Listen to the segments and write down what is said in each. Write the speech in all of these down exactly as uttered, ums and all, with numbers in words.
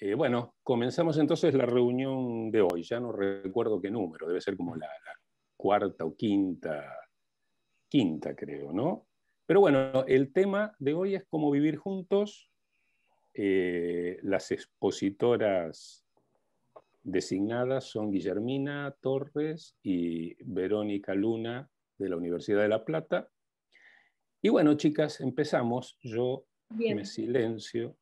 Eh, bueno, comenzamos entonces la reunión de hoy. Ya no recuerdo qué número, debe ser como la, la cuarta o quinta, quinta creo, ¿no? Pero bueno, el tema de hoy es cómo vivir juntos. Eh, las expositoras designadas son Guillermina Torres y Verónica Luna de la Universidad de La Plata. Y bueno, chicas, empezamos. Yo Bien. me silencio.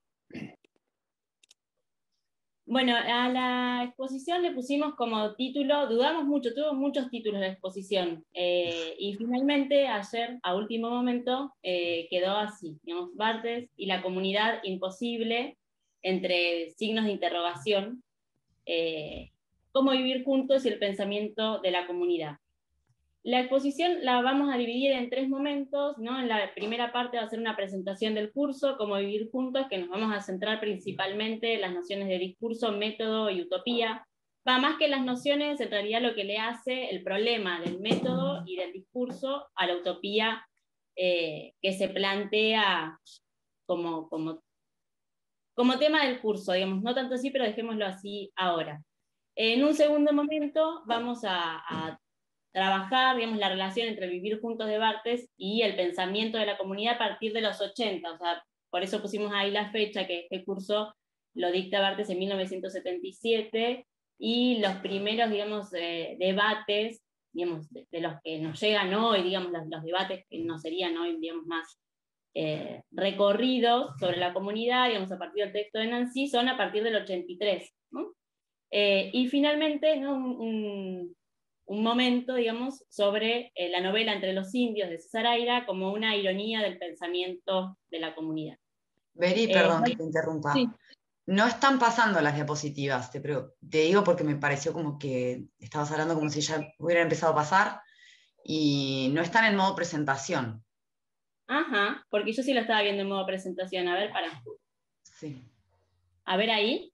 Bueno, a la exposición le pusimos como título, dudamos mucho, tuvo muchos títulos la exposición, eh, y finalmente ayer, a último momento, eh, quedó así, digamos, Barthes y la comunidad imposible, entre signos de interrogación, eh, cómo vivir juntos y el pensamiento de la comunidad. La exposición la vamos a dividir en tres momentos, ¿no? En la primera parte va a ser una presentación del curso, cómo vivir juntos, que nos vamos a centrar principalmente en las nociones de discurso, método y utopía. Va más que las nociones, en realidad lo que le hace el problema del método y del discurso a la utopía eh, que se plantea como, como, como tema del curso, digamos, no tanto así, pero dejémoslo así ahora. En un segundo momento vamos a, a trabajar, digamos, la relación entre el vivir juntos de Barthes y el pensamiento de la comunidad a partir de los ochenta, o sea, por eso pusimos ahí la fecha, que este curso lo dicta Barthes en mil novecientos setenta y siete, y los primeros, digamos, eh, debates, digamos, de, de los que nos llegan hoy, digamos, los, los debates que no serían hoy, digamos, más eh, recorridos sobre la comunidad, digamos, a partir del texto de Nancy, son a partir del ochenta y tres, ¿no? Eh, y finalmente, ¿no? un, un un momento, digamos, sobre eh, la novela Entre los indios de César Aira como una ironía del pensamiento de la comunidad. Beri, Eh, perdón que te interrumpa. Sí. No están pasando las diapositivas, te, pero te digo porque me pareció como que estabas hablando como si ya hubieran empezado a pasar y no están en modo presentación. Ajá, porque yo sí lo estaba viendo en modo presentación. A ver, para. Sí. A ver ahí.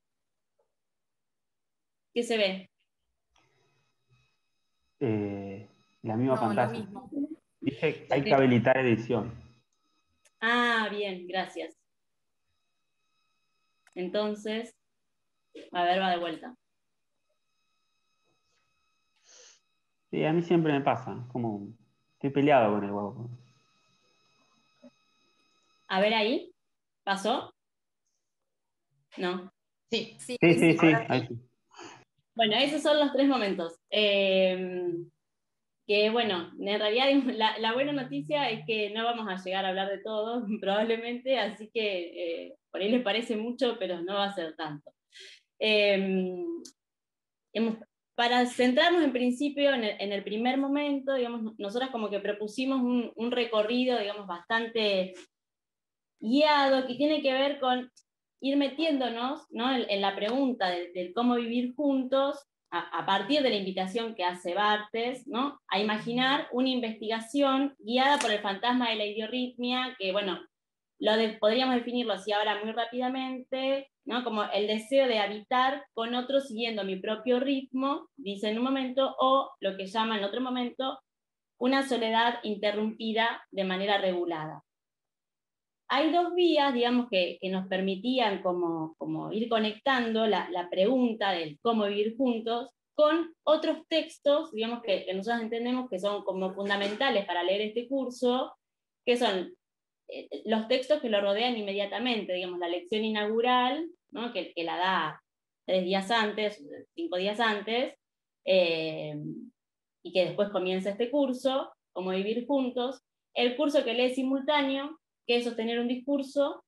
¿Qué se ve? Eh, la misma No, pantalla. lo mismo. Dice que hay que habilitar edición. Ah, bien, gracias. Entonces, a ver, va de vuelta. Sí, a mí siempre me pasa, como estoy peleado con el huevo. A ver ahí. ¿Pasó? No. Sí, Sí, Sí, sí, sí. sí, ahí sí. Bueno, esos son los tres momentos. Eh, que bueno, en realidad la, la buena noticia es que no vamos a llegar a hablar de todo, probablemente, así que eh, por ahí les parece mucho, pero no va a ser tanto. Eh, hemos, para centrarnos en principio en el, en el primer momento, digamos, nosotras como que propusimos un, un recorrido, digamos, bastante guiado, que tiene que ver con ir metiéndonos, ¿no? en, en la pregunta del de cómo vivir juntos, a, a partir de la invitación que hace Barthes, ¿no? A imaginar una investigación guiada por el fantasma de la idiorritmia, que bueno, lo de, podríamos definirlo así ahora muy rápidamente, ¿no? Como el deseo de habitar con otros siguiendo mi propio ritmo, dice en un momento, o lo que llama en otro momento, una soledad interrumpida de manera regulada. Hay dos vías, digamos, que, que nos permitían como, como ir conectando la, la pregunta del cómo vivir juntos con otros textos, digamos, que, que nosotros entendemos que son como fundamentales para leer este curso, que son eh, los textos que lo rodean inmediatamente, digamos, la lección inaugural, ¿no? que, que la da tres días antes, cinco días antes, eh, y que después comienza este curso, cómo vivir juntos, el curso que lee simultáneo, que es sostener un discurso,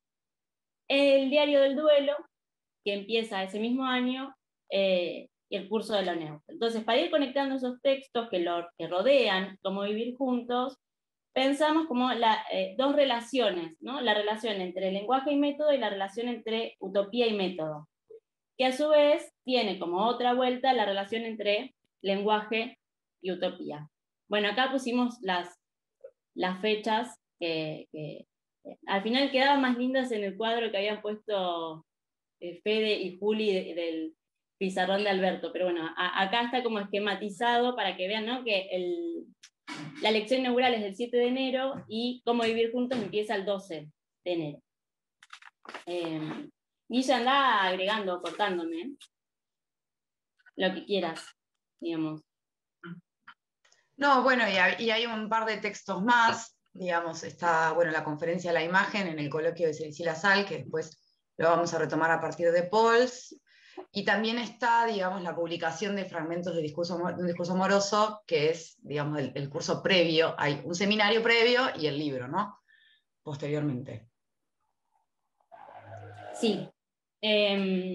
el diario del duelo, que empieza ese mismo año, eh, y el curso de la UNED. Entonces, para ir conectando esos textos que, lo, que rodean cómo vivir juntos, pensamos como la, eh, dos relaciones, ¿no? La relación entre lenguaje y método y la relación entre utopía y método, que a su vez tiene como otra vuelta la relación entre lenguaje y utopía. Bueno, acá pusimos las, las fechas que, que al final quedaban más lindas en el cuadro que habían puesto eh, Fede y Juli de, del pizarrón de Alberto, pero bueno, a, acá está como esquematizado para que vean, ¿no? que el, la lección inaugural es del siete de enero y cómo vivir juntos empieza el doce de enero. Eh, Guilla, anda agregando, cortándome, ¿eh? Lo que quieras, digamos. No, bueno, y hay, y hay un par de textos más, digamos, está, bueno, la conferencia de la imagen en el coloquio de Cecilia Sal, que después lo vamos a retomar a partir de Pauls, y también está, digamos, la publicación de fragmentos de, discurso, de un discurso amoroso, que es, digamos, el, el curso previo, hay un seminario previo y el libro, ¿no? Posteriormente. Sí. Eh,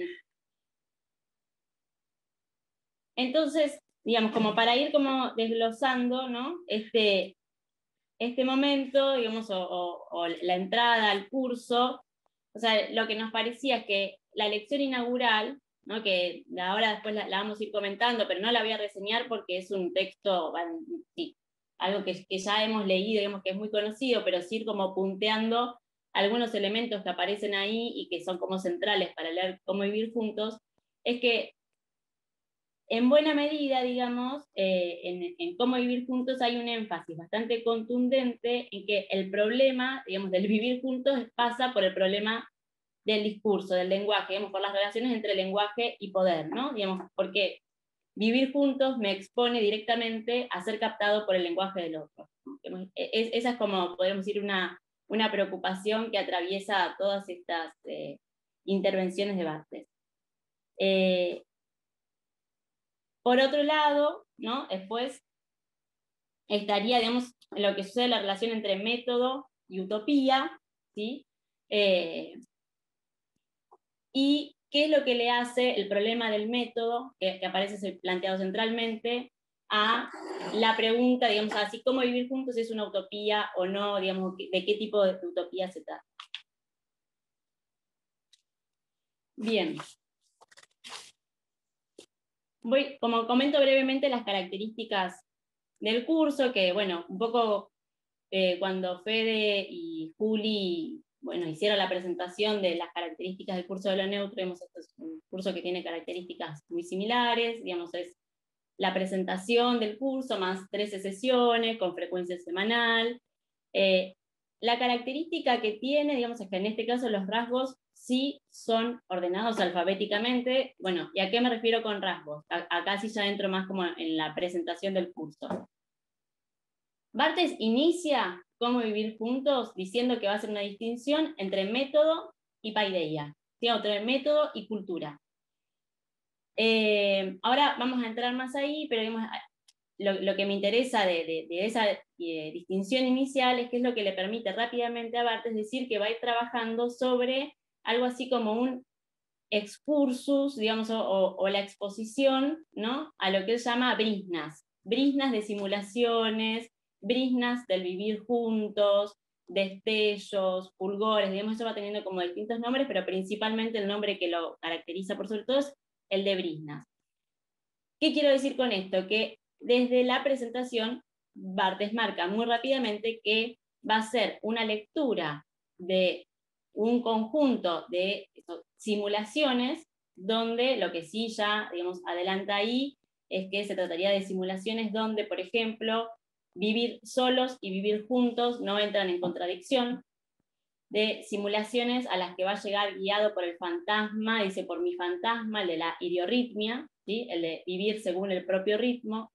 entonces, digamos, como para ir como desglosando, ¿no? Este, este momento, digamos, o, o, o la entrada al curso, o sea, lo que nos parecía es que la lección inaugural, ¿no? Que ahora después la, la vamos a ir comentando, pero no la voy a reseñar porque es un texto, bueno, sí, algo que, que ya hemos leído, digamos que es muy conocido, pero sí ir como punteando algunos elementos que aparecen ahí y que son como centrales para leer Cómo vivir juntos, es que en buena medida, digamos, eh, en, en Cómo vivir juntos hay un énfasis bastante contundente en que el problema, digamos, del vivir juntos pasa por el problema del discurso, del lenguaje, digamos, por las relaciones entre lenguaje y poder, ¿no? Digamos, porque vivir juntos me expone directamente a ser captado por el lenguaje del otro. Es, esa es como, podemos decir, una, una preocupación que atraviesa todas estas eh, intervenciones de Barthes. Eh, por otro lado, ¿no? Después estaría, digamos, lo que sucede en la relación entre método y utopía, ¿sí? Eh, y qué es lo que le hace el problema del método, que, que aparece planteado centralmente, a la pregunta, digamos, así cómo vivir juntos es una utopía o no, digamos, de qué tipo de utopía se trata. Bien. Voy, como comento brevemente las características del curso, que bueno, un poco eh, cuando Fede y Juli, bueno, hicieron la presentación de las características del curso de lo neutro, digamos, esto es un curso que tiene características muy similares, digamos, es la presentación del curso más trece sesiones con frecuencia semanal. Eh, la característica que tiene, digamos, es que en este caso los rasgos sí son ordenados alfabéticamente. Bueno, ¿y a qué me refiero con rasgos? A, acá sí ya entro más como en la presentación del curso. Barthes inicia Cómo vivir juntos diciendo que va a hacer una distinción entre método y paideia, ¿sí? Entre método y cultura. Eh, ahora vamos a entrar más ahí, pero digamos, lo, lo que me interesa de, de, de esa eh, distinción inicial es que es lo que le permite rápidamente a Barthes decir que va a ir trabajando sobre algo así como un excursus, digamos, o, o, o la exposición, ¿no? A lo que él llama brisnas, brisnas de simulaciones, brisnas del vivir juntos, destellos, fulgores, digamos, eso va teniendo como distintos nombres, pero principalmente el nombre que lo caracteriza por sobre todo es el de brisnas. ¿Qué quiero decir con esto? Que desde la presentación, Barthes marca muy rápidamente que va a ser una lectura de un conjunto de simulaciones, donde lo que sí ya, digamos, adelanta ahí, es que se trataría de simulaciones donde, por ejemplo, vivir solos y vivir juntos no entran en contradicción, de simulaciones a las que va a llegar guiado por el fantasma, dice por mi fantasma, el de la idiorritmia, ¿sí? El de vivir según el propio ritmo,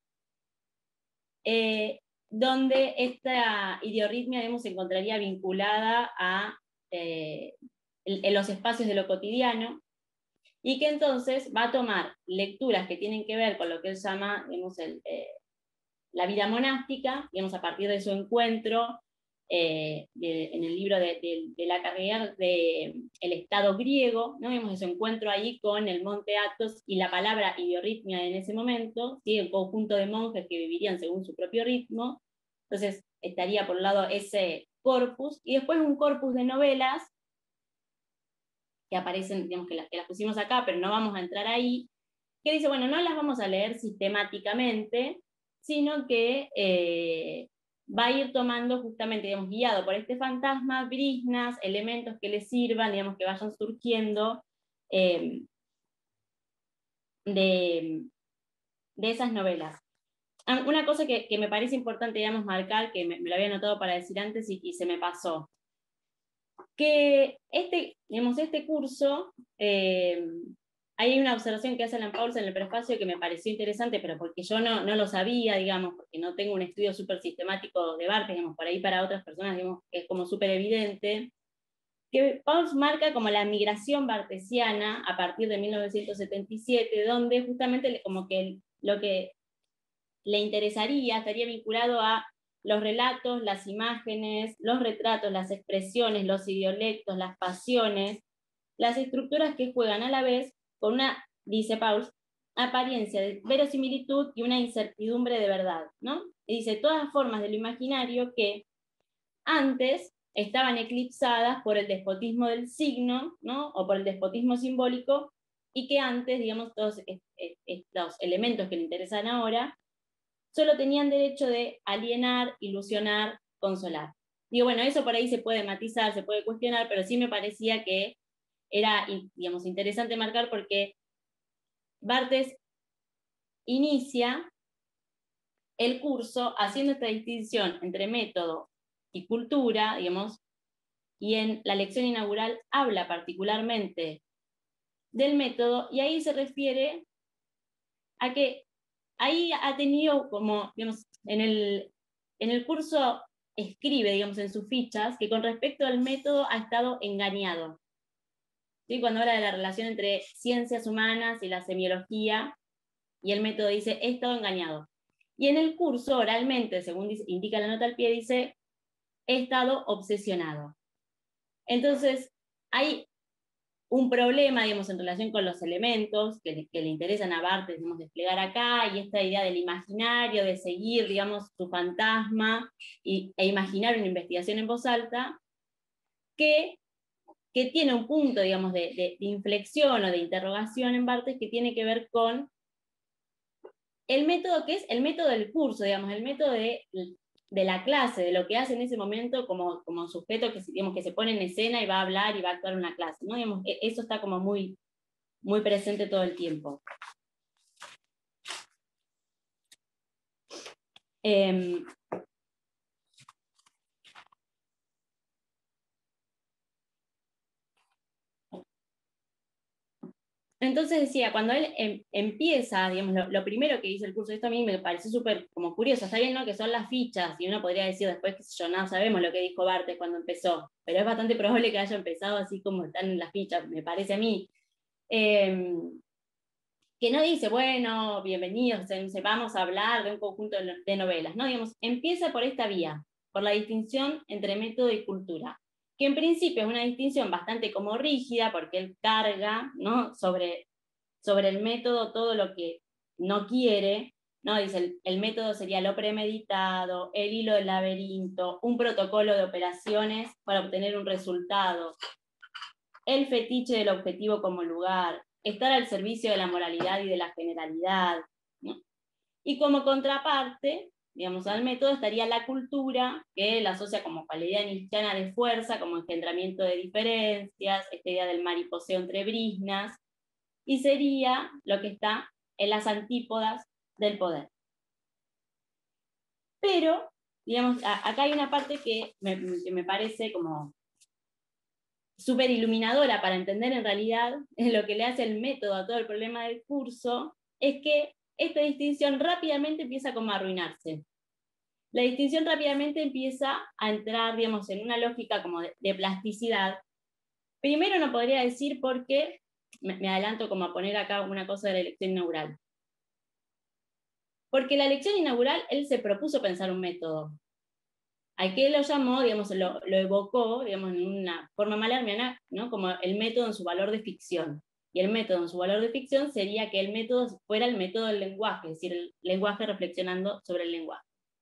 eh, donde esta idiorritmia, digamos, se encontraría vinculada a eh, en los espacios de lo cotidiano, y que entonces va a tomar lecturas que tienen que ver con lo que él llama, digamos, el, eh, la vida monástica, digamos, a partir de su encuentro eh, de, en el libro de, de, de la carrera de el Estado griego, ¿no? Vemos ese encuentro ahí con el monte Athos y la palabra idiorritmia en ese momento, ¿sí? El conjunto de monjes que vivirían según su propio ritmo. Entonces estaría por un lado ese corpus, y después un corpus de novelas que aparecen, digamos, que las, que las pusimos acá, pero no vamos a entrar ahí, que dice, bueno, no las vamos a leer sistemáticamente, sino que eh, va a ir tomando justamente, digamos, guiado por este fantasma, brisnas, elementos que le sirvan, digamos, que vayan surgiendo eh, de, de esas novelas. Una cosa que, que me parece importante, digamos, marcar, que me, me lo había anotado para decir antes y, y se me pasó. que este, digamos, este curso, eh, hay una observación que hace Alan Pauls en el prefacio que me pareció interesante, pero porque yo no, no lo sabía, digamos, porque no tengo un estudio súper sistemático de Barthes, digamos, por ahí para otras personas, digamos, es como súper evidente, que Pauls marca como la migración bartesiana a partir de mil novecientos setenta y siete, donde justamente como que lo que le interesaría estaría vinculado a los relatos, las imágenes, los retratos, las expresiones, los idiolectos, las pasiones, las estructuras que juegan a la vez con una, dice Pauls, apariencia de verosimilitud y una incertidumbre de verdad, ¿no? Y dice, todas formas de lo imaginario que antes estaban eclipsadas por el despotismo del signo, ¿no? O por el despotismo simbólico, y que antes, digamos, todos estos elementos que le interesan ahora, solo tenían derecho de alienar, ilusionar, consolar. Digo, bueno, eso por ahí se puede matizar, se puede cuestionar, pero sí me parecía que era, digamos, interesante marcar porque Barthes inicia el curso haciendo esta distinción entre método y cultura, digamos, y en la lección inaugural habla particularmente del método, y ahí se refiere a que ahí ha tenido como, digamos, en el, en el curso escribe, digamos, en sus fichas, que con respecto al método ha estado engañado. ¿Sí? Cuando habla de la relación entre ciencias humanas y la semiología, y el método dice, he estado engañado. Y en el curso, oralmente, según dice, indica la nota al pie, dice, he estado obsesionado. Entonces, hay un problema, digamos, en relación con los elementos que le, que le interesan a Barthes, digamos, desplegar acá, y esta idea del imaginario, de seguir, digamos, su fantasma, y, e imaginar una investigación en voz alta, que, que tiene un punto, digamos, de, de, de inflexión o de interrogación en Barthes que tiene que ver con el método que es el método del curso, digamos, el método de, de la clase, de lo que hace en ese momento como, como sujeto que, digamos, que se pone en escena y va a hablar y va a actuar una clase, ¿no? Digamos, eso está como muy, muy presente todo el tiempo. Eh, Entonces decía, cuando él em, empieza, digamos, lo, lo primero que dice el curso, esto a mí me pareció súper como curioso, está bien, ¿no? Que son las fichas, y uno podría decir después, que yo, no sabemos lo que dijo Barthes cuando empezó, pero es bastante probable que haya empezado así como están en las fichas, me parece a mí. Eh, que no dice, bueno, bienvenidos, vamos a hablar de un conjunto de novelas, ¿no? Digamos, empieza por esta vía, por la distinción entre método y cultura, que en principio es una distinción bastante como rígida, porque él carga, ¿no? sobre, sobre el método todo lo que no quiere, ¿no? Dice, el, el método sería lo premeditado, el hilo del laberinto, un protocolo de operaciones para obtener un resultado, el fetiche del objetivo como lugar, estar al servicio de la moralidad y de la generalidad, ¿no? Y como contraparte, digamos, al método estaría la cultura, que la asocia como cualidad nietzscheana de fuerza, como engendramiento de diferencias, esta idea del mariposeo entre briznas, y sería lo que está en las antípodas del poder. Pero, digamos, acá hay una parte que me, que me parece como súper iluminadora para entender en realidad lo que le hace el método a todo el problema del curso, es que esta distinción rápidamente empieza como a arruinarse. La distinción rápidamente empieza a entrar, digamos, en una lógica como de, de plasticidad. Primero no podría decir porque, me, me adelanto como a poner acá una cosa de la lección inaugural. Porque la lección inaugural él se propuso pensar un método. ¿A qué lo llamó? Digamos, lo, lo evocó, digamos, en una forma malermiana, ¿no? Como el método en su valor de ficción. Y el método en su valor de ficción sería que el método fuera el método del lenguaje, es decir, el lenguaje reflexionando sobre el lenguaje.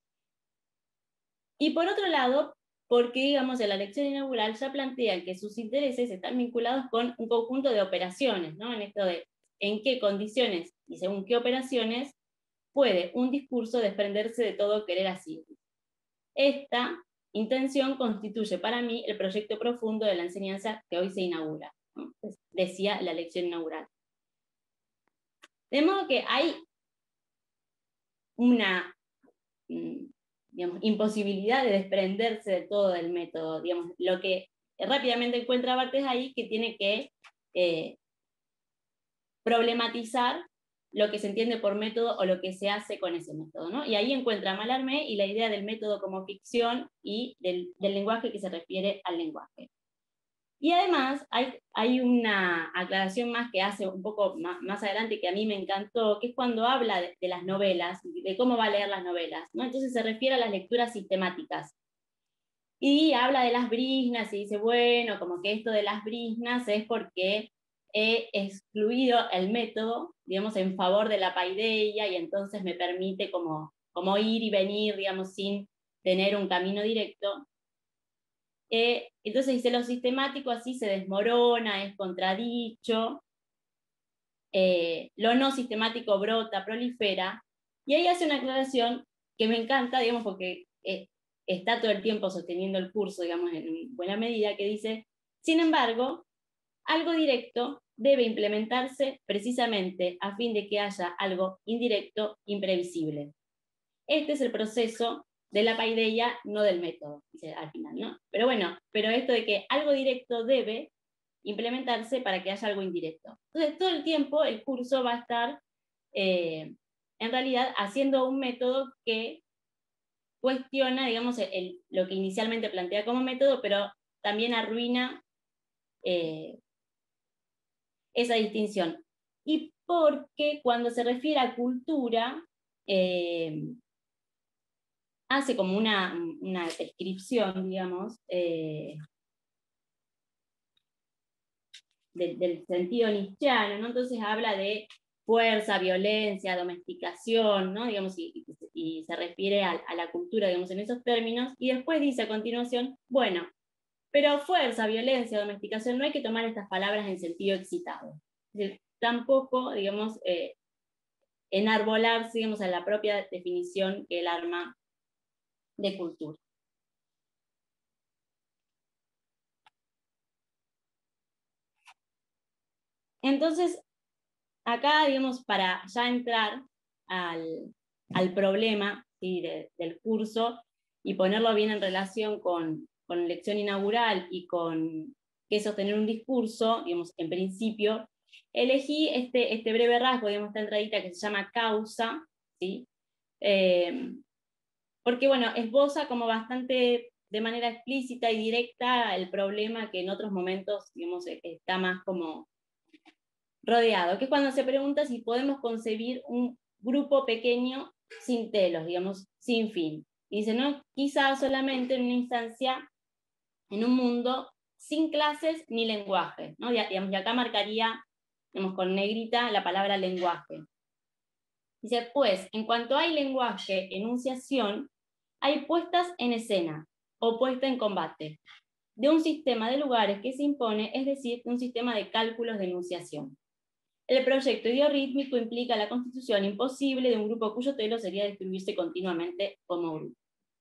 Y por otro lado, porque, digamos, en la lección inaugural ya plantea que sus intereses están vinculados con un conjunto de operaciones, ¿no? En esto de en qué condiciones y según qué operaciones puede un discurso desprenderse de todo querer así. Esta intención constituye para mí el proyecto profundo de la enseñanza que hoy se inaugura, ¿no? Pues decía la lección inaugural. De modo que hay una, digamos, imposibilidad de desprenderse de todo del método. Digamos, lo que eh, rápidamente encuentra Barthes ahí que tiene que eh, problematizar lo que se entiende por método o lo que se hace con ese método, ¿no? Y ahí encuentra a Mallarmé y la idea del método como ficción y del, del lenguaje que se refiere al lenguaje. Y además hay, hay una aclaración más que hace un poco más, más adelante que a mí me encantó, que es cuando habla de, de las novelas, de cómo va a leer las novelas, ¿no? Entonces se refiere a las lecturas sistemáticas. Y habla de las briznas y dice, bueno, como que esto de las briznas es porque he excluido el método, digamos, en favor de la paideia, y entonces me permite como, como ir y venir, digamos, sin tener un camino directo. Eh, entonces dice, lo sistemático así se desmorona, es contradicho, eh, lo no sistemático brota, prolifera, y ahí hace una aclaración que me encanta, digamos, porque eh, está todo el tiempo sosteniendo el curso, digamos, en buena medida, que dice, sin embargo, algo directo debe implementarse precisamente a fin de que haya algo indirecto, imprevisible. Este es el proceso de la paideia, no del método, dice al final, ¿no? Pero bueno, pero esto de que algo directo debe implementarse para que haya algo indirecto. Entonces, todo el tiempo el curso va a estar, eh, en realidad, haciendo un método que cuestiona, digamos, el, lo que inicialmente plantea como método, pero también arruina eh, esa distinción. Y porque cuando se refiere a cultura, eh, hace como una, una descripción, digamos, eh, del, del sentido nietzscheano, ¿no? Entonces habla de fuerza, violencia, domesticación, ¿no? Digamos, y, y, y se refiere a, a la cultura, digamos, en esos términos, y después dice a continuación, bueno, pero fuerza, violencia, domesticación, no hay que tomar estas palabras en sentido excitado. Es decir, tampoco, digamos, eh, enarbolarse, digamos, a la propia definición que él arma de cultura. Entonces, acá, digamos, para ya entrar al, al problema, ¿sí?, de, del curso y ponerlo bien en relación con, con lección inaugural y con qué es sostener un discurso, digamos, en principio, elegí este, este breve rasgo, digamos, esta entradita que se llama causa, ¿sí? Eh, porque, bueno, esboza como bastante de manera explícita y directa el problema que en otros momentos, digamos, está más como rodeado, que es cuando se pregunta si podemos concebir un grupo pequeño sin telos, digamos, sin fin. Y dice, no, quizás solamente en una instancia, en un mundo sin clases ni lenguaje, ¿no? Y, digamos, y acá marcaría, digamos, con negrita la palabra lenguaje. Dice, pues, en cuanto hay lenguaje, enunciación, hay puestas en escena o puesta en combate de un sistema de lugares que se impone, es decir, un sistema de cálculos de enunciación. El proyecto idiorítmico implica la constitución imposible de un grupo cuyo telo sería distribuirse continuamente como grupo.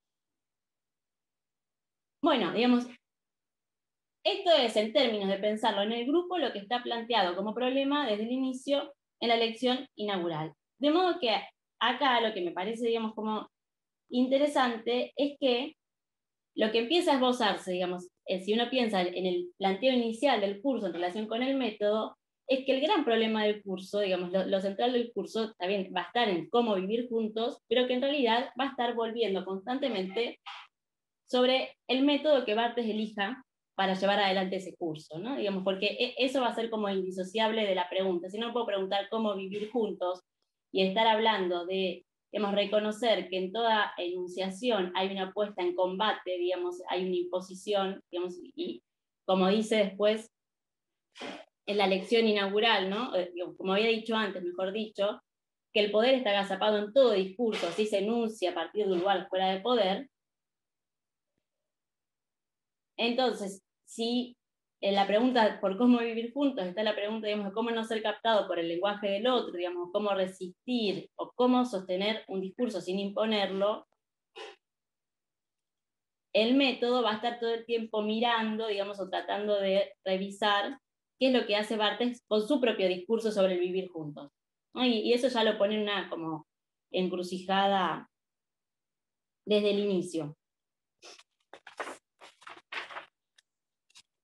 Bueno, digamos, esto es, en términos de pensarlo en el grupo, lo que está planteado como problema desde el inicio en la lección inaugural. De modo que acá lo que me parece, digamos, como interesante es que lo que empieza a esbozarse, digamos, si uno piensa en el planteo inicial del curso en relación con el método, es que el gran problema del curso, digamos, lo, lo central del curso también va a estar en cómo vivir juntos, pero que en realidad va a estar volviendo constantemente sobre el método que Barthes elija para llevar adelante ese curso, ¿no? Digamos, porque eso va a ser como indisociable de la pregunta. Si no puedo preguntar cómo vivir juntos y estar hablando de, digamos, reconocer que en toda enunciación hay una puesta en combate, digamos, hay una imposición, digamos, y como dice después en la lección inaugural, ¿no? Como había dicho antes, mejor dicho, que el poder está agazapado en todo discurso, así se enuncia a partir de un lugar fuera de poder. Entonces, si en la pregunta por cómo vivir juntos está la pregunta, digamos, de cómo no ser captado por el lenguaje del otro, digamos, cómo resistir o cómo sostener un discurso sin imponerlo, el método va a estar todo el tiempo mirando, digamos, o tratando de revisar qué es lo que hace Barthes con su propio discurso sobre el vivir juntos, ¿no? Y, y eso ya lo pone en una como encrucijada desde el inicio.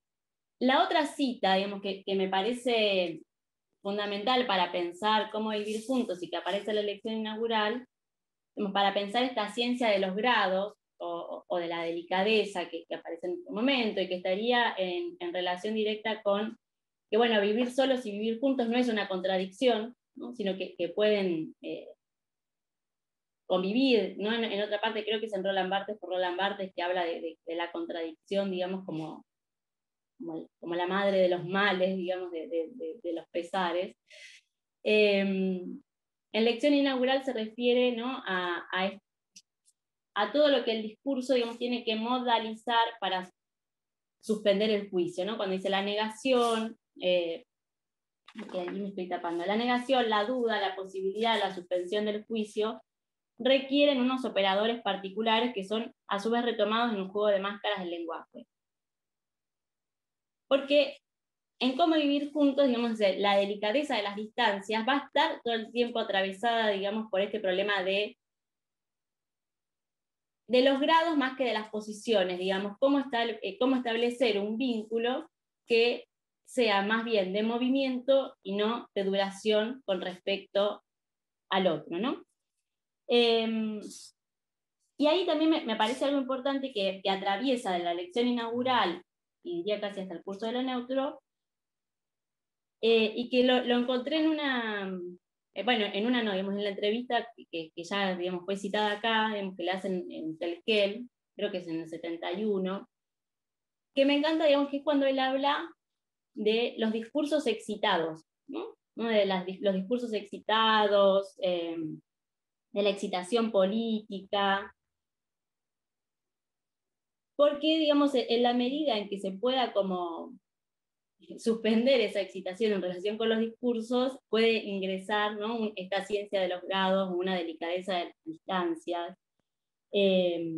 La otra cita, digamos, que, que me parece fundamental para pensar cómo vivir juntos y que aparece en la lección inaugural, digamos, para pensar esta ciencia de los grados o, o de la delicadeza que, que aparece en este momento y que estaría en, en relación directa con que, bueno, vivir solos y vivir juntos no es una contradicción, ¿no? Sino que, que pueden eh, convivir, ¿no? En, en otra parte, creo que es en Roland Barthes, por Roland Barthes, que habla de, de, de la contradicción, digamos, como Como, como la madre de los males, digamos, de, de, de, de los pesares. Eh, en lección inaugural se refiere, ¿no? a, a, a todo lo que el discurso, digamos, tiene que modalizar para suspender el juicio, ¿no? Cuando dice la negación, eh, que aquí me estoy tapando, la negación, la duda, la posibilidad, la suspensión del juicio, requieren unos operadores particulares que son a su vez retomados en un juego de máscaras del lenguaje. Porque en cómo vivir juntos, digamos, la delicadeza de las distancias va a estar todo el tiempo atravesada, digamos, por este problema de, de los grados más que de las posiciones, digamos, cómo, está, eh, cómo establecer un vínculo que sea más bien de movimiento y no de duración con respecto al otro, ¿no? Eh, y ahí también me, me parece algo importante que, que atraviesa de la lección inaugural, y diría casi hasta el curso de lo neutro, Eh, y que lo, lo encontré en una, eh, bueno, en una no, digamos, en la entrevista que, que ya, digamos, fue citada acá, digamos, que le hacen en Telquel, creo que es en el setenta y uno, que me encanta, digamos, que es cuando él habla de los discursos excitados, ¿no? ¿No? De las, los discursos excitados, eh, de la excitación política, porque, digamos, en la medida en que se pueda como suspender esa excitación en relación con los discursos, puede ingresar, ¿no? esta ciencia de los grados, una delicadeza de las distancias. Eh,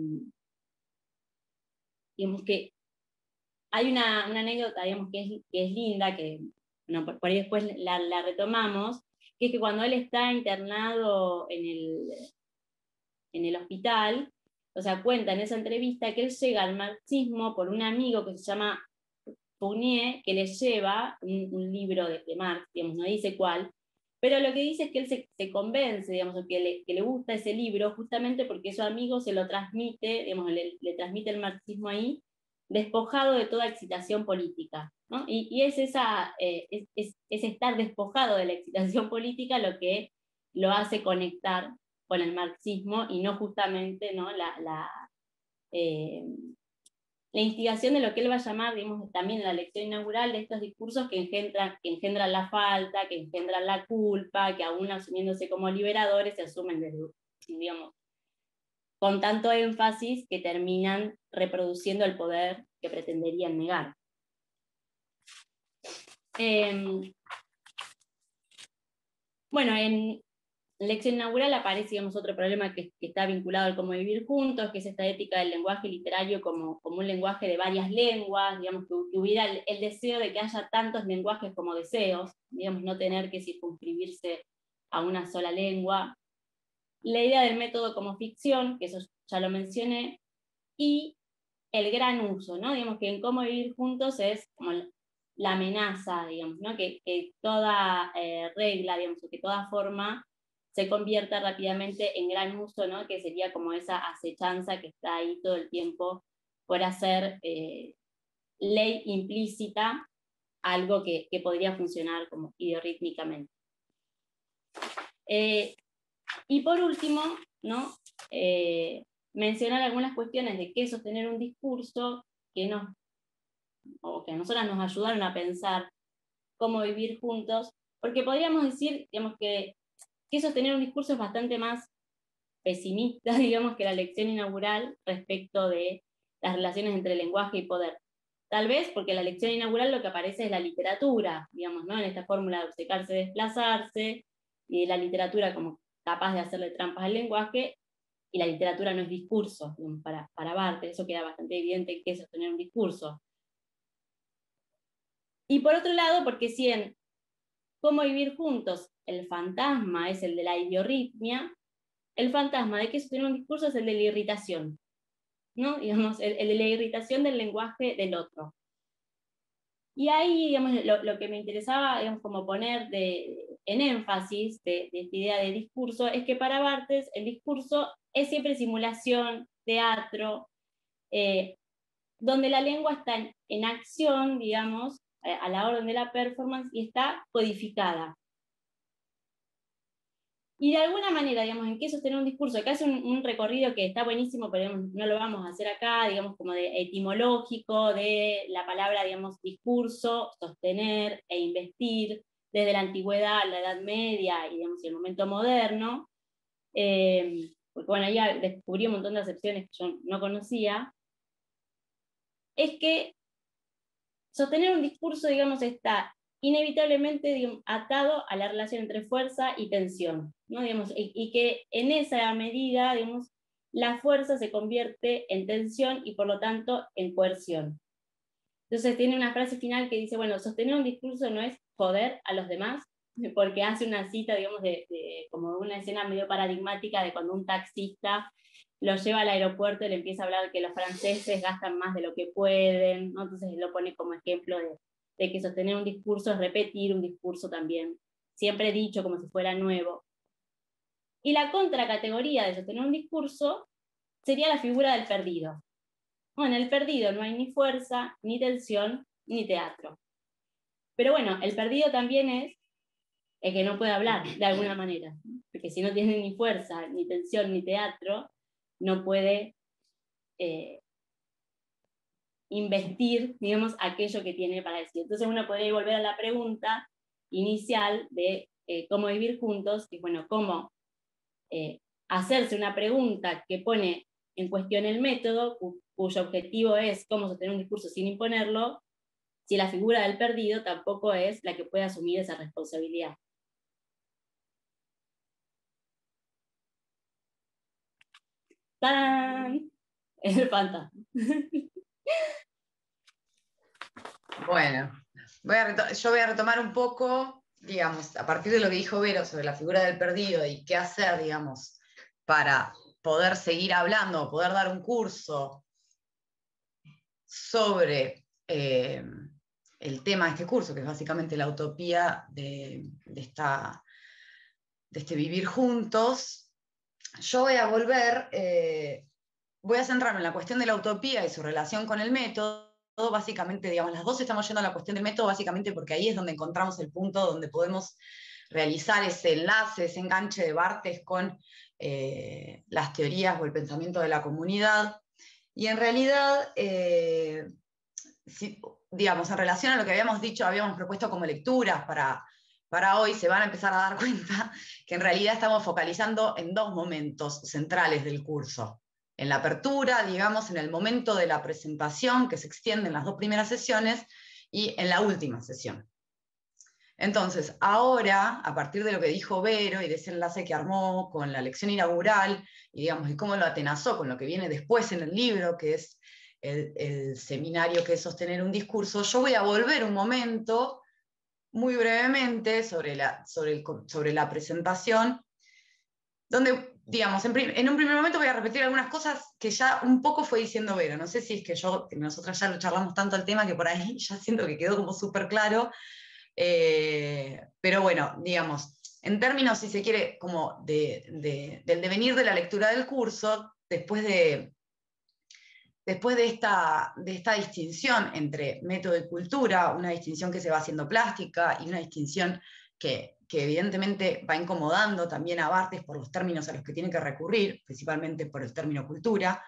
digamos que hay una, una anécdota, digamos, que es, que es linda, que bueno, por, por ahí después la, la retomamos, que es que cuando él está internado en el, en el hospital, o sea, cuenta en esa entrevista que él llega al marxismo por un amigo que se llama Fournier, que le lleva un, un libro de, de Marx, digamos, no dice cuál, pero lo que dice es que él se, se convence, digamos, que le, que le gusta ese libro, justamente porque su amigo se lo transmite, digamos, le, le transmite el marxismo ahí, despojado de toda excitación política, ¿no? Y, y es, esa, eh, es, es, es estar despojado de la excitación política lo que lo hace conectar con el marxismo y no justamente, ¿no? la, la eh, la instigación de lo que él va a llamar, digamos, también en la lección inaugural, de estos discursos que engendran, que engendran la falta, que engendran la culpa, que aún asumiéndose como liberadores se asumen desde, digamos, con tanto énfasis que terminan reproduciendo el poder que pretenderían negar. Eh, bueno, en lección inaugural aparece, digamos, otro problema que, que está vinculado al cómo vivir juntos, que es esta ética del lenguaje literario como, como un lenguaje de varias lenguas, digamos, que, que hubiera el, el deseo de que haya tantos lenguajes como deseos, digamos, no tener que circunscribirse a una sola lengua. La idea del método como ficción, que eso ya lo mencioné, y el gran uso, ¿no? Digamos que en cómo vivir juntos es como la amenaza, digamos, ¿no? Que, que toda eh, regla, digamos, que toda forma se convierta rápidamente en gran uso, ¿no? Que sería como esa acechanza que está ahí todo el tiempo por hacer eh, ley implícita, algo que, que podría funcionar como idiorítmicamente. Eh, y por último, ¿no? Eh, mencionar algunas cuestiones de qué sostener un discurso que, nos, o que a nosotras nos ayudaron a pensar cómo vivir juntos, porque podríamos decir, digamos, que, que sostener un discurso es bastante más pesimista, digamos, que la lección inaugural respecto de las relaciones entre lenguaje y poder. Tal vez porque la lección inaugural lo que aparece es la literatura, digamos, ¿no? En esta fórmula de obcecarse, desplazarse, y la literatura como capaz de hacerle trampas al lenguaje, y la literatura no es discurso, digamos, para, para Barthes, eso queda bastante evidente que es sostener un discurso. Y por otro lado, porque si en cómo vivir juntos el fantasma es el de la idiorritmia, el fantasma de que sostener un discurso es el de la irritación, ¿no? Digamos, el, el de la irritación del lenguaje del otro. Y ahí, digamos, lo, lo que me interesaba, digamos, como poner de, en énfasis de, de esta idea de discurso, es que para Barthes el discurso es siempre simulación, teatro, eh, donde la lengua está en, en acción, digamos, a, a la orden de la performance, y está codificada. Y de alguna manera, digamos, ¿en qué sostener un discurso? Acá hace un, un recorrido que está buenísimo, pero digamos, no lo vamos a hacer acá, digamos, como de etimológico, de la palabra, digamos, discurso, sostener e investir, desde la antigüedad, la Edad Media y, digamos, el momento moderno. Eh, porque, bueno, ahí descubrí un montón de acepciones que yo no conocía. Es que sostener un discurso, digamos, está inevitablemente, digamos, atado a la relación entre fuerza y tensión, ¿no? Digamos, y, y que en esa medida, digamos, la fuerza se convierte en tensión y por lo tanto en coerción. Entonces tiene una frase final que dice, bueno, sostener un discurso no es joder a los demás, porque hace una cita, digamos, de, de como una escena medio paradigmática de cuando un taxista lo lleva al aeropuerto y le empieza a hablar que los franceses gastan más de lo que pueden, ¿no? Entonces lo pone como ejemplo de, de que sostener un discurso es repetir un discurso también, siempre dicho como si fuera nuevo. Y la contracategoría de sostener un discurso sería la figura del perdido. Bueno, en el perdido no hay ni fuerza, ni tensión, ni teatro. Pero bueno, el perdido también es el que no puede hablar, de alguna manera, porque si no tiene ni fuerza, ni tensión, ni teatro, no puede eh, investir, digamos, aquello que tiene para decir. Entonces uno podría volver a la pregunta inicial de eh, cómo vivir juntos, y bueno, cómo eh, hacerse una pregunta que pone en cuestión el método, cu cuyo objetivo es cómo sostener un discurso sin imponerlo, si la figura del perdido tampoco es la que puede asumir esa responsabilidad. ¡Tarán! Es el fantasma. Bueno, voy a yo voy a retomar un poco, digamos, a partir de lo que dijo Vero sobre la figura del perdido y qué hacer, digamos, para poder seguir hablando, poder dar un curso sobre eh, el tema de este curso, que es básicamente la utopía de, de, esta, de este vivir juntos. Yo voy a volver, eh, voy a centrarme en la cuestión de la utopía y su relación con el método. Básicamente, digamos, las dos estamos yendo a la cuestión del método, básicamente porque ahí es donde encontramos el punto donde podemos realizar ese enlace, ese enganche de Barthes con eh, las teorías o el pensamiento de la comunidad. Y en realidad, eh, si, digamos, en relación a lo que habíamos dicho, habíamos propuesto como lecturas para, para hoy, se van a empezar a dar cuenta que en realidad estamos focalizando en dos momentos centrales del curso. En la apertura, digamos, en el momento de la presentación, que se extiende en las dos primeras sesiones, y en la última sesión. Entonces, ahora, a partir de lo que dijo Vero y de ese enlace que armó con la lección inaugural, y, digamos, y cómo lo atenazó con lo que viene después en el libro, que es el, el seminario que es sostener un discurso, yo voy a volver un momento, muy brevemente, sobre la, sobre el, sobre la presentación, donde, digamos, en, en un primer momento voy a repetir algunas cosas que ya un poco fue diciendo Vero. No sé si es que yo, que nosotras ya lo charlamos tanto el tema que por ahí ya siento que quedó como súper claro. Eh, pero bueno, digamos, en términos, si se quiere, como de, de, del devenir de la lectura del curso, después de, después de esta, de esta distinción entre método y cultura, una distinción que se va haciendo plástica y una distinción que, que evidentemente va incomodando también a Barthes por los términos a los que tiene que recurrir, principalmente por el término cultura.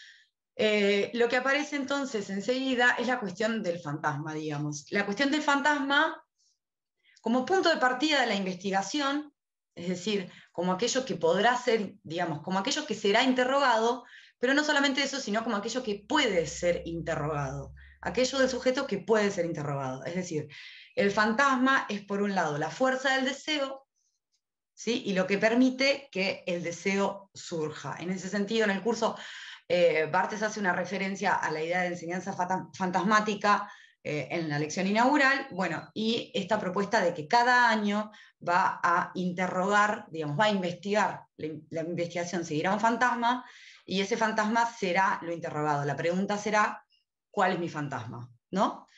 Eh, lo que aparece entonces enseguida es la cuestión del fantasma, digamos. La cuestión del fantasma como punto de partida de la investigación, es decir, como aquello que podrá ser, digamos, como aquello que será interrogado, pero no solamente eso, sino como aquello que puede ser interrogado, aquello del sujeto que puede ser interrogado. Es decir, el fantasma es, por un lado, la fuerza del deseo, ¿sí? Y lo que permite que el deseo surja. En ese sentido, en el curso, eh, Barthes hace una referencia a la idea de enseñanza fantasmática eh, en la lección inaugural, bueno, y esta propuesta de que cada año va a interrogar, digamos, va a investigar, la, la investigación seguirá un fantasma, y ese fantasma será lo interrogado. La pregunta será, ¿cuál es mi fantasma? ¿No?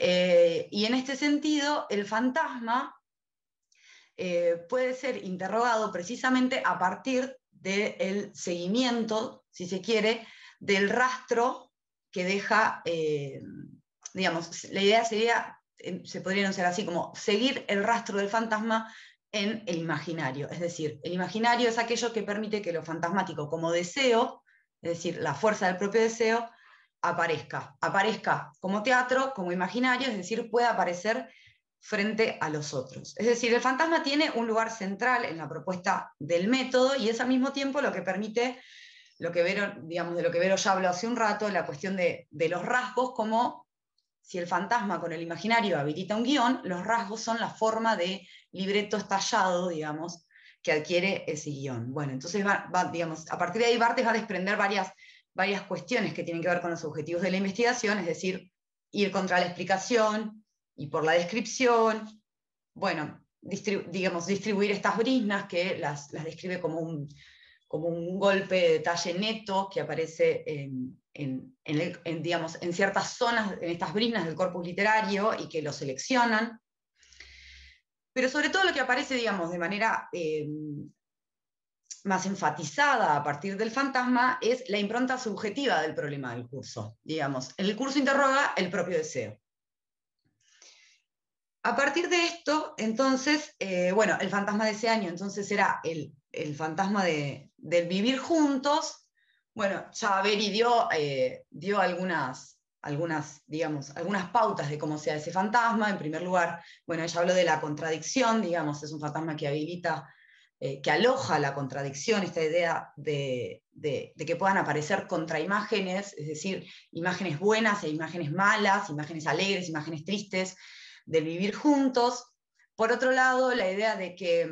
Eh, y en este sentido, el fantasma eh, puede ser interrogado precisamente a partir del seguimiento, si se quiere, del rastro que deja, eh, digamos, la idea sería, se podría anunciar así, como seguir el rastro del fantasma en el imaginario. Es decir, el imaginario es aquello que permite que lo fantasmático como deseo, es decir, la fuerza del propio deseo, aparezca. Aparezca como teatro, como imaginario, es decir, pueda aparecer frente a los otros. Es decir, el fantasma tiene un lugar central en la propuesta del método y es al mismo tiempo lo que permite, lo que Vero, digamos, de lo que Vero ya habló hace un rato, la cuestión de, de los rasgos, como si el fantasma con el imaginario habilita un guión, los rasgos son la forma de libreto estallado, digamos, que adquiere ese guión. Bueno, entonces va, va, digamos, a partir de ahí Barthes va a desprender varias, varias cuestiones que tienen que ver con los objetivos de la investigación, es decir, ir contra la explicación y por la descripción, bueno, distribu digamos, distribuir estas briznas que las, las describe como un, como un golpe de detalle neto que aparece en, en, en, el, en, digamos, en ciertas zonas, en estas briznas del corpus literario y que lo seleccionan. Pero sobre todo lo que aparece, digamos, de manera eh, más enfatizada a partir del fantasma es la impronta subjetiva del problema del curso. Digamos, el curso interroga el propio deseo. A partir de esto, entonces, eh, bueno, el fantasma de ese año entonces era el, el fantasma de, del vivir juntos. Bueno, ya Beri dio, eh, dio algunas, algunas, digamos, algunas pautas de cómo sea ese fantasma. En primer lugar, bueno, ella habló de la contradicción, digamos, es un fantasma que habilita, eh, que aloja la contradicción, esta idea de, de, de que puedan aparecer contraimágenes, es decir, imágenes buenas e imágenes malas, imágenes alegres, imágenes tristes, del vivir juntos. Por otro lado, la idea de que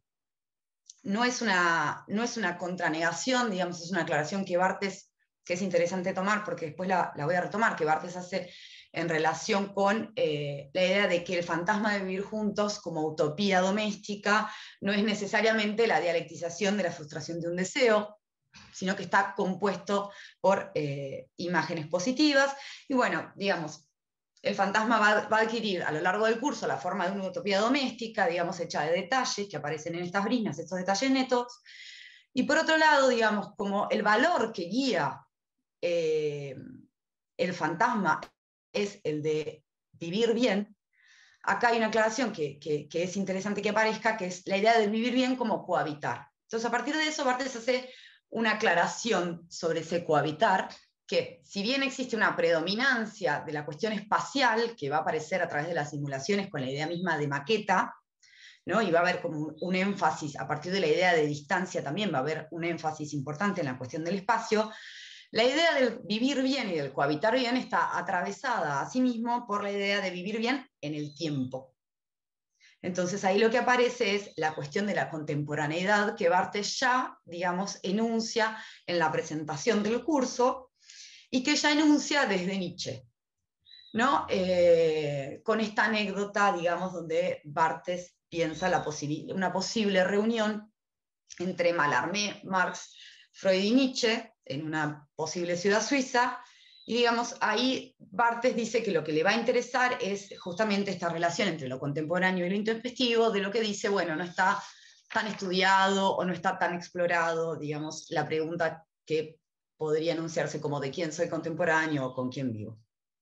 no es una, no es una contranegación, digamos, es una aclaración que Barthes, que es interesante tomar, porque después la, la voy a retomar, que Barthes hace en relación con eh, la idea de que el fantasma de vivir juntos como utopía doméstica no es necesariamente la dialectización de la frustración de un deseo, sino que está compuesto por eh, imágenes positivas. Y bueno, digamos, el fantasma va, va a adquirir a lo largo del curso la forma de una utopía doméstica, digamos, hecha de detalles que aparecen en estas briznas, estos detalles netos. Y por otro lado, digamos, como el valor que guía eh, el fantasma es el de vivir bien, acá hay una aclaración que, que, que es interesante que aparezca, que es la idea de vivir bien como cohabitar. Entonces, a partir de eso, Barthes hace una aclaración sobre ese cohabitar, que si bien existe una predominancia de la cuestión espacial, que va a aparecer a través de las simulaciones con la idea misma de maqueta, ¿no? Y va a haber como un, un énfasis, a partir de la idea de distancia también va a haber un énfasis importante en la cuestión del espacio, la idea del vivir bien y del cohabitar bien está atravesada asimismo por la idea de vivir bien en el tiempo. Entonces ahí lo que aparece es la cuestión de la contemporaneidad que Barthes ya, digamos, enuncia en la presentación del curso y que ya enuncia desde Nietzsche, ¿no? Eh, con esta anécdota, digamos, donde Barthes piensa la posibil- una posible reunión entre Mallarmé, Marx, Freud y Nietzsche en una posible ciudad suiza, y digamos, ahí Barthes dice que lo que le va a interesar es justamente esta relación entre lo contemporáneo y lo introspectivo, de lo que dice, bueno, no está tan estudiado o no está tan explorado, digamos, la pregunta que podría enunciarse como de quién soy contemporáneo o con quién vivo.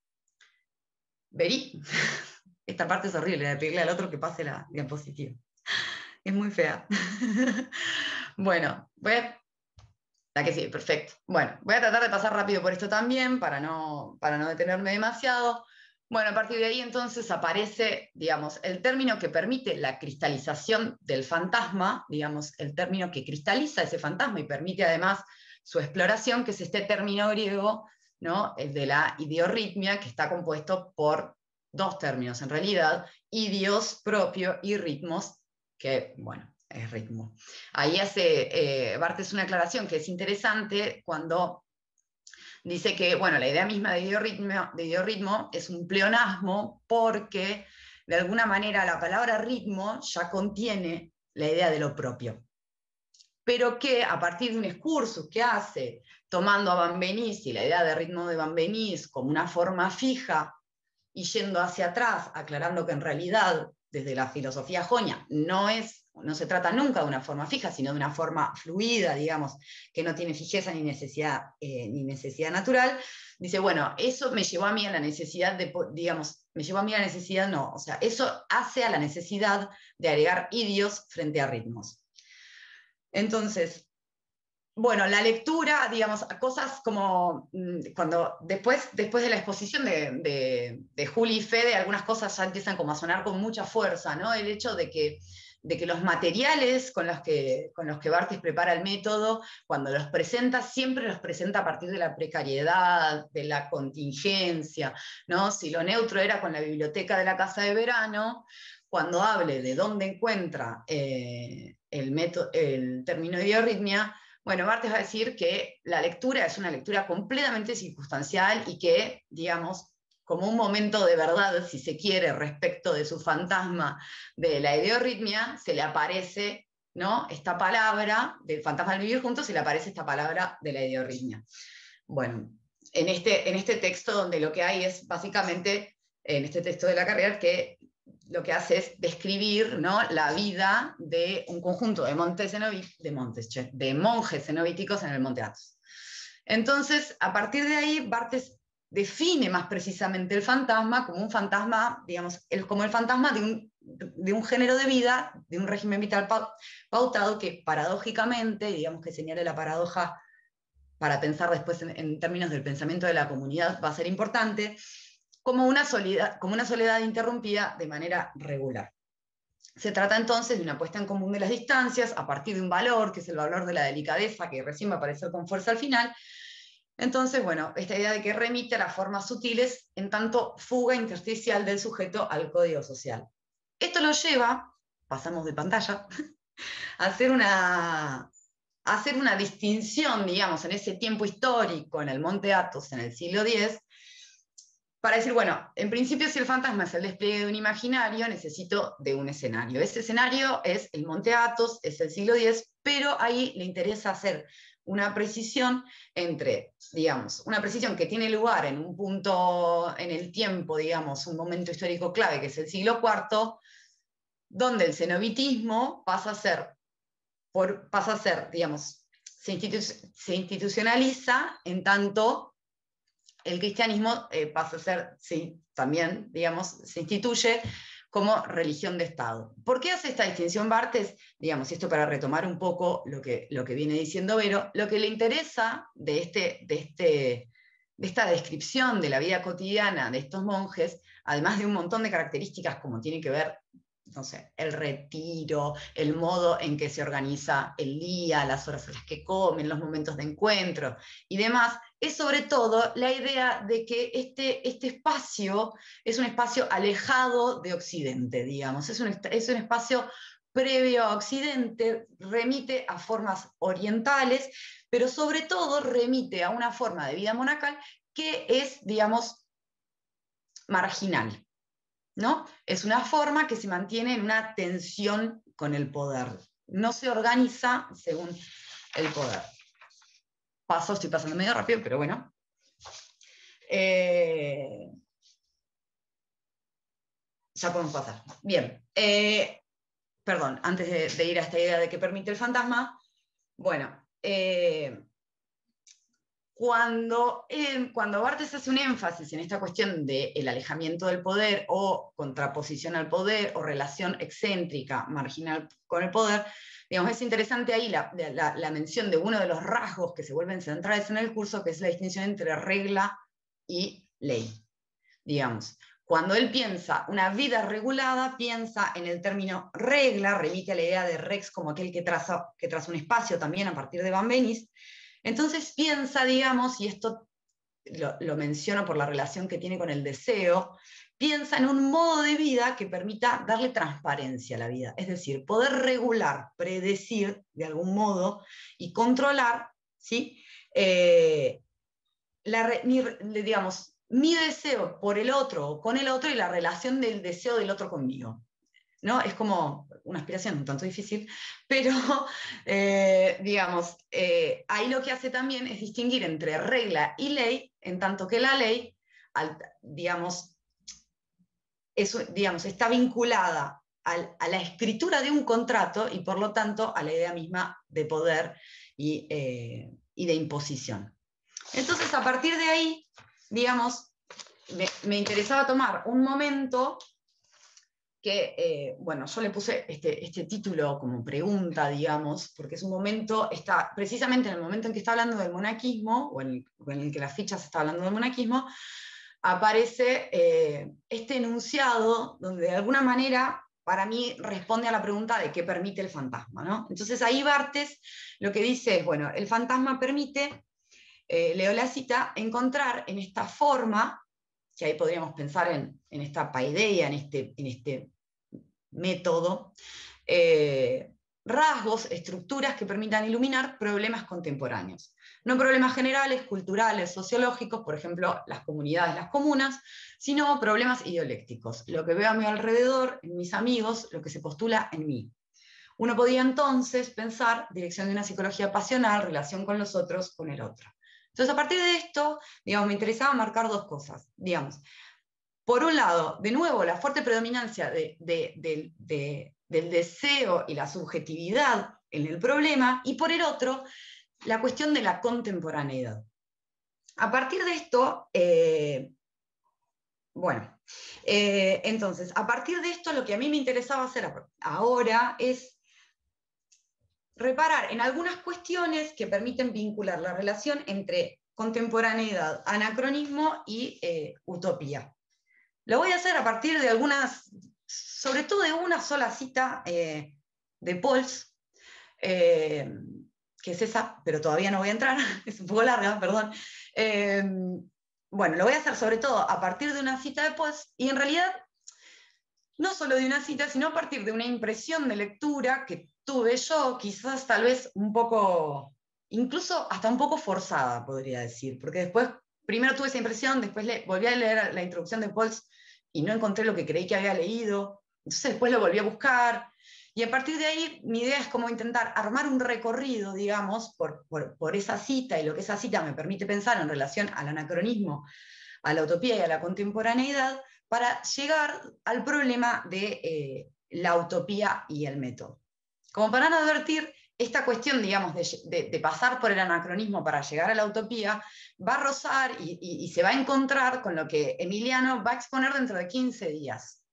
Verí, esta parte es horrible, de pedirle al otro que pase la diapositiva. Es muy fea. Bueno, voy a... La que sí, perfecto. Bueno, voy a tratar de pasar rápido por esto también para no, para no detenerme demasiado. Bueno, a partir de ahí entonces aparece, digamos, el término que permite la cristalización del fantasma, digamos, el término que cristaliza ese fantasma y permite además su exploración, que es este término griego, ¿no? El de la idiorritmia, que está compuesto por dos términos en realidad, idios propio y ritmos, que, bueno, es ritmo. Ahí hace eh, Barthes una aclaración que es interesante cuando dice que, bueno, la idea misma de idiorritmo, de idiorritmo es un pleonasmo porque de alguna manera la palabra ritmo ya contiene la idea de lo propio, pero que a partir de un excursus que hace tomando a Benveniste y la idea de ritmo de Benveniste como una forma fija y yendo hacia atrás, aclarando que en realidad, desde la filosofía jonia, no, es, no se trata nunca de una forma fija, sino de una forma fluida, digamos, que no tiene fijeza ni necesidad, eh, ni necesidad natural. Dice, bueno, eso me llevó a mí a la necesidad de, digamos, me llevó a mí a la necesidad, no, o sea, eso hace a la necesidad de agregar idios frente a ritmos. Entonces, bueno, la lectura, digamos, cosas como cuando después, después de la exposición de, de, de Juli y Fede, algunas cosas ya empiezan como a sonar con mucha fuerza, ¿no? El hecho de que, de que los materiales con los que, con los que Barthes prepara el método, cuando los presenta, siempre los presenta a partir de la precariedad, de la contingencia, ¿no? Si lo neutro era con la biblioteca de la casa de verano, cuando hable de dónde encuentra eh, el, método, el término idiorritmia, bueno, Barthes va a decir que la lectura es una lectura completamente circunstancial y que, digamos, como un momento de verdad, si se quiere, respecto de su fantasma de la idiorritmia, se le aparece, ¿no?, esta palabra del fantasma del vivir juntos, se le aparece esta palabra de la idiorritmia. Bueno, en este, en este texto donde lo que hay es básicamente, en este texto de la carrera, que lo que hace es describir, ¿no?, la vida de un conjunto de, montes de, montes, che, de monjes cenobíticos en el Monte Athos. Entonces, a partir de ahí, Barthes define más precisamente el fantasma como un fantasma, digamos, el, como el fantasma de un, de un género de vida, de un régimen vital pautado que paradójicamente, digamos que señale la paradoja para pensar después en, en términos del pensamiento de la comunidad, va a ser importante, como una, soledad, como una soledad interrumpida de manera regular. Se trata entonces de una puesta en común de las distancias a partir de un valor, que es el valor de la delicadeza, que recién va a aparecer con fuerza al final. Entonces, bueno, esta idea de que remite a las formas sutiles en tanto fuga intersticial del sujeto al código social. Esto lo lleva, pasamos de pantalla, a hacer una, a hacer una distinción, digamos, en ese tiempo histórico, en el Monte Athos, en el siglo diez, para decir, bueno, en principio si el fantasma es el despliegue de un imaginario, necesito de un escenario. Ese escenario es el Monte Athos, es el siglo diez, pero ahí le interesa hacer una precisión entre, digamos, una precisión que tiene lugar en un punto en el tiempo, digamos, un momento histórico clave, que es el siglo cuarto, donde el cenobitismo pasa a ser, por, pasa a ser digamos, se, institu se institucionaliza en tanto el cristianismo eh, pasa a ser, sí, también, digamos, se instituye como religión de Estado. ¿Por qué hace esta distinción Barthes? Digamos, y esto para retomar un poco lo que, lo que viene diciendo Vero, lo que le interesa de, este, de, este, de esta descripción de la vida cotidiana de estos monjes, además de un montón de características como tiene que ver, no sé, el retiro, el modo en que se organiza el día, las horas a las que comen, los momentos de encuentro y demás, es sobre todo la idea de que este, este espacio es un espacio alejado de Occidente, digamos, es un, es un espacio previo a Occidente, remite a formas orientales, pero sobre todo remite a una forma de vida monacal que es, digamos, marginal, ¿no? Es una forma que se mantiene en una tensión con el poder, no se organiza según el poder. Paso, estoy pasando medio rápido, pero bueno. Eh, ya podemos pasar. Bien. Eh, perdón, antes de, de ir a esta idea de qué permite el fantasma, bueno, eh, cuando, eh, cuando Barthes hace un énfasis en esta cuestión del alejamiento del poder o contraposición al poder o relación excéntrica, marginal con el poder, digamos, es interesante ahí la, la, la mención de uno de los rasgos que se vuelven centrales en el curso, que es la distinción entre regla y ley. Digamos, cuando él piensa una vida regulada, piensa en el término regla, remite a la idea de rex como aquel que traza, que traza un espacio también a partir de Van Benis. Entonces piensa, digamos, y esto lo, lo menciono por la relación que tiene con el deseo, piensa en un modo de vida que permita darle transparencia a la vida, es decir, poder regular, predecir de algún modo y controlar, ¿sí? eh, la, mi, digamos, mi deseo por el otro o con el otro y la relación del deseo del otro conmigo. ¿No? Es como una aspiración un tanto difícil, pero eh, digamos, eh, ahí lo que hace también es distinguir entre regla y ley, en tanto que la ley, al, digamos, es, digamos, está vinculada a, a la escritura de un contrato y por lo tanto a la idea misma de poder y, eh, y de imposición. Entonces, a partir de ahí, digamos, me, me interesaba tomar un momento que, eh, bueno, yo le puse este, este título como pregunta, digamos, porque es un momento, está precisamente en el momento en que está hablando del monaquismo, o en el, o en el que las fichas está hablando del monaquismo, aparece eh, este enunciado donde de alguna manera, para mí, responde a la pregunta de qué permite el fantasma, ¿no? Entonces ahí Barthes lo que dice es, bueno, el fantasma permite, eh, leo la cita, encontrar en esta forma, que ahí podríamos pensar en, en esta paideia, en este, en este método, eh, rasgos, estructuras que permitan iluminar problemas contemporáneos. No problemas generales, culturales, sociológicos, por ejemplo, las comunidades, las comunas, sino problemas idiolécticos, lo que veo a mi alrededor, en mis amigos, lo que se postula en mí. Uno podía entonces pensar dirección de una psicología pasional, relación con los otros, con el otro. Entonces, a partir de esto, digamos, me interesaba marcar dos cosas. Digamos, por un lado, de nuevo, la fuerte predominancia de, de, de, de, del deseo y la subjetividad en el problema, y por el otro, la cuestión de la contemporaneidad. A partir de esto, eh, bueno, eh, entonces, a partir de esto, lo que a mí me interesaba hacer ahora es reparar en algunas cuestiones que permiten vincular la relación entre contemporaneidad, anacronismo y eh, utopía. Lo voy a hacer a partir de algunas, sobre todo de una sola cita eh, de Pauls, eh, que es esa, pero todavía no voy a entrar, es un poco larga, perdón. Eh, bueno, lo voy a hacer sobre todo a partir de una cita de Pauls, y en realidad no solo de una cita, sino a partir de una impresión de lectura que tuve yo, quizás tal vez un poco, incluso hasta un poco forzada, podría decir, porque después, primero tuve esa impresión, después le, volví a leer la introducción de Pauls y no encontré lo que creí que había leído, entonces después lo volví a buscar, y a partir de ahí mi idea es como intentar armar un recorrido, digamos, por, por, por esa cita y lo que esa cita me permite pensar en relación al anacronismo, a la utopía y a la contemporaneidad, para llegar al problema de eh, la utopía y el método. Como para no advertir, esta cuestión, digamos, de, de, de pasar por el anacronismo para llegar a la utopía, va a rozar y, y, y se va a encontrar con lo que Emiliano va a exponer dentro de quince días.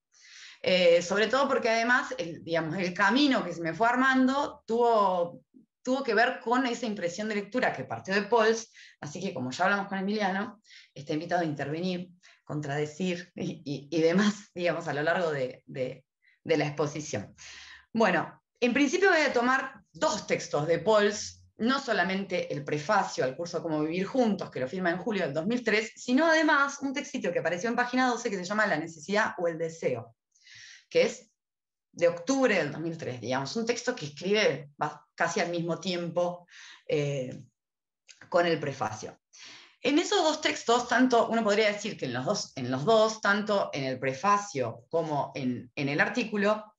Eh, sobre todo porque además, el, digamos, el camino que se me fue armando tuvo, tuvo que ver con esa impresión de lectura que partió de Pauls, así que como ya hablamos con Emiliano, está invitado a intervenir, contradecir y, y, y demás, digamos, a lo largo de, de, de la exposición. Bueno, en principio voy a tomar dos textos de Pauls, no solamente el prefacio al curso Cómo Vivir Juntos, que lo firma en julio del dos mil tres, sino además un textito que apareció en página doce que se llama La necesidad o el deseo, que es de octubre del dos mil tres, digamos, un texto que escribe casi al mismo tiempo eh, con el prefacio. En esos dos textos, tanto, uno podría decir que en los dos, en los dos tanto en el prefacio como en, en el artículo,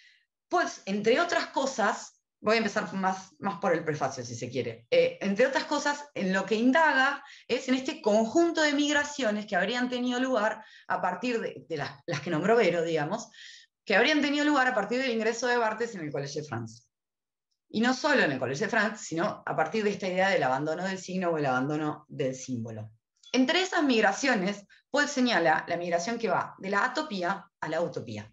pues, entre otras cosas, voy a empezar más, más por el prefacio, si se quiere, eh, entre otras cosas, en lo que indaga es en este conjunto de migraciones que habrían tenido lugar a partir de, de las, las que nombró Vero, digamos, que habrían tenido lugar a partir del ingreso de Barthes en el Collège de France. Y no solo en el Collège de France, sino a partir de esta idea del abandono del signo o el abandono del símbolo. Entre esas migraciones, Paul señala la migración que va de la atopía a la utopía.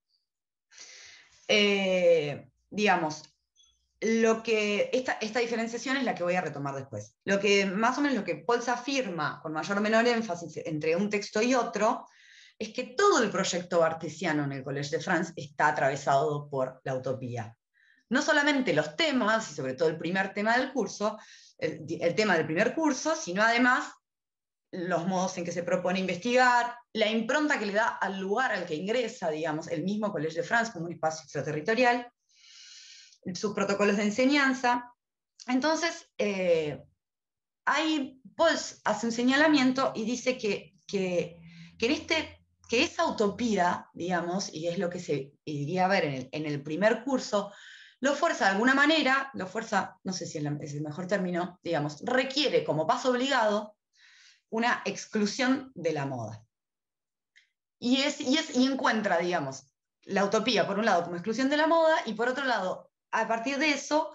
Eh, digamos, lo que, esta, esta diferenciación es la que voy a retomar después. Lo que más o menos lo que Pauls afirma con mayor o menor énfasis entre un texto y otro es que todo el proyecto barthesiano en el Collège de France está atravesado por la utopía. No solamente los temas, y sobre todo el primer tema del curso, el, el tema del primer curso, sino además los modos en que se propone investigar, la impronta que le da al lugar al que ingresa, digamos, el mismo Collège de France como un espacio extraterritorial, sus protocolos de enseñanza. Entonces, eh, ahí Pauls hace un señalamiento y dice que, que, que, en este, que esa utopía, digamos, y es lo que se iría a ver en el, en el primer curso, lo fuerza de alguna manera, lo fuerza, no sé si es el mejor término, digamos, requiere como paso obligado una exclusión de la moda. y, es, y, es, y encuentra, digamos, la utopía, por un lado, como exclusión de la moda, y por otro lado, a partir de eso,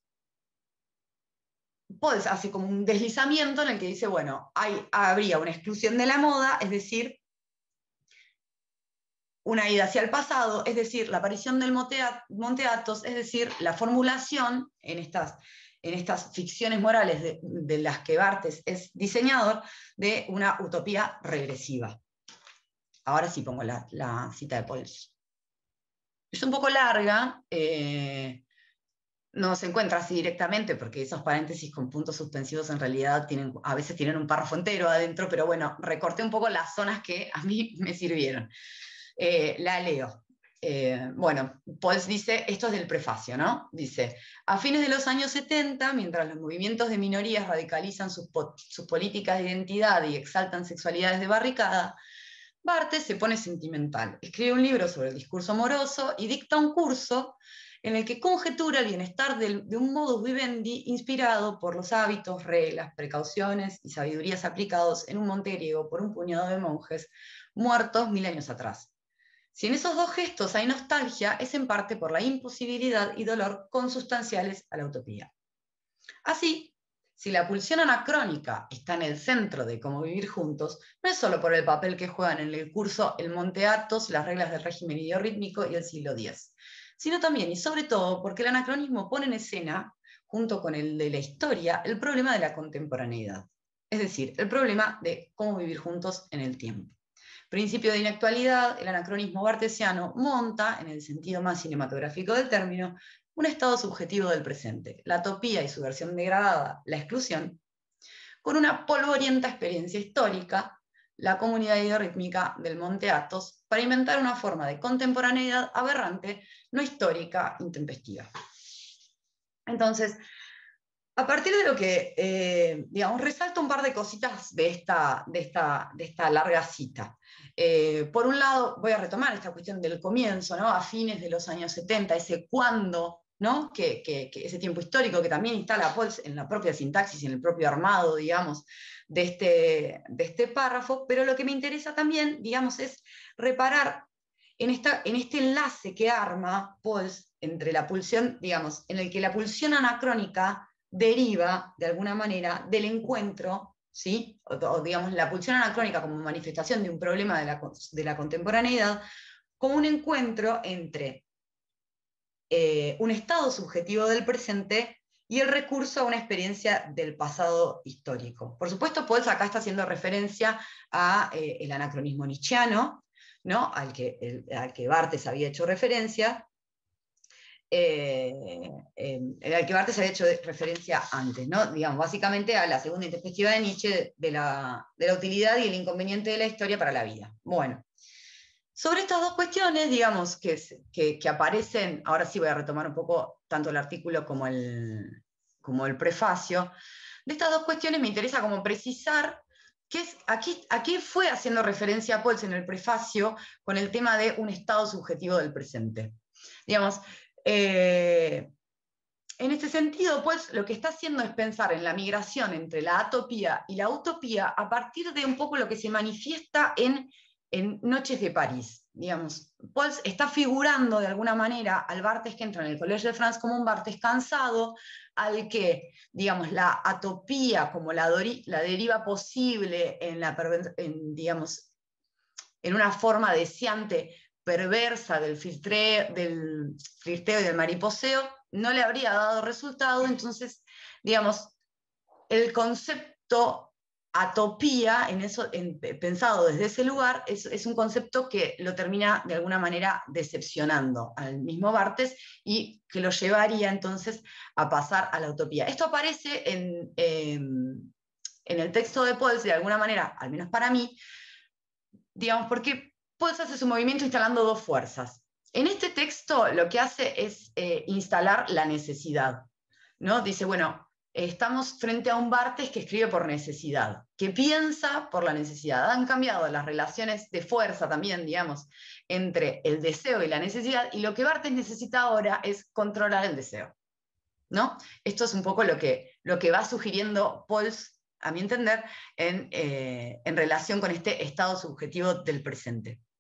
Pauls hace como un deslizamiento en el que dice, bueno, hay, habría una exclusión de la moda, es decir, una ida hacia el pasado, es decir, la aparición del Monte Athos, es decir, la formulación en estas, en estas ficciones morales de, de las que Barthes es diseñador, de una utopía regresiva. Ahora sí pongo la, la cita de Pauls. Es un poco larga, eh, no se encuentra así directamente, porque esos paréntesis con puntos suspensivos en realidad tienen, a veces tienen un párrafo entero adentro, pero bueno, recorté un poco las zonas que a mí me sirvieron. Eh, la leo. Eh, bueno, Pauls dice, esto es del prefacio, ¿no? Dice, a fines de los años setenta, mientras los movimientos de minorías radicalizan sus, sus políticas de identidad y exaltan sexualidades de barricada, Barthes se pone sentimental, escribe un libro sobre el discurso amoroso y dicta un curso en el que conjetura el bienestar de, de un modus vivendi inspirado por los hábitos, reglas, precauciones y sabidurías aplicados en un monte griego por un puñado de monjes muertos mil años atrás. Si en esos dos gestos hay nostalgia, es en parte por la imposibilidad y dolor consustanciales a la utopía. Así, si la pulsión anacrónica está en el centro de cómo vivir juntos, no es solo por el papel que juegan en el curso el Monte Athos, las reglas del régimen idiorrítmico y el siglo diez, sino también y sobre todo porque el anacronismo pone en escena, junto con el de la historia, el problema de la contemporaneidad, es decir, el problema de cómo vivir juntos en el tiempo. Principio de inactualidad, el anacronismo bartesiano monta, en el sentido más cinematográfico del término, un estado subjetivo del presente, la utopía y su versión degradada, la exclusión, con una polvorienta experiencia histórica, la comunidad idiorrítmica del Monte Athos, para inventar una forma de contemporaneidad aberrante, no histórica, intempestiva. Entonces, a partir de lo que, eh, digamos, resalto un par de cositas de esta, de esta, de esta larga cita. Eh, por un lado, voy a retomar esta cuestión del comienzo, ¿no? A fines de los años setenta, ese cuándo, ¿no? Que, que, que ese tiempo histórico que también instala Pauls en la propia sintaxis, en el propio armado, digamos, de este, de este párrafo, pero lo que me interesa también, digamos, es reparar en, esta, en este enlace que arma Pauls entre la pulsión, digamos, en el que la pulsión anacrónica deriva, de alguna manera, del encuentro, ¿sí? o, o digamos, la pulsión anacrónica como manifestación de un problema de la, de la contemporaneidad, como un encuentro entre eh, un estado subjetivo del presente y el recurso a una experiencia del pasado histórico. Por supuesto, Pauls acá está haciendo referencia al eh, anacronismo nietzscheano, ¿no? al, que, el, al que Barthes había hecho referencia, Eh, eh, al que Barthes había hecho referencia antes, ¿no? Digamos, básicamente a la segunda perspectiva de Nietzsche de la, de la utilidad y el inconveniente de la historia para la vida. Bueno, sobre estas dos cuestiones, digamos, que, que, que aparecen, ahora sí voy a retomar un poco tanto el artículo como el, como el prefacio, de estas dos cuestiones me interesa como precisar que es, aquí, aquí fue haciendo referencia a Pauls en el prefacio con el tema de un estado subjetivo del presente. Digamos, Eh, en este sentido, pues, lo que está haciendo es pensar en la migración entre la atopía y la utopía a partir de un poco lo que se manifiesta en, en Noches de París. Digamos, Pauls está figurando de alguna manera al Barthes que entra en el Collège de France como un Barthes cansado, al que, digamos, la atopía como la, la deriva posible en, la, en, digamos, en una forma deseante perversa del, filtre, del flirteo y del mariposeo, no le habría dado resultado, entonces, digamos, el concepto atopía, en eso, en, pensado desde ese lugar, es, es un concepto que lo termina de alguna manera decepcionando al mismo Barthes y que lo llevaría entonces a pasar a la utopía. Esto aparece en, en, en el texto de Pauls de alguna manera, al menos para mí, digamos, porque Pauls hace su movimiento instalando dos fuerzas. En este texto lo que hace es eh, instalar la necesidad, ¿no? Dice, bueno, estamos frente a un Barthes que escribe por necesidad, que piensa por la necesidad. Han cambiado las relaciones de fuerza también, digamos, entre el deseo y la necesidad, y lo que Barthes necesita ahora es controlar el deseo, ¿no? Esto es un poco lo que, lo que va sugiriendo Pauls, a mi entender, en, eh, en relación con este estado subjetivo del presente.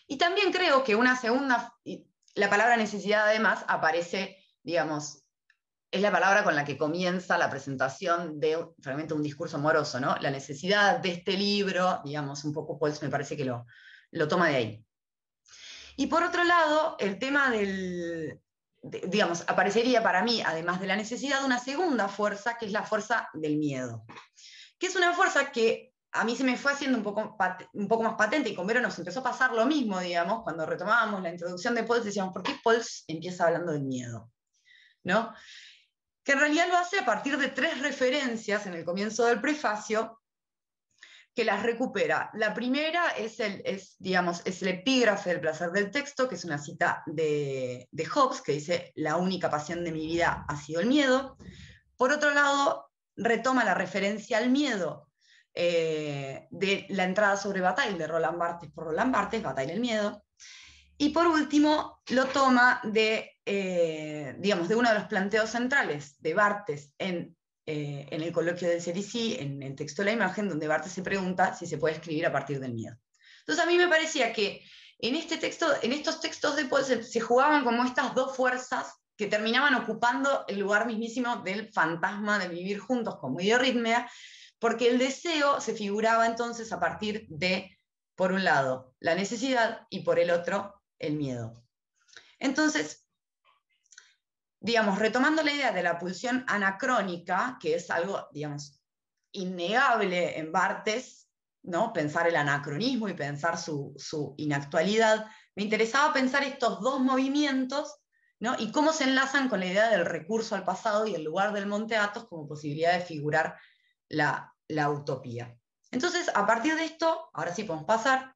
Y también creo que una segunda, la palabra necesidad además aparece, digamos, es la palabra con la que comienza la presentación de realmente un discurso amoroso, ¿no? La necesidad de este libro, digamos, un poco Pauls me parece que lo, lo toma de ahí. Y por otro lado, el tema del, de, digamos, aparecería para mí, además de la necesidad, una segunda fuerza, que es la fuerza del miedo, que es una fuerza que a mí se me fue haciendo un poco, un poco más patente, y con Vero nos empezó a pasar lo mismo, digamos, cuando retomábamos la introducción de Pauls, decíamos, ¿por qué Pauls empieza hablando del miedo? ¿No? Que en realidad lo hace a partir de tres referencias en el comienzo del prefacio, que las recupera. La primera es el, es, digamos, es el epígrafe del placer del texto, que es una cita de, de Hobbes, que dice, la única pasión de mi vida ha sido el miedo. Por otro lado, retoma la referencia al miedo eh, de la entrada sobre Bataille, de Roland Barthes por Roland Barthes, Bataille el miedo. Y por último, lo toma de, eh, digamos, de uno de los planteos centrales de Barthes en, eh, en el coloquio del C D C, en el texto de la imagen, donde Barthes se pregunta si se puede escribir a partir del miedo. Entonces a mí me parecía que en, este texto, en estos textos de Pauls se, se jugaban como estas dos fuerzas que terminaban ocupando el lugar mismísimo del fantasma de vivir juntos como idiorritmia, porque el deseo se figuraba entonces a partir de, por un lado, la necesidad y por el otro, el miedo. Entonces, digamos, retomando la idea de la pulsión anacrónica, que es algo, digamos, innegable en Barthes, ¿no? Pensar el anacronismo y pensar su, su inactualidad, me interesaba pensar estos dos movimientos, ¿no? Y cómo se enlazan con la idea del recurso al pasado y el lugar del Monte Athos como posibilidad de figurar la, la utopía. Entonces, a partir de esto, ahora sí podemos pasar.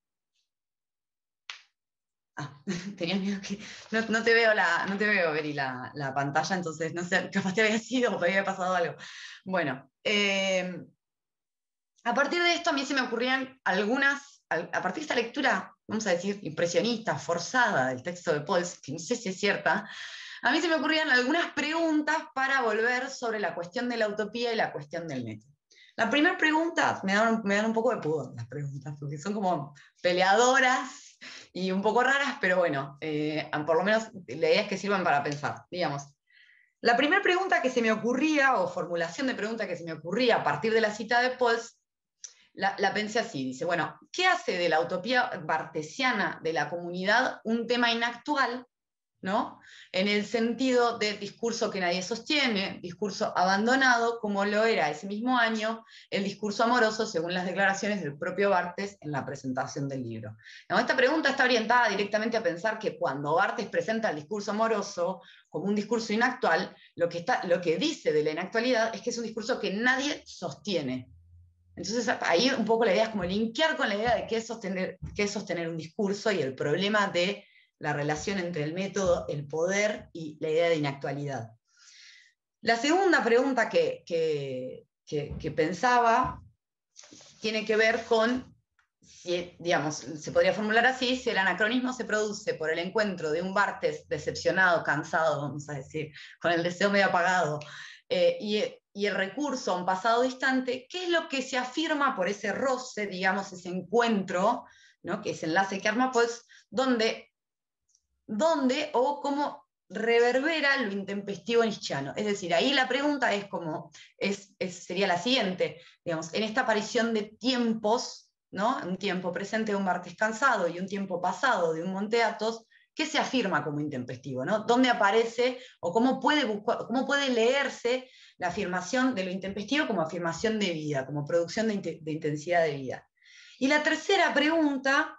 Ah, tenía miedo que... No, no te veo, la, no te veo Beri, la, la pantalla, entonces no sé, capaz te había sido o te había pasado algo. Bueno, eh, a partir de esto a mí se me ocurrían algunas, a partir de esta lectura, vamos a decir, impresionista, forzada del texto de Pauls, que no sé si es cierta, a mí se me ocurrían algunas preguntas para volver sobre la cuestión de la utopía y la cuestión del método. La primera pregunta, me dan, me dan un poco de pudor las preguntas, porque son como peleadoras y un poco raras, pero bueno, eh, por lo menos la idea es que sirvan para pensar. Digamos, la primera pregunta que se me ocurría, o formulación de pregunta que se me ocurría a partir de la cita de Pauls, la, la pensé así, dice, bueno, ¿qué hace de la utopía bartesiana de la comunidad un tema inactual, ¿no? En el sentido de discurso que nadie sostiene, discurso abandonado, como lo era ese mismo año el discurso amoroso, según las declaraciones del propio Barthes en la presentación del libro. ¿No? Esta pregunta está orientada directamente a pensar que cuando Barthes presenta el discurso amoroso como un discurso inactual, lo que, está, lo que dice de la inactualidad es que es un discurso que nadie sostiene. Entonces ahí un poco la idea es como linkear con la idea de qué es sostener, qué es sostener un discurso y el problema de la relación entre el método, el poder y la idea de inactualidad. La segunda pregunta que, que, que, que pensaba tiene que ver con, si, digamos, se podría formular así, si el anacronismo se produce por el encuentro de un Barthes decepcionado, cansado, vamos a decir, con el deseo medio apagado, eh, y, y el recurso a un pasado distante, ¿qué es lo que se afirma por ese roce, digamos, ese encuentro, ¿no? Que ese enlace que arma, pues, donde dónde o cómo reverbera lo intempestivo nietzscheano. Es decir, ahí la pregunta es como, es, es, sería la siguiente, digamos, en esta aparición de tiempos, ¿no? Un tiempo presente de un Barthes cansado y un tiempo pasado de un Monte Athos, ¿qué se afirma como intempestivo? ¿No? ¿Dónde aparece o cómo puede, buscar, cómo puede leerse la afirmación de lo intempestivo como afirmación de vida, como producción de, de intensidad de vida? Y la tercera pregunta,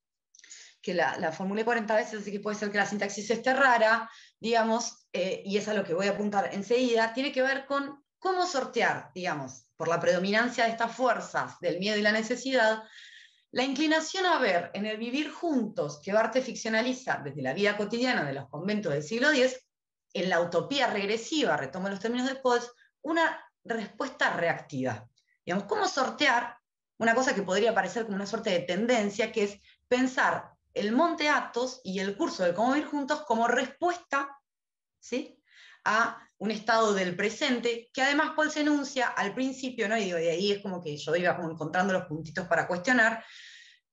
que la, la formulé cuarenta veces, así que puede ser que la sintaxis esté rara, digamos, eh, y es a lo que voy a apuntar enseguida, tiene que ver con cómo sortear, digamos, por la predominancia de estas fuerzas del miedo y la necesidad, la inclinación a ver en el vivir juntos que Barthes ficcionaliza desde la vida cotidiana de los conventos del siglo diez, en la utopía regresiva, retomo los términos de Pauls, una respuesta reactiva. Digamos, cómo sortear una cosa que podría parecer como una suerte de tendencia, que es pensar el Monte Athos y el curso de cómo vivir juntos como respuesta, ¿sí?, a un estado del presente, que además Pauls enuncia al principio, ¿no? Y digo, de ahí es como que yo iba como encontrando los puntitos para cuestionar,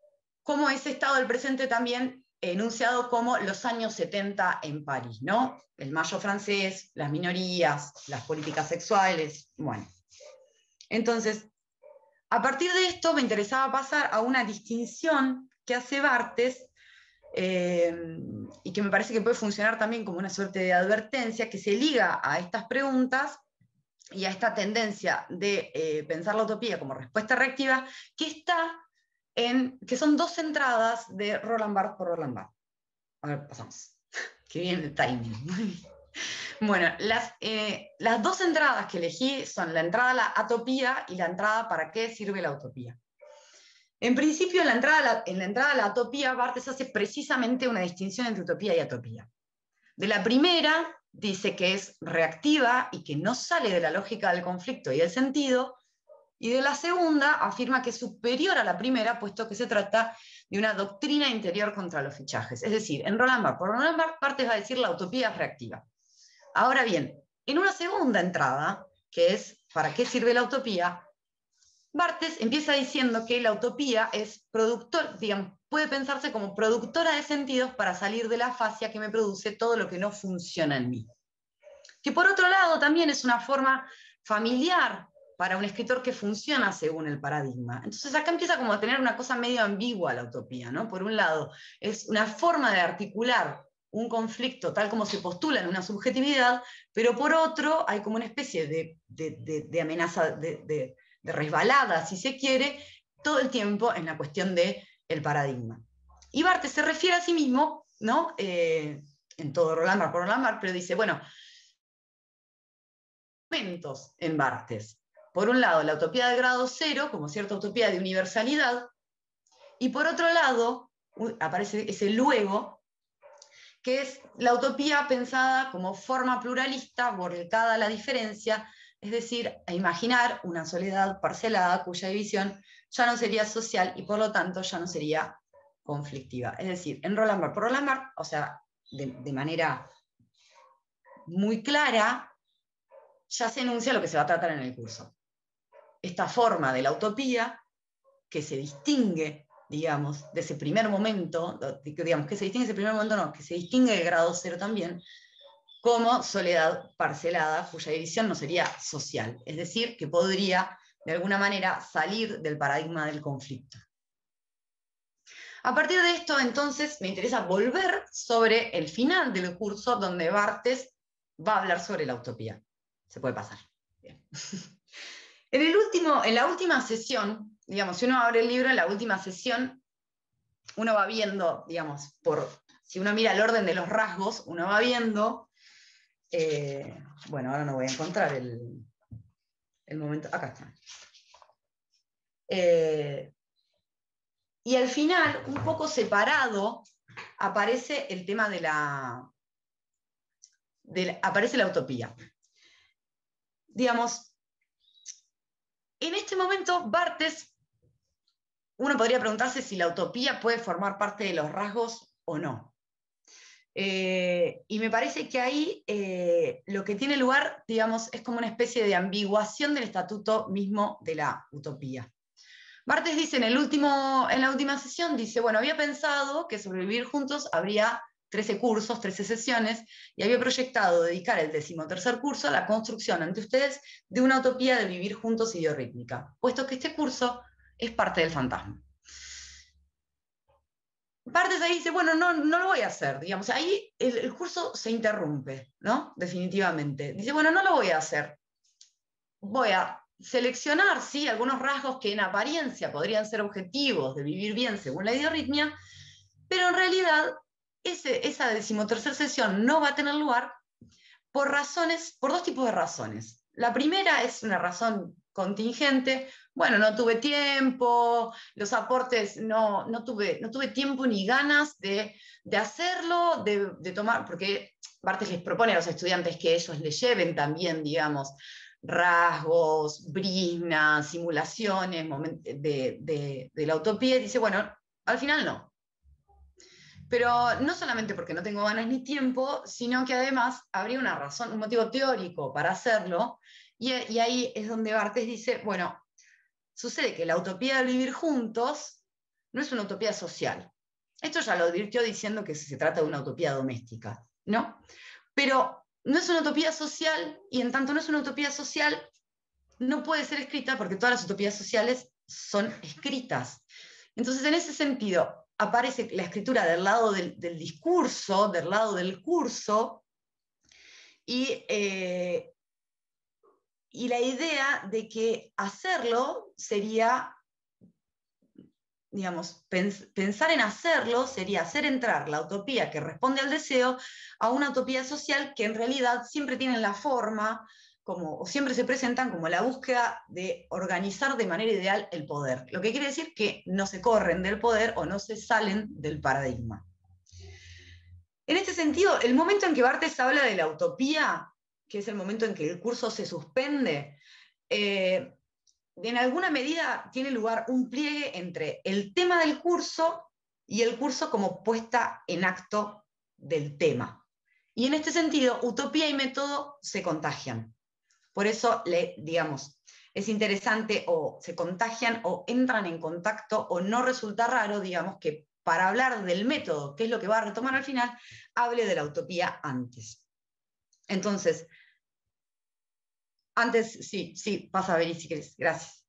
como ese estado del presente también enunciado como los años setenta en París, ¿no? El mayo francés, las minorías, las políticas sexuales, bueno. Entonces, a partir de esto me interesaba pasar a una distinción que hace Barthes, eh, y que me parece que puede funcionar también como una suerte de advertencia, que se liga a estas preguntas y a esta tendencia de eh, pensar la utopía como respuesta reactiva, que está en, que son dos entradas de Roland Barthes por Roland Barthes. A ver, pasamos. Qué bien el timing. Bueno, las, eh, las dos entradas que elegí son la entrada a la atopía y la entrada para qué sirve la utopía. En principio, en la entrada a la, en la, entrada a la utopía, Barthes hace precisamente una distinción entre utopía y atopía. De la primera, dice que es reactiva y que no sale de la lógica del conflicto y del sentido, y de la segunda afirma que es superior a la primera, puesto que se trata de una doctrina interior contra los fichajes. Es decir, en Roland Barthes, por Roland Barthes, Barthes va a decir la utopía es reactiva. Ahora bien, en una segunda entrada, que es ¿para qué sirve la utopía?, Barthes empieza diciendo que la utopía es productor, digamos, puede pensarse como productora de sentidos para salir de la fascia que me produce todo lo que no funciona en mí. Que por otro lado también es una forma familiar para un escritor que funciona según el paradigma. Entonces acá empieza como a tener una cosa medio ambigua la utopía, ¿no? Por un lado, es una forma de articular un conflicto tal como se postula en una subjetividad, pero por otro hay como una especie de, de, de, de amenaza, de, de, de resbalada, si se quiere, todo el tiempo en la cuestión del paradigma. Y Barthes se refiere a sí mismo, ¿no? Eh, en todo Roland Barthes por Roland Barthes, pero dice, bueno, momentos en Barthes. Por un lado, la utopía del grado cero, como cierta utopía de universalidad, y por otro lado, aparece ese luego, que es la utopía pensada como forma pluralista, volcada a la diferencia, es decir, a imaginar una soledad parcelada cuya división ya no sería social y por lo tanto ya no sería conflictiva. Es decir, en Roland Barthes por Roland Barthes, o sea, de, de manera muy clara, ya se enuncia lo que se va a tratar en el curso. Esta forma de la utopía que se distingue, digamos, de ese primer momento, digamos, que se distingue de ese primer momento, no, que se distingue del grado cero también, como soledad parcelada, cuya división no sería social, es decir, que podría, de alguna manera, salir del paradigma del conflicto. A partir de esto, entonces, me interesa volver sobre el final del curso, donde Barthes va a hablar sobre la utopía. Se puede pasar. Bien. En, el último, en la última sesión, digamos, si uno abre el libro, en la última sesión, uno va viendo, digamos, por, si uno mira el orden de los rasgos, uno va viendo, eh, bueno, ahora no voy a encontrar el, el momento, acá está. Eh, y al final, un poco separado, aparece el tema de la, de la aparece la utopía. Digamos, en este momento, Barthes, uno podría preguntarse si la utopía puede formar parte de los rasgos o no. Eh, y me parece que ahí eh, lo que tiene lugar, digamos, es como una especie de ambiguación del estatuto mismo de la utopía. Barthes dice en, el último, en la última sesión, dice, bueno, había pensado que sobre Vivir Juntos habría trece cursos, trece sesiones, y había proyectado dedicar el decimotercer curso a la construcción ante ustedes de una utopía de vivir juntos idiorrítmica, puesto que este curso es parte del fantasma. Barthes ahí dice, bueno, no, no lo voy a hacer, digamos, ahí el, el curso se interrumpe, ¿no? Definitivamente. Dice, bueno, no lo voy a hacer. Voy a seleccionar, sí, algunos rasgos que en apariencia podrían ser objetivos de vivir bien según la idiorritmia, pero en realidad ese, esa decimotercera sesión no va a tener lugar por razones, por dos tipos de razones. La primera es una razón contingente, bueno, no tuve tiempo, los aportes, no, no, tuve, no tuve tiempo ni ganas de, de hacerlo, de, de tomar, porque Barthes les propone a los estudiantes que ellos le lleven también, digamos, rasgos, briznas, simulaciones de, de, de la utopía, y dice, bueno, al final no. Pero no solamente porque no tengo ganas ni tiempo, sino que además habría una razón, un motivo teórico para hacerlo, y, y ahí es donde Barthes dice, bueno, sucede que la utopía del vivir juntos no es una utopía social. Esto ya lo advirtió diciendo que se trata de una utopía doméstica, ¿no? Pero no es una utopía social, y en tanto no es una utopía social, no puede ser escrita porque todas las utopías sociales son escritas. Entonces, en ese sentido, aparece la escritura del lado del, del discurso, del lado del curso, y, eh, y la idea de que hacerlo sería, digamos, pens pensar en hacerlo sería hacer entrar la utopía que responde al deseo a una utopía social que en realidad siempre tienen la forma, como, o siempre se presentan como la búsqueda de organizar de manera ideal el poder. Lo que quiere decir que no se corren del poder o no se salen del paradigma. En este sentido, el momento en que Barthes habla de la utopía, que es el momento en que el curso se suspende, eh, en alguna medida tiene lugar un pliegue entre el tema del curso y el curso como puesta en acto del tema. Y en este sentido, utopía y método se contagian. Por eso, le, digamos, es interesante o se contagian o entran en contacto o no resulta raro, digamos, que para hablar del método, que es lo que va a retomar al final, hable de la utopía antes. Entonces, antes, sí, sí, pasa a ver si querés, gracias.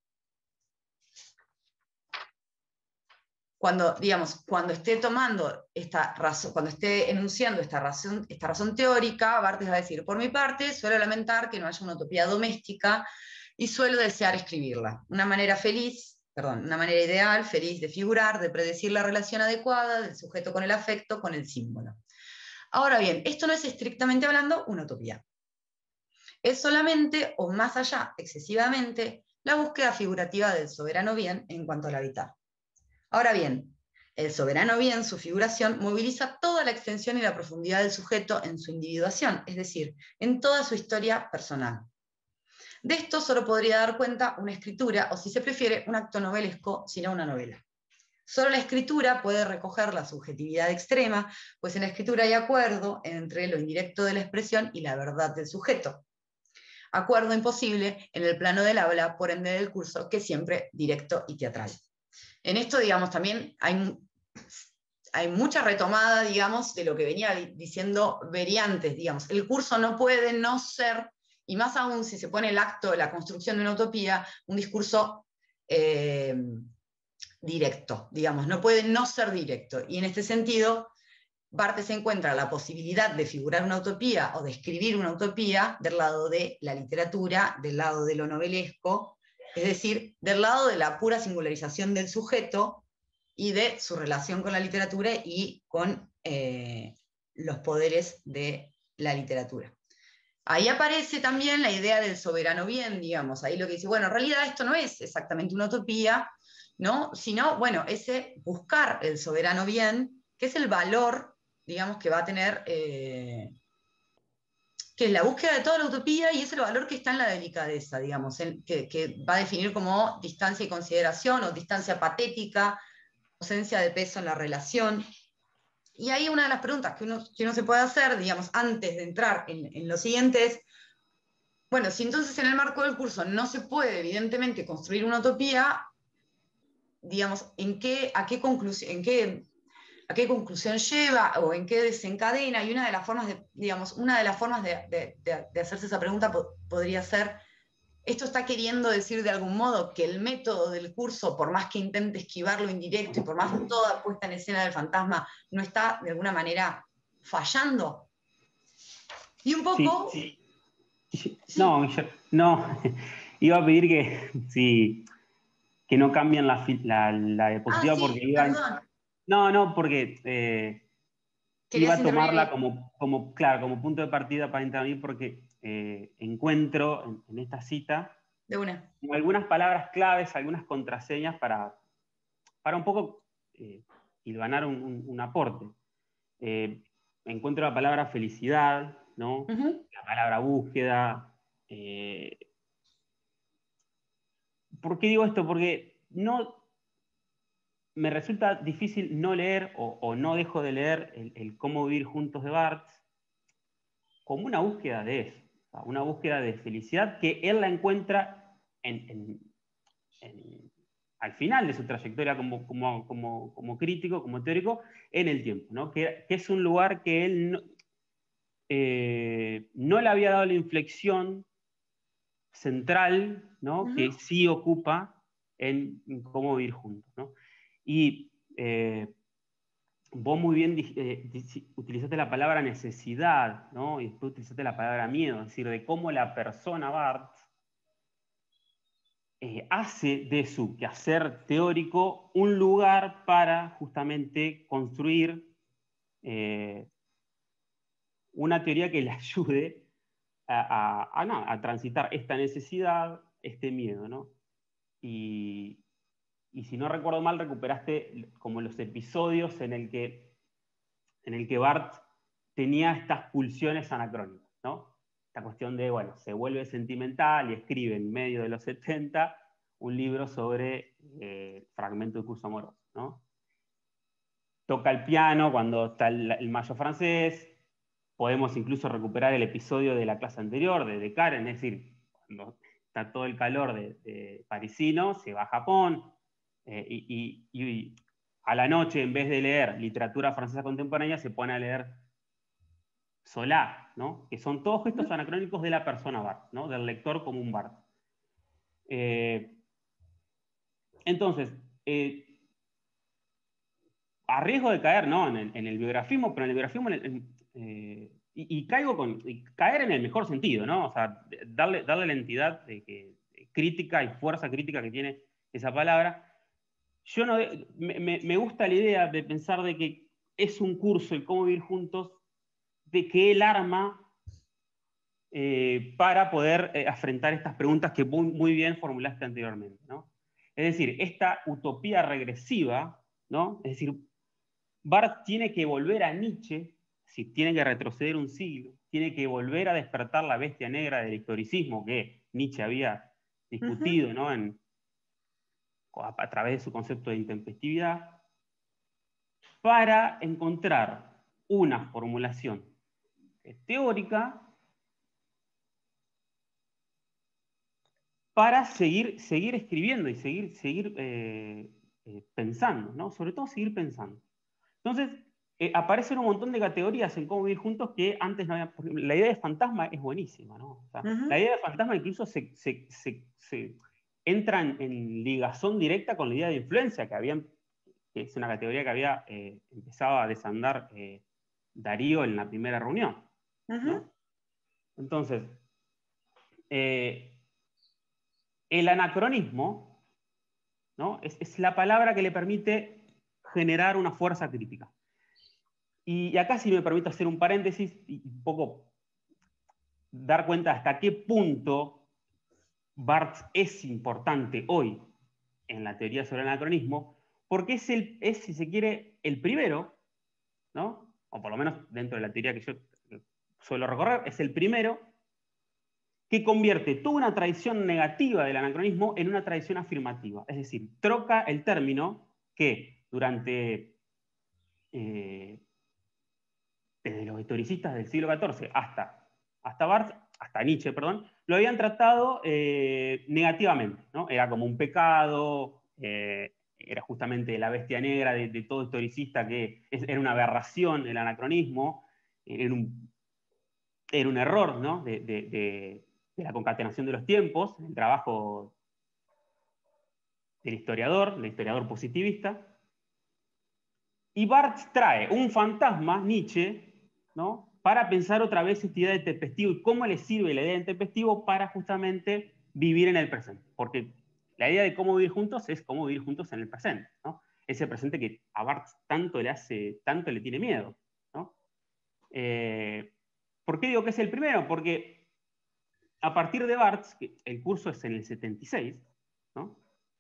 Cuando, digamos, cuando esté tomando esta razón, cuando esté enunciando esta razón, esta razón teórica, Barthes va a decir, por mi parte, suelo lamentar que no haya una utopía doméstica y suelo desear escribirla. Una manera feliz, perdón, una manera ideal, feliz de figurar, de predecir la relación adecuada del sujeto con el afecto, con el símbolo. Ahora bien, esto no es estrictamente hablando una utopía. Es solamente, o más allá, excesivamente, la búsqueda figurativa del soberano bien en cuanto al habitar. Ahora bien, el soberano bien, su figuración, moviliza toda la extensión y la profundidad del sujeto en su individuación, es decir, en toda su historia personal. De esto solo podría dar cuenta una escritura, o si se prefiere, un acto novelesco, sino una novela. Solo la escritura puede recoger la subjetividad extrema, pues en la escritura hay acuerdo entre lo indirecto de la expresión y la verdad del sujeto. Acuerdo imposible en el plano del habla, por ende del curso, que es siempre directo y teatral. En esto, digamos, también hay, hay mucha retomada, digamos, de lo que venía diciendo Bery antes, digamos. El curso no puede no ser, y más aún si se pone el acto de la construcción de una utopía, un discurso eh, directo, digamos, no puede no ser directo. Y en este sentido, Barthes encuentra la posibilidad de figurar una utopía o de escribir una utopía del lado de la literatura, del lado de lo novelesco, es decir, del lado de la pura singularización del sujeto y de su relación con la literatura y con eh, los poderes de la literatura. Ahí aparece también la idea del soberano bien, digamos, ahí lo que dice, bueno, en realidad esto no es exactamente una utopía, ¿no? Sino, bueno, ese buscar el soberano bien, que es el valor, digamos, que va a tener... Eh, que es la búsqueda de toda la utopía y es el valor que está en la delicadeza, digamos, en, que, que va a definir como distancia y consideración o distancia patética, ausencia de peso en la relación. Y ahí una de las preguntas que uno, que uno se puede hacer, digamos, antes de entrar en, en lo siguiente es, bueno, si entonces en el marco del curso no se puede, evidentemente, construir una utopía, digamos, ¿en qué, a qué conclusión, en qué... a qué conclusión lleva o en qué desencadena, y una de las formas de, digamos, una de las formas de, de, de, de hacerse esa pregunta po podría ser, ¿esto está queriendo decir de algún modo que el método del curso, por más que intente esquivar lo indirecto y por más toda puesta en escena del fantasma, no está de alguna manera fallando? Y un poco... Sí, sí. Sí. No, yo, no, iba a pedir que, sí, que no cambien la, la, la diapositiva, ah, sí, porque iban... perdón. No, no, porque eh, iba a tomarla como, como, claro, como punto de partida para intervenir, porque eh, encuentro en, en esta cita de una. como algunas palabras claves, algunas contraseñas para, para un poco eh, hilvanar un, un, un aporte. Eh, encuentro la palabra felicidad, ¿no? Uh-huh. La palabra búsqueda. Eh... ¿Por qué digo esto? Porque no... me resulta difícil no leer o, o no dejo de leer el, el Cómo vivir juntos de Barthes como una búsqueda de eso, una búsqueda de felicidad que él la encuentra en, en, en, al final de su trayectoria como, como, como, como crítico, como teórico, en el tiempo, ¿no? Que, que es un lugar que él no, eh, no le había dado la inflexión central, ¿no? Uh-huh. Que sí ocupa en, en cómo vivir juntos, ¿no? Y eh, vos muy bien eh, utilizaste la palabra necesidad, ¿no? Y después utilizaste la palabra miedo, es decir, de cómo la persona Barthes eh, hace de su quehacer teórico un lugar para justamente construir eh, una teoría que le ayude a, a, a, no, a transitar esta necesidad, este miedo, ¿no? Y, y si no recuerdo mal, recuperaste como los episodios en el que, en el que Barthes tenía estas pulsiones anacrónicas, ¿no? Esta cuestión de, bueno, se vuelve sentimental y escribe en medio de los setenta un libro sobre eh, fragmento de curso amoroso, ¿no? Toca el piano cuando está el, el mayo francés. Podemos incluso recuperar el episodio de la clase anterior, de, de Karen, es decir, cuando está todo el calor de, de parisino, se va a Japón, eh, y, y, y a la noche, en vez de leer literatura francesa contemporánea, se pone a leer Solá, ¿no? Que son todos gestos anacrónicos de la persona Barthes, ¿no? Del lector como un Barthes. Eh, entonces, eh, a riesgo de caer, ¿no? en, el, en el biografismo, pero en el biografismo... En el, eh, y, y caigo con... Y caer en el mejor sentido, ¿no? O sea, darle, darle la entidad de que, de crítica y fuerza crítica que tiene esa palabra. Yo no... Me, me, me gusta la idea de pensar de que es un curso, el cómo vivir juntos, de que él arma eh, para poder eh, afrontar estas preguntas que muy, muy bien formulaste anteriormente, ¿no? Es decir, esta utopía regresiva, ¿no? Es decir, Barthes tiene que volver a Nietzsche, si tiene que retroceder un siglo, tiene que volver a despertar la bestia negra del historicismo que Nietzsche había discutido, uh-huh. ¿no? en, a, a través de su concepto de intempestividad, para encontrar una formulación teórica para seguir, seguir escribiendo y seguir, seguir eh, eh, pensando, ¿no? Sobre todo seguir pensando. Entonces, eh, aparecen un montón de categorías en cómo vivir juntos que antes no había... La idea de fantasma es buenísima, ¿no? O sea, uh-huh. La idea de fantasma incluso se, se, se, se entra en, en ligazón directa con la idea de influencia, que, habían, que es una categoría que había eh, empezado a desandar eh, Darío en la primera reunión, uh-huh. ¿no? Entonces, eh, el anacronismo, ¿no? es, es la palabra que le permite generar una fuerza crítica. Y acá sí me permito hacer un paréntesis y un poco dar cuenta hasta qué punto Barthes es importante hoy en la teoría sobre el anacronismo, porque es, el, es si se quiere, el primero, ¿no? O por lo menos dentro de la teoría que yo suelo recorrer, es el primero que convierte toda una tradición negativa del anacronismo en una tradición afirmativa. Es decir, troca el término que durante... Eh, desde los historicistas del siglo catorce hasta, hasta Barthes, hasta Nietzsche, perdón, lo habían tratado eh, negativamente, ¿no? Era como un pecado, eh, era justamente la bestia negra de, de todo historicista, que es, era una aberración el anacronismo, era un, era un error, ¿no? de, de, de, de la concatenación de los tiempos, el trabajo del historiador, del historiador positivista. Y Barthes trae un fantasma, Nietzsche, ¿no? Para pensar otra vez esta idea de tempestivo y cómo le sirve la idea de tempestivo para justamente vivir en el presente. Porque la idea de cómo vivir juntos es cómo vivir juntos en el presente, ¿no? Ese presente que a Barthes tanto le hace, tanto le tiene miedo, ¿no? Eh, ¿Por qué digo que es el primero? Porque a partir de Barthes, que el curso es en el setenta y seis, ¿no?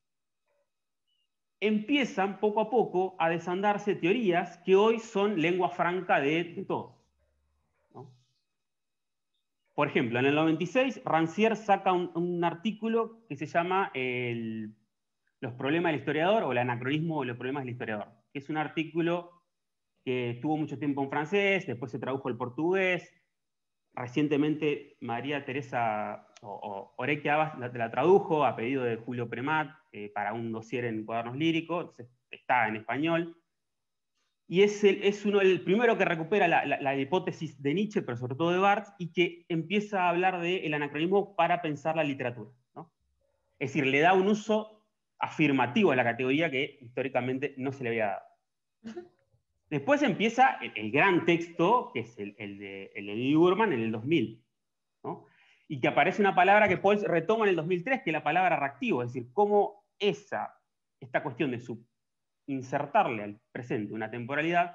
Empiezan poco a poco a desandarse teorías que hoy son lengua franca de, de todos, ¿no? Por ejemplo, en el noventa y seis, Rancière saca un, un artículo que se llama el, Los problemas del historiador, o el anacronismo de los problemas del historiador, que es un artículo que estuvo mucho tiempo en francés, después se tradujo al portugués. recientemente María Teresa o, o Orequia Abas la, la tradujo a pedido de Julio Premat eh, para un dossier en Cuadernos Líricos, entonces está en español. Y es el, es uno, el primero que recupera la, la, la hipótesis de Nietzsche, pero sobre todo de Barthes, y que empieza a hablar del anacronismo para pensar la literatura, ¿no? Es decir, le da un uso afirmativo a la categoría que históricamente no se le había dado. Uh-huh. Después empieza el, el gran texto, que es el, el de, el de Lee Burman en el dos mil, ¿no? Y que aparece una palabra que Pauls retoma en el dos mil tres, que es la palabra reactivo, es decir, cómo esa, esta cuestión de su insertarle al presente una temporalidad,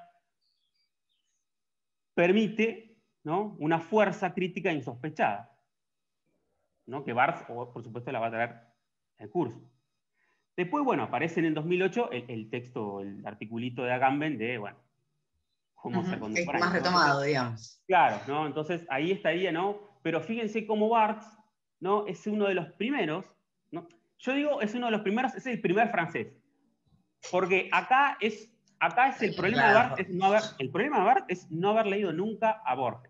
permite, ¿no?, una fuerza crítica insospechada, ¿no?, que Barthes, por supuesto, la va a traer el curso. Después, bueno, aparece en el dos mil ocho el, el texto, el articulito de Agamben de, bueno, cómo uh-huh, ser contemporáneo. más retomado, Entonces, digamos. Claro, ¿no? Entonces ahí estaría, ¿no? Pero fíjense cómo Barthes, ¿no?, es uno de los primeros, ¿no? Yo digo, es uno de los primeros, es el primer francés. Porque acá es, acá es el problema de Barthes, es no haber, el problema de Barthes es no haber leído nunca a Borges.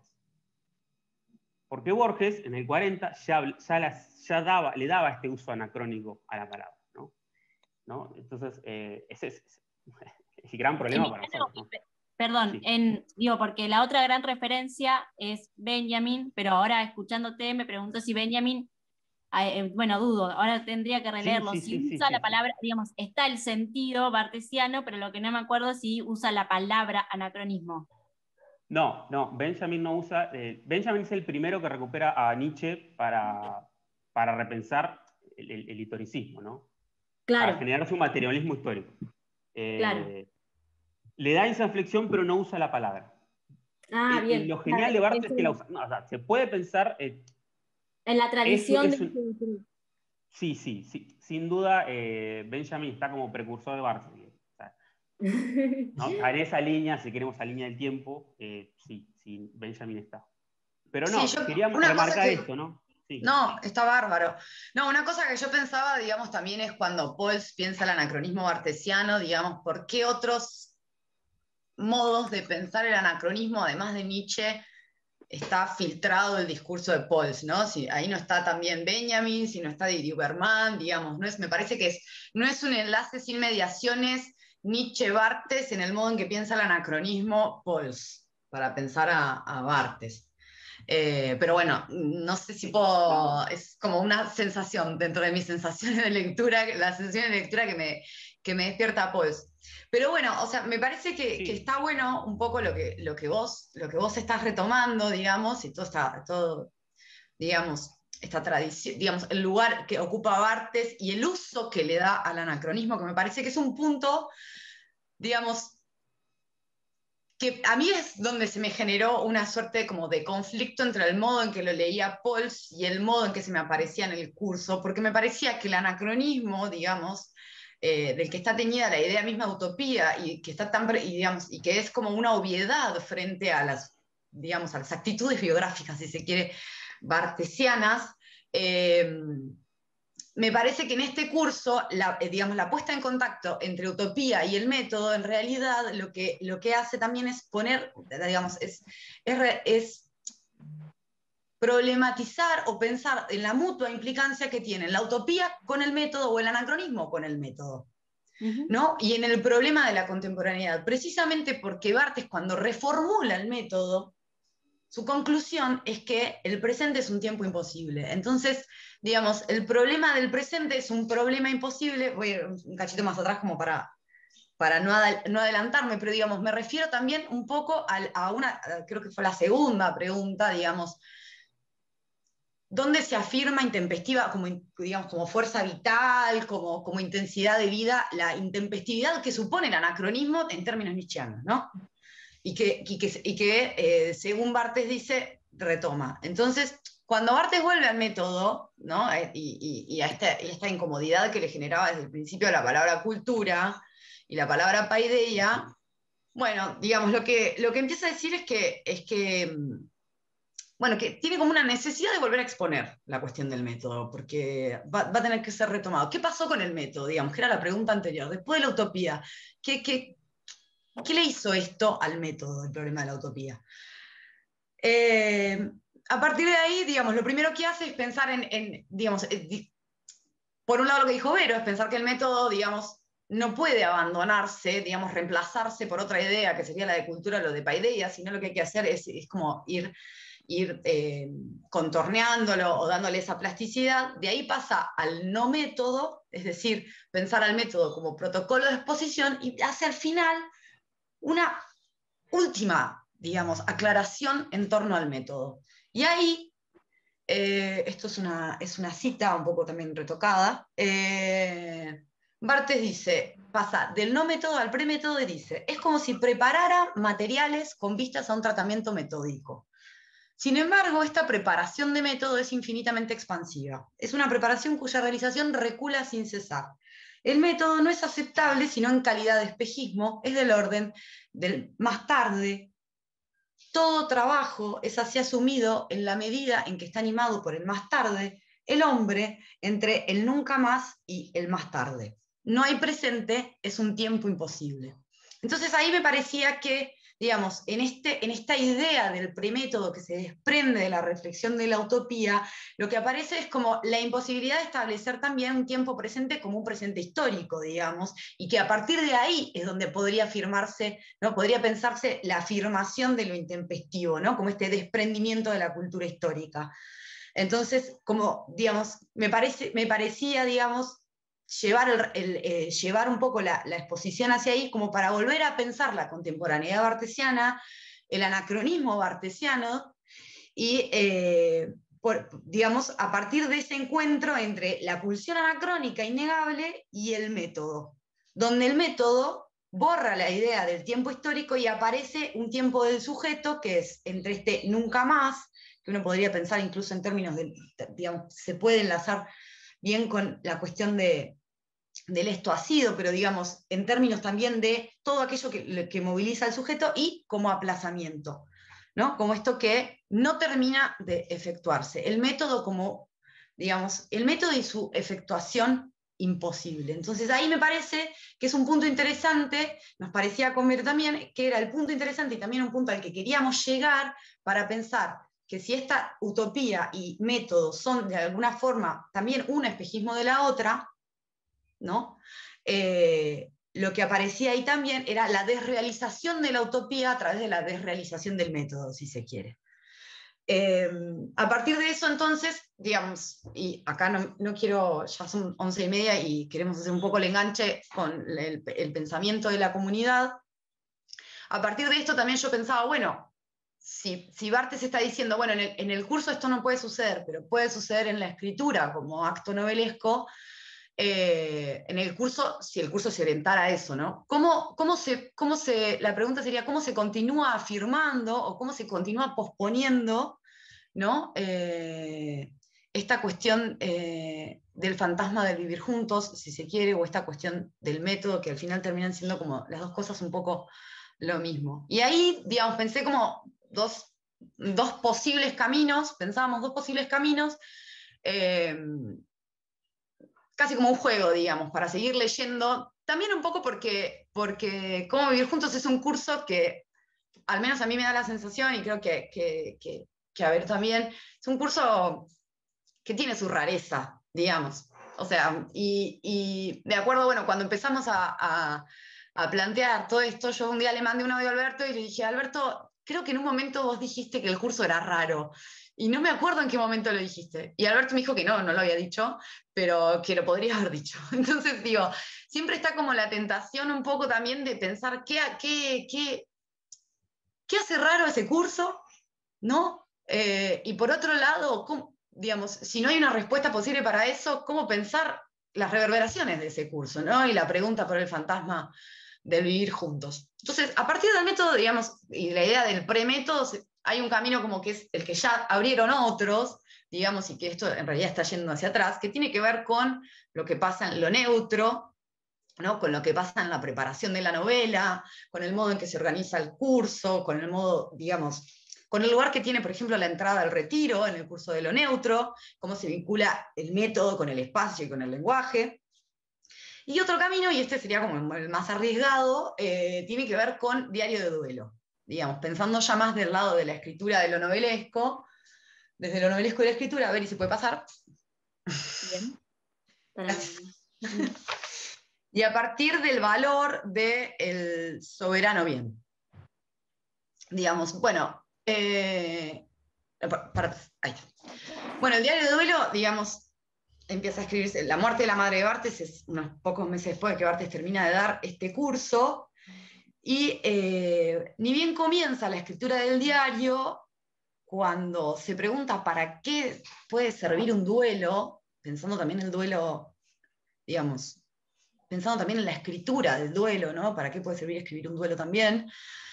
Porque Borges, en el cuarenta, ya, ya, las, ya daba, le daba este uso anacrónico a la palabra, ¿no? ¿No? Entonces, eh, ese es, es, es el gran problema para nosotros, ¿no? Perdón, Sí. en, digo, porque la otra gran referencia es Benjamin, pero ahora escuchándote me pregunto si Benjamin, eh, bueno, dudo, ahora tendría que releerlo, Sí, sí, si sí, usa sí, la sí. palabra, digamos, está el sentido bartesiano, pero lo que no me acuerdo es si usa la palabra anacronismo. No, no, Benjamin no usa, eh, Benjamin es el primero que recupera a Nietzsche para, para repensar el, el, el historicismo, ¿no? Claro. Para generar su materialismo histórico. Eh, Claro. Le da esa inflexión, pero no usa la palabra. Ah, Eh, bien. y lo genial de Barthes es que la usa. No, o sea, se puede pensar. Eh, en la tradición es, es de... un, sí, sí, sí, sin duda, eh, Benjamin está como precursor de Barthes. O sea, ¿no? En esa línea, si queremos esa línea del tiempo, eh, sí, sí, Benjamin está. Pero no, sí, yo, quería remarcar que, esto, ¿no? Sí. No, está bárbaro. No, una cosa que yo pensaba, digamos, también es cuando Pauls piensa el anacronismo bartesiano, digamos, ¿por qué otros modos de pensar el anacronismo, además de Nietzsche, está filtrado el discurso de Pauls, ¿no? Si ahí no está también Benjamin, si no está Didier Berman, digamos, no es, me parece que es, no es un enlace sin mediaciones Nietzsche-Barthes en el modo en que piensa el anacronismo Pauls, para pensar a, a Barthes. Eh, pero bueno, no sé si puedo, es como una sensación dentro de mis sensaciones de lectura, la sensación de lectura que me, que me despierta Pauls. Pero bueno, o sea, me parece que, Sí. que está bueno un poco lo que, lo, que vos, lo que vos estás retomando, digamos, y todo está, todo, digamos, esta tradición, digamos, el lugar que ocupa Barthes y el uso que le da al anacronismo, que me parece que es un punto, digamos, que a mí es donde se me generó una suerte como de conflicto entre el modo en que lo leía Pauls y el modo en que se me aparecía en el curso, porque me parecía que el anacronismo, digamos, eh, del que está teñida la idea misma de utopía y que, está tan, y, digamos, y que es como una obviedad frente a las, digamos, a las actitudes biográficas, si se quiere, bartesianas, eh, me parece que en este curso, la, digamos, la puesta en contacto entre utopía y el método, en realidad lo que, lo que hace también es poner, digamos, es, es, es problematizar o pensar en la mutua implicancia que tienen la utopía con el método o el anacronismo con el método. Uh-huh. ¿No? Y en el problema de la contemporaneidad, precisamente porque Barthes, cuando reformula el método, su conclusión es que el presente es un tiempo imposible. Entonces, digamos, el problema del presente es un problema imposible. Voy a ir un cachito más atrás como para, para no, adel no adelantarme, pero digamos, me refiero también un poco a, a una, creo que fue la segunda pregunta, digamos, ¿dónde se afirma intempestiva como, digamos, como fuerza vital, como, como intensidad de vida, la intempestividad que supone el anacronismo en términos nietzscheanos, ¿no? Y que, y que, y que eh, según Barthes dice, retoma. Entonces, cuando Barthes vuelve al método, ¿no? y, y, y, a esta, y a esta incomodidad que le generaba desde el principio la palabra cultura y la palabra paideia, bueno, digamos, lo que, lo que empieza a decir es que, es que, bueno, que tiene como una necesidad de volver a exponer la cuestión del método, porque va, va a tener que ser retomado. ¿Qué pasó con el método? Digamos, que era la pregunta anterior. Después de la utopía, ¿qué, qué, ¿qué le hizo esto al método, el problema de la utopía? Eh, a partir de ahí, digamos, lo primero que hace es pensar en, en digamos, eh, por un lado lo que dijo Vero, es pensar que el método, digamos, no puede abandonarse, digamos, reemplazarse por otra idea, que sería la de cultura o lo de paideia, sino lo que hay que hacer es, es como ir, ir eh, contorneándolo o dándole esa plasticidad. De ahí pasa al no método, es decir, pensar al método como protocolo de exposición, y hace al final una última, digamos, aclaración en torno al método. Y ahí, eh, esto es una, es una cita un poco también retocada, eh, Barthes dice, pasa del no método al premétodo y dice, es como si preparara materiales con vistas a un tratamiento metódico. Sin embargo, esta preparación de método es infinitamente expansiva. Es una preparación cuya realización recula sin cesar. El método no es aceptable sino en calidad de espejismo, es del orden del más tarde. Todo trabajo es así asumido en la medida en que está animado por el más tarde, el hombre entre el nunca más y el más tarde. No hay presente, es un tiempo imposible. Entonces ahí me parecía que, digamos, en, este, en esta idea del premétodo que se desprende de la reflexión de la utopía, lo que aparece es como la imposibilidad de establecer también un tiempo presente como un presente histórico, digamos, y que a partir de ahí es donde podría afirmarse, ¿no? Podría pensarse la afirmación de lo intempestivo, ¿no? Como este desprendimiento de la cultura histórica. Entonces, como, digamos, me, parece, me parecía, digamos, llevar, el, el, eh, llevar un poco la, la exposición hacia ahí como para volver a pensar la contemporaneidad bartesiana, el anacronismo bartesiano, y, eh, por, digamos, a partir de ese encuentro entre la pulsión anacrónica innegable y el método, donde el método borra la idea del tiempo histórico y aparece un tiempo del sujeto que es entre este nunca más, que uno podría pensar incluso en términos de, digamos, se puede enlazar bien con la cuestión de, del esto ha sido, pero digamos, en términos también de todo aquello que, que moviliza al sujeto y como aplazamiento, ¿no? Como esto que no termina de efectuarse. El método como, digamos, el método y su efectuación imposible. Entonces ahí me parece que es un punto interesante, nos parecía con Vero también, que era el punto interesante y también un punto al que queríamos llegar para pensar que si esta utopía y método son de alguna forma también un espejismo de la otra, ¿no? Eh, lo que aparecía ahí también era la desrealización de la utopía a través de la desrealización del método, si se quiere. Eh, a partir de eso, entonces, digamos, y acá no, no quiero, ya son once y media y queremos hacer un poco el enganche con el, el pensamiento de la comunidad. A partir de esto también yo pensaba, bueno, Si, si Barthes está diciendo, bueno, en el, en el curso esto no puede suceder, pero puede suceder en la escritura como acto novelesco, eh, en el curso, si el curso se orientara a eso, ¿no? ¿Cómo, cómo se, cómo se, la pregunta sería, ¿cómo se continúa afirmando o cómo se continúa posponiendo, ¿no? Eh, esta cuestión eh, del fantasma del vivir juntos, si se quiere, o esta cuestión del método, que al final terminan siendo como las dos cosas un poco lo mismo. Y ahí, digamos, pensé como dos, dos posibles caminos, pensábamos dos posibles caminos, eh, casi como un juego, digamos, para seguir leyendo, también un poco porque, porque Cómo vivir juntos es un curso que, al menos a mí me da la sensación, y creo que, que, que, que a ver también, es un curso que tiene su rareza, digamos. O sea, y, y de acuerdo, bueno, cuando empezamos a, a, a plantear todo esto, yo un día le mandé un audio a Alberto y le dije, Alberto, creo que en un momento vos dijiste que el curso era raro. Y no me acuerdo en qué momento lo dijiste. Y Alberto me dijo que no, no lo había dicho, pero que lo podría haber dicho. Entonces, digo, siempre está como la tentación un poco también de pensar qué, qué, qué, qué hace raro ese curso, ¿no? Eh, y por otro lado, ¿cómo, digamos, si no hay una respuesta posible para eso, ¿cómo pensar las reverberaciones de ese curso, ¿no? Y la pregunta por el fantasma del vivir juntos. Entonces, a partir del método, digamos, y la idea del premétodo, hay un camino como que es el que ya abrieron otros, digamos, y que esto en realidad está yendo hacia atrás, que tiene que ver con lo que pasa en lo neutro, ¿no? Con lo que pasa en la preparación de la novela, con el modo en que se organiza el curso, con el modo, digamos, con el lugar que tiene, por ejemplo, la entrada al retiro en el curso de lo neutro, cómo se vincula el método con el espacio y con el lenguaje. Y otro camino, y este sería como el más arriesgado, eh, tiene que ver con diario de duelo, digamos, pensando ya más del lado de la escritura de lo novelesco, desde lo novelesco de la escritura, a ver, y se puede pasar. Bien. Y a partir del valor del soberano bien. Digamos, bueno, eh, para, para, ahí está. Bueno, el diario de duelo, digamos, empieza a escribirse. La muerte de la madre de Barthes es unos pocos meses después de que Barthes termina de dar este curso. Y eh, ni bien comienza la escritura del diario, cuando se pregunta para qué puede servir un duelo, pensando también en el duelo, digamos, pensando también en la escritura del duelo, ¿no? ¿Para qué puede servir escribir un duelo también?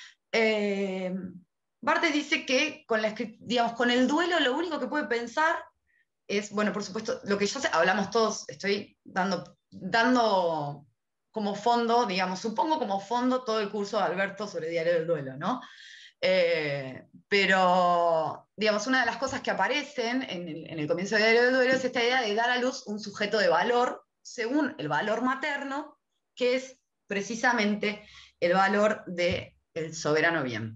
Eh, Barthes dice que con, la, digamos, con el duelo lo único que puede pensar es, bueno, por supuesto, lo que ya sé, hablamos todos, estoy dando, dando como fondo, digamos, supongo como fondo todo el curso de Alberto sobre Diario del Duelo, ¿no? Eh, pero, digamos, una de las cosas que aparecen en el, en el comienzo de Diario del Duelo es esta idea de dar a luz un sujeto de valor según el valor materno, que es precisamente el valor del soberano bien.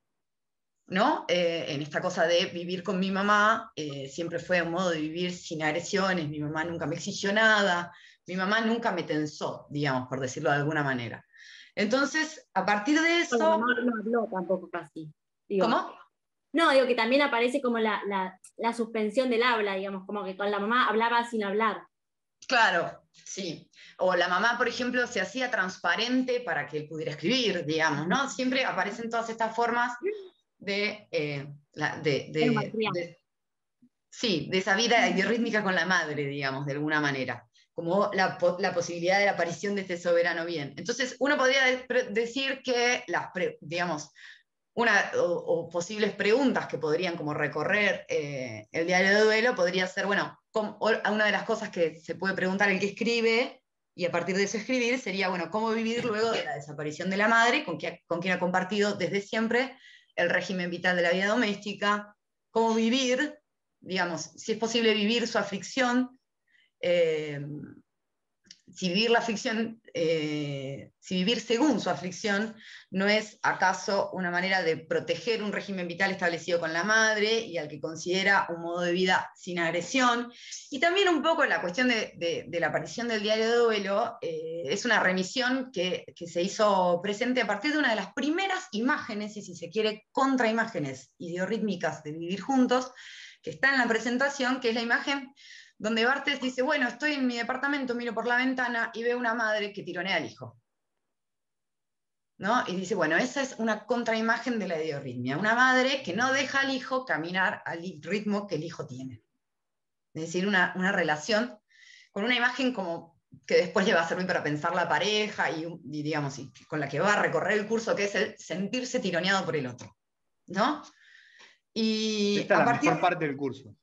¿No? Eh, en esta cosa de vivir con mi mamá, eh, siempre fue un modo de vivir sin agresiones, mi mamá nunca me exigió nada, mi mamá nunca me tensó, digamos, por decirlo de alguna manera. Entonces, a partir de eso... La mamá no habló tampoco casi. Digo. ¿Cómo? No, digo que también aparece como la, la, la suspensión del habla, digamos, como que con la mamá hablaba sin hablar. Claro, sí. O la mamá, por ejemplo, se hacía transparente para que él pudiera escribir, digamos, ¿no? Siempre aparecen todas estas formas de, eh, la, de, de, de, sí, de esa vida idiorrítmica con la madre, digamos, de alguna manera, como la, la posibilidad de la aparición de este soberano bien. Entonces, uno podría de, decir que las, pre, digamos, una, o, o posibles preguntas que podrían como recorrer eh, el diario de duelo podría ser, bueno, como, una de las cosas que se puede preguntar el que escribe, y a partir de eso escribir, sería, bueno, ¿cómo vivir luego de la desaparición de la madre, con, que, con quien ha compartido desde siempre el régimen vital de la vida doméstica? ¿Cómo vivir, digamos, si es posible vivir su aflicción? Eh, si vivir la aflicción, eh, si vivir según su aflicción, ¿no es acaso una manera de proteger un régimen vital establecido con la madre y al que considera un modo de vida sin agresión? Y también un poco la cuestión de, de, de la aparición del diario de duelo, eh, es una remisión que, que se hizo presente a partir de una de las primeras imágenes, y si se quiere, contraimágenes idiorrítmicas de vivir juntos, que está en la presentación, que es la imagen donde Barthes dice, bueno, estoy en mi departamento, miro por la ventana y veo una madre que tironea al hijo. ¿No? Y dice, bueno, esa es una contraimagen de la idiorritmia, una madre que no deja al hijo caminar al ritmo que el hijo tiene. Es decir, una, una relación con una imagen como que después le va a servir para pensar la pareja y, y digamos, y con la que va a recorrer el curso, que es el sentirse tironeado por el otro. ¿No? Y esta es a la partir... mejor parte del curso.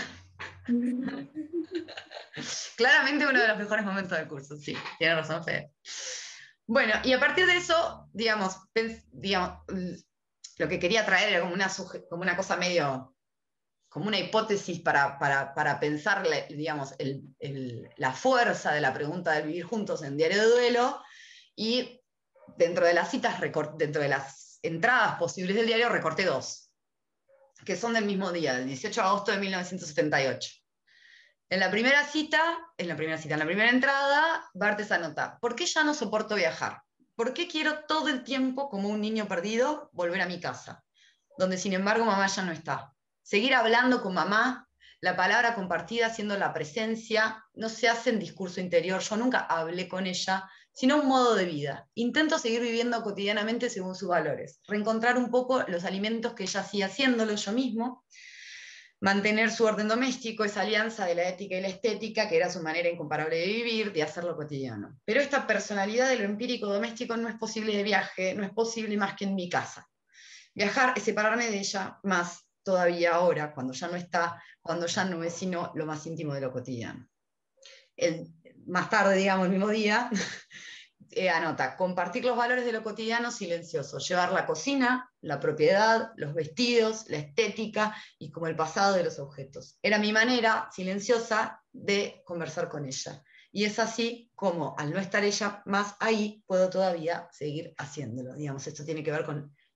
Claramente uno de los mejores momentos del curso, sí, tiene razón Fede. Bueno, y a partir de eso, digamos, pens, digamos lo que quería traer era como una, como una cosa medio, como una hipótesis para, para, para pensar, digamos, el, el, la fuerza de la pregunta del vivir juntos en Diario de Duelo, y dentro de las citas, dentro de las entradas posibles del diario, recorté dos, que son del mismo día, del dieciocho de agosto de mil novecientos setenta y ocho. En la primera cita, en la primera cita, en la primera entrada, Barthes anota, ¿por qué ya no soporto viajar? ¿Por qué quiero todo el tiempo, como un niño perdido, volver a mi casa? Donde, sin embargo, mamá ya no está. Seguir hablando con mamá, la palabra compartida siendo la presencia, no se hace en discurso interior. Yo nunca hablé con ella, sino un modo de vida. Intento seguir viviendo cotidianamente según sus valores. Reencontrar un poco los alimentos que ella hacía haciéndolo yo mismo, mantener su orden doméstico, esa alianza de la ética y la estética, que era su manera incomparable de vivir, de hacerlo cotidiano. Pero esta personalidad de lo empírico doméstico no es posible de viaje, no es posible más que en mi casa. Viajar es separarme de ella, más todavía ahora, cuando ya no está, cuando ya no es sino lo más íntimo de lo cotidiano. El, más tarde, digamos, el mismo día, Eh, anota, compartir los valores de lo cotidiano silencioso, llevar la cocina, la propiedad, los vestidos, la estética y como el pasado de los objetos. Era mi manera silenciosa de conversar con ella. Y es así como, al no estar ella más ahí, puedo todavía seguir haciéndolo. Digamos, esto tiene que ver con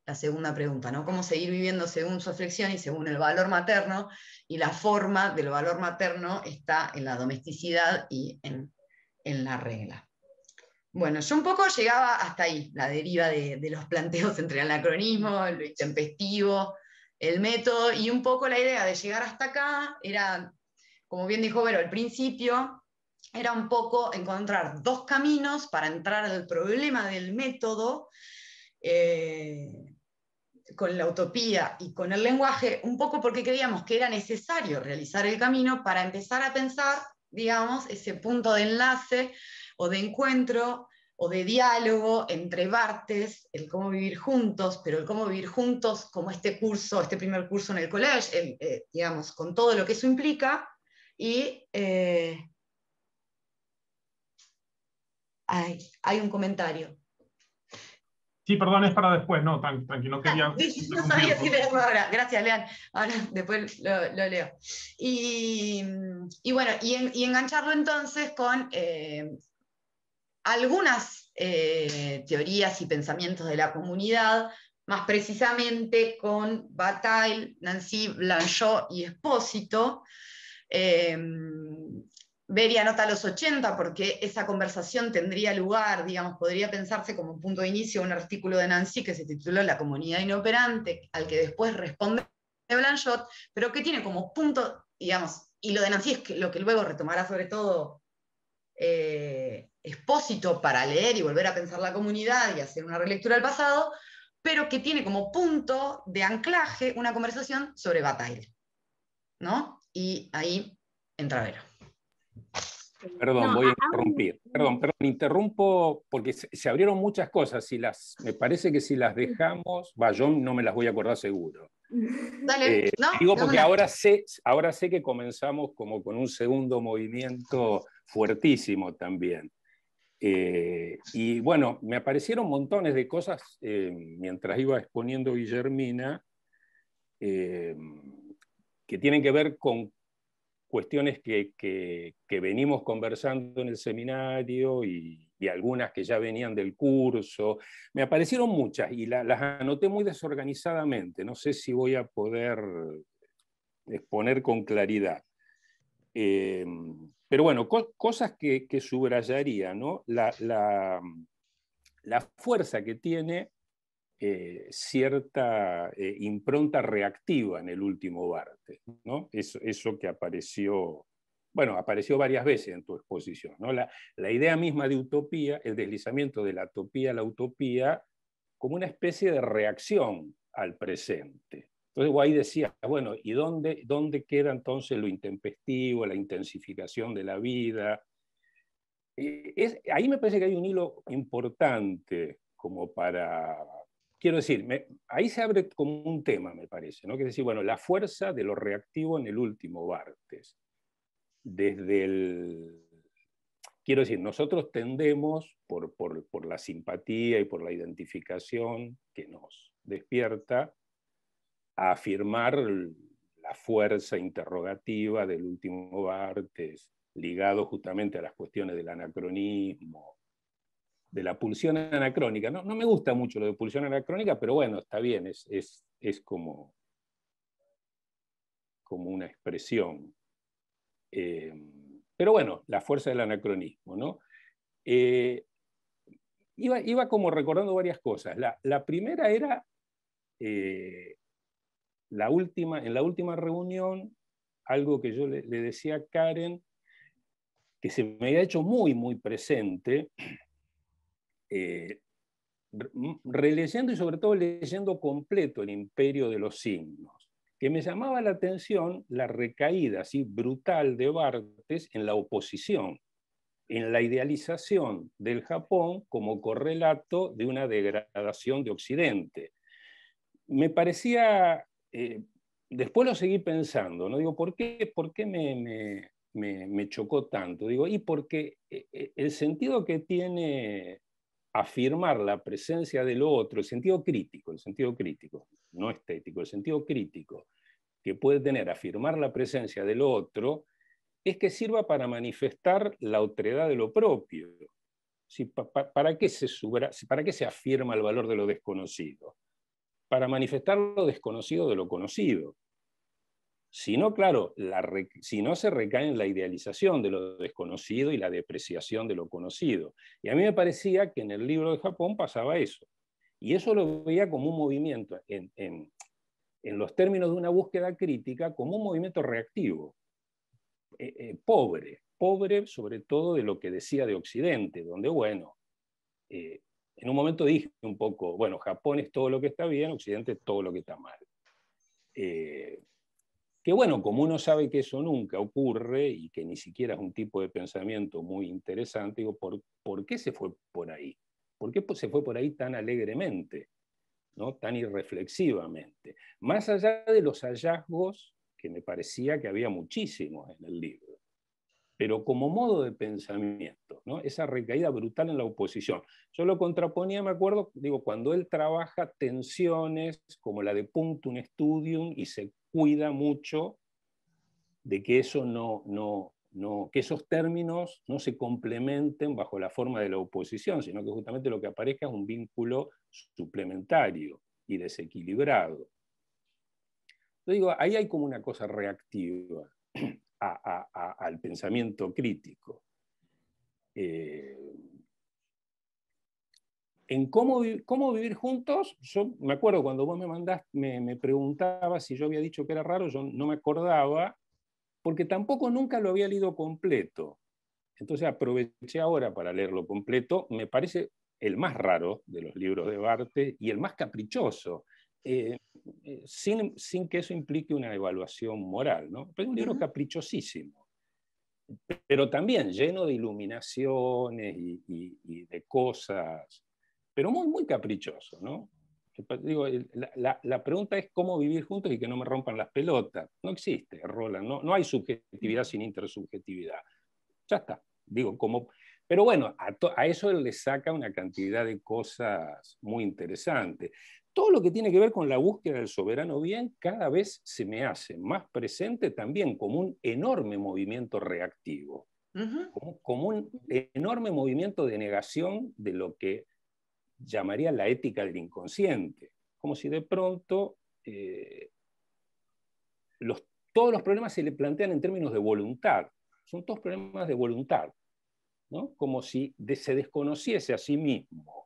la segunda pregunta, ¿no? Cómo seguir viviendo según su aflicción y según el valor materno, y la forma del valor materno está en la domesticidad y en, en la regla. Bueno, yo un poco llegaba hasta ahí, la deriva de, de los planteos entre el anacronismo, lo intempestivo, el método, y un poco la idea de llegar hasta acá era, como bien dijo Vero al principio, era un poco encontrar dos caminos para entrar al problema del método, eh, con la utopía y con el lenguaje, un poco porque creíamos que era necesario realizar el camino para empezar a pensar, digamos, ese punto de enlace o de encuentro o de diálogo entre Barthes, el cómo vivir juntos, pero el cómo vivir juntos como este curso, este primer curso en el college, el, eh, digamos, con todo lo que eso implica, y eh, hay, hay un comentario. Sí, perdón, es para después, no, tan, tranquilo, no quería... Ah, no sabía si leerlo ahora, gracias, Lean, ahora después lo, lo leo. Y, y bueno, y, en, y engancharlo entonces con eh, algunas eh, teorías y pensamientos de la comunidad, más precisamente con Bataille, Nancy, Blanchot y Espósito. Eh, Beri anota los ochenta porque esa conversación tendría lugar, digamos, podría pensarse como punto de inicio un artículo de Nancy que se tituló La comunidad inoperante, al que después responde Blanchot, pero que tiene como punto, digamos, y lo de Nancy es que, lo que luego retomará sobre todo eh, Espósito para leer y volver a pensar la comunidad y hacer una relectura del pasado, pero que tiene como punto de anclaje una conversación sobre Bataille, ¿no? Y ahí entra Vero. Perdón, No, voy a aún- interrumpir. Perdón, perdón, interrumpo porque se, se abrieron muchas cosas. Si las, me parece que si las dejamos, va, yo no me las voy a acordar seguro. Dale, Eh, no, digo de porque una. ahora sé, ahora sé que comenzamos como con un segundo movimiento fuertísimo también. Eh, y bueno, me aparecieron montones de cosas eh, mientras iba exponiendo Guillermina, eh, que tienen que ver con cuestiones que, que, que venimos conversando en el seminario y, y algunas que ya venían del curso. Me aparecieron muchas y la, las anoté muy desorganizadamente. No sé si voy a poder exponer con claridad. Eh, pero bueno, co cosas que, que subrayaría, ¿no? La, la, la fuerza que tiene eh, cierta eh, impronta reactiva en el último Barthes, ¿no? Eso, eso que apareció, bueno, apareció varias veces en tu exposición, ¿no? La, la idea misma de utopía, el deslizamiento de la utopía a la utopía, como una especie de reacción al presente. Entonces ahí decías, bueno, ¿y dónde, dónde queda entonces lo intempestivo, la intensificación de la vida? Eh, es, ahí me parece que hay un hilo importante como para, quiero decir, me, ahí se abre como un tema, me parece, ¿no? Que es decir, bueno, la fuerza de lo reactivo en el último Barthes. Desde el, quiero decir, nosotros tendemos, por, por, por la simpatía y por la identificación que nos despierta, a afirmar la fuerza interrogativa del último Barthes, ligado justamente a las cuestiones del anacronismo, de la pulsión anacrónica. No, no me gusta mucho lo de pulsión anacrónica, pero bueno, está bien, es, es, es como, como una expresión. Eh, pero bueno, la fuerza del anacronismo, ¿no? Eh, iba, iba como recordando varias cosas. La, la primera era, eh, la última, en la última reunión, algo que yo le, le decía a Karen, que se me había hecho muy, muy presente, eh, releyendo y sobre todo leyendo completo El Imperio de los Signos, que me llamaba la atención la recaída así brutal de Barthes en la oposición, en la idealización del Japón como correlato de una degradación de Occidente. Me parecía, eh, después lo seguí pensando, ¿no? Digo, ¿por qué, por qué me, me, me, me chocó tanto? Digo, y porque el sentido que tiene afirmar la presencia del otro, el sentido crítico, el sentido crítico, no estético, el sentido crítico que puede tener afirmar la presencia del otro, es que sirva para manifestar la otredad de lo propio. ¿Sí? Pa, pa, ¿para, qué se subra, ¿Para qué se afirma el valor de lo desconocido? para manifestar lo desconocido de lo conocido. Si no, claro, la re, si no se recae en la idealización de lo desconocido y la depreciación de lo conocido. Y a mí me parecía que en el libro de Japón pasaba eso. Y eso lo veía como un movimiento, en, en, en los términos de una búsqueda crítica, como un movimiento reactivo, eh, eh, pobre, pobre sobre todo de lo que decía de Occidente, donde, bueno, eh, en un momento dije un poco, bueno, Japón es todo lo que está bien, Occidente es todo lo que está mal. Eh, que bueno, como uno sabe que eso nunca ocurre y que ni siquiera es un tipo de pensamiento muy interesante, digo, ¿por, ¿por qué se fue por ahí? ¿Por qué se fue por ahí tan alegremente, ¿no? Tan irreflexivamente? Más allá de los hallazgos, que me parecía que había muchísimos en el libro, pero como modo de pensamiento, ¿no? Esa recaída brutal en la oposición. Yo lo contraponía, me acuerdo, digo, cuando él trabaja tensiones como la de Punctum Studium y se cuida mucho de que eso no, no, no, que esos términos no se complementen bajo la forma de la oposición, sino que justamente lo que aparezca es un vínculo suplementario y desequilibrado. Yo digo, ahí hay como una cosa reactiva a, a, a, al pensamiento crítico. Eh, en cómo, cómo vivir juntos, yo me acuerdo cuando vos me mandaste, me, me preguntabas si yo había dicho que era raro, yo no me acordaba, porque tampoco nunca lo había leído completo. Entonces aproveché ahora para leerlo completo. Me parece el más raro de los libros de Barthes y el más caprichoso, eh, eh, sin, sin que eso implique una evaluación moral, ¿no? Pero es un libro uh-huh. caprichosísimo, pero también lleno de iluminaciones y, y, y de cosas, pero muy, muy caprichoso, ¿no? Digo, la, la, la pregunta es cómo vivir juntos y que no me rompan las pelotas. No existe, Roland, no, no hay subjetividad sin intersubjetividad. Ya está, digo, como... Pero bueno, a, to, a eso él le saca una cantidad de cosas muy interesantes. Todo lo que tiene que ver con la búsqueda del soberano bien cada vez se me hace más presente también como un enorme movimiento reactivo, uh-huh. como, como un enorme movimiento de negación de lo que llamaría la ética del inconsciente, como si de pronto eh, los, todos los problemas se le plantean en términos de voluntad, son todos problemas de voluntad, ¿no? Como si de, se desconociese a sí mismo,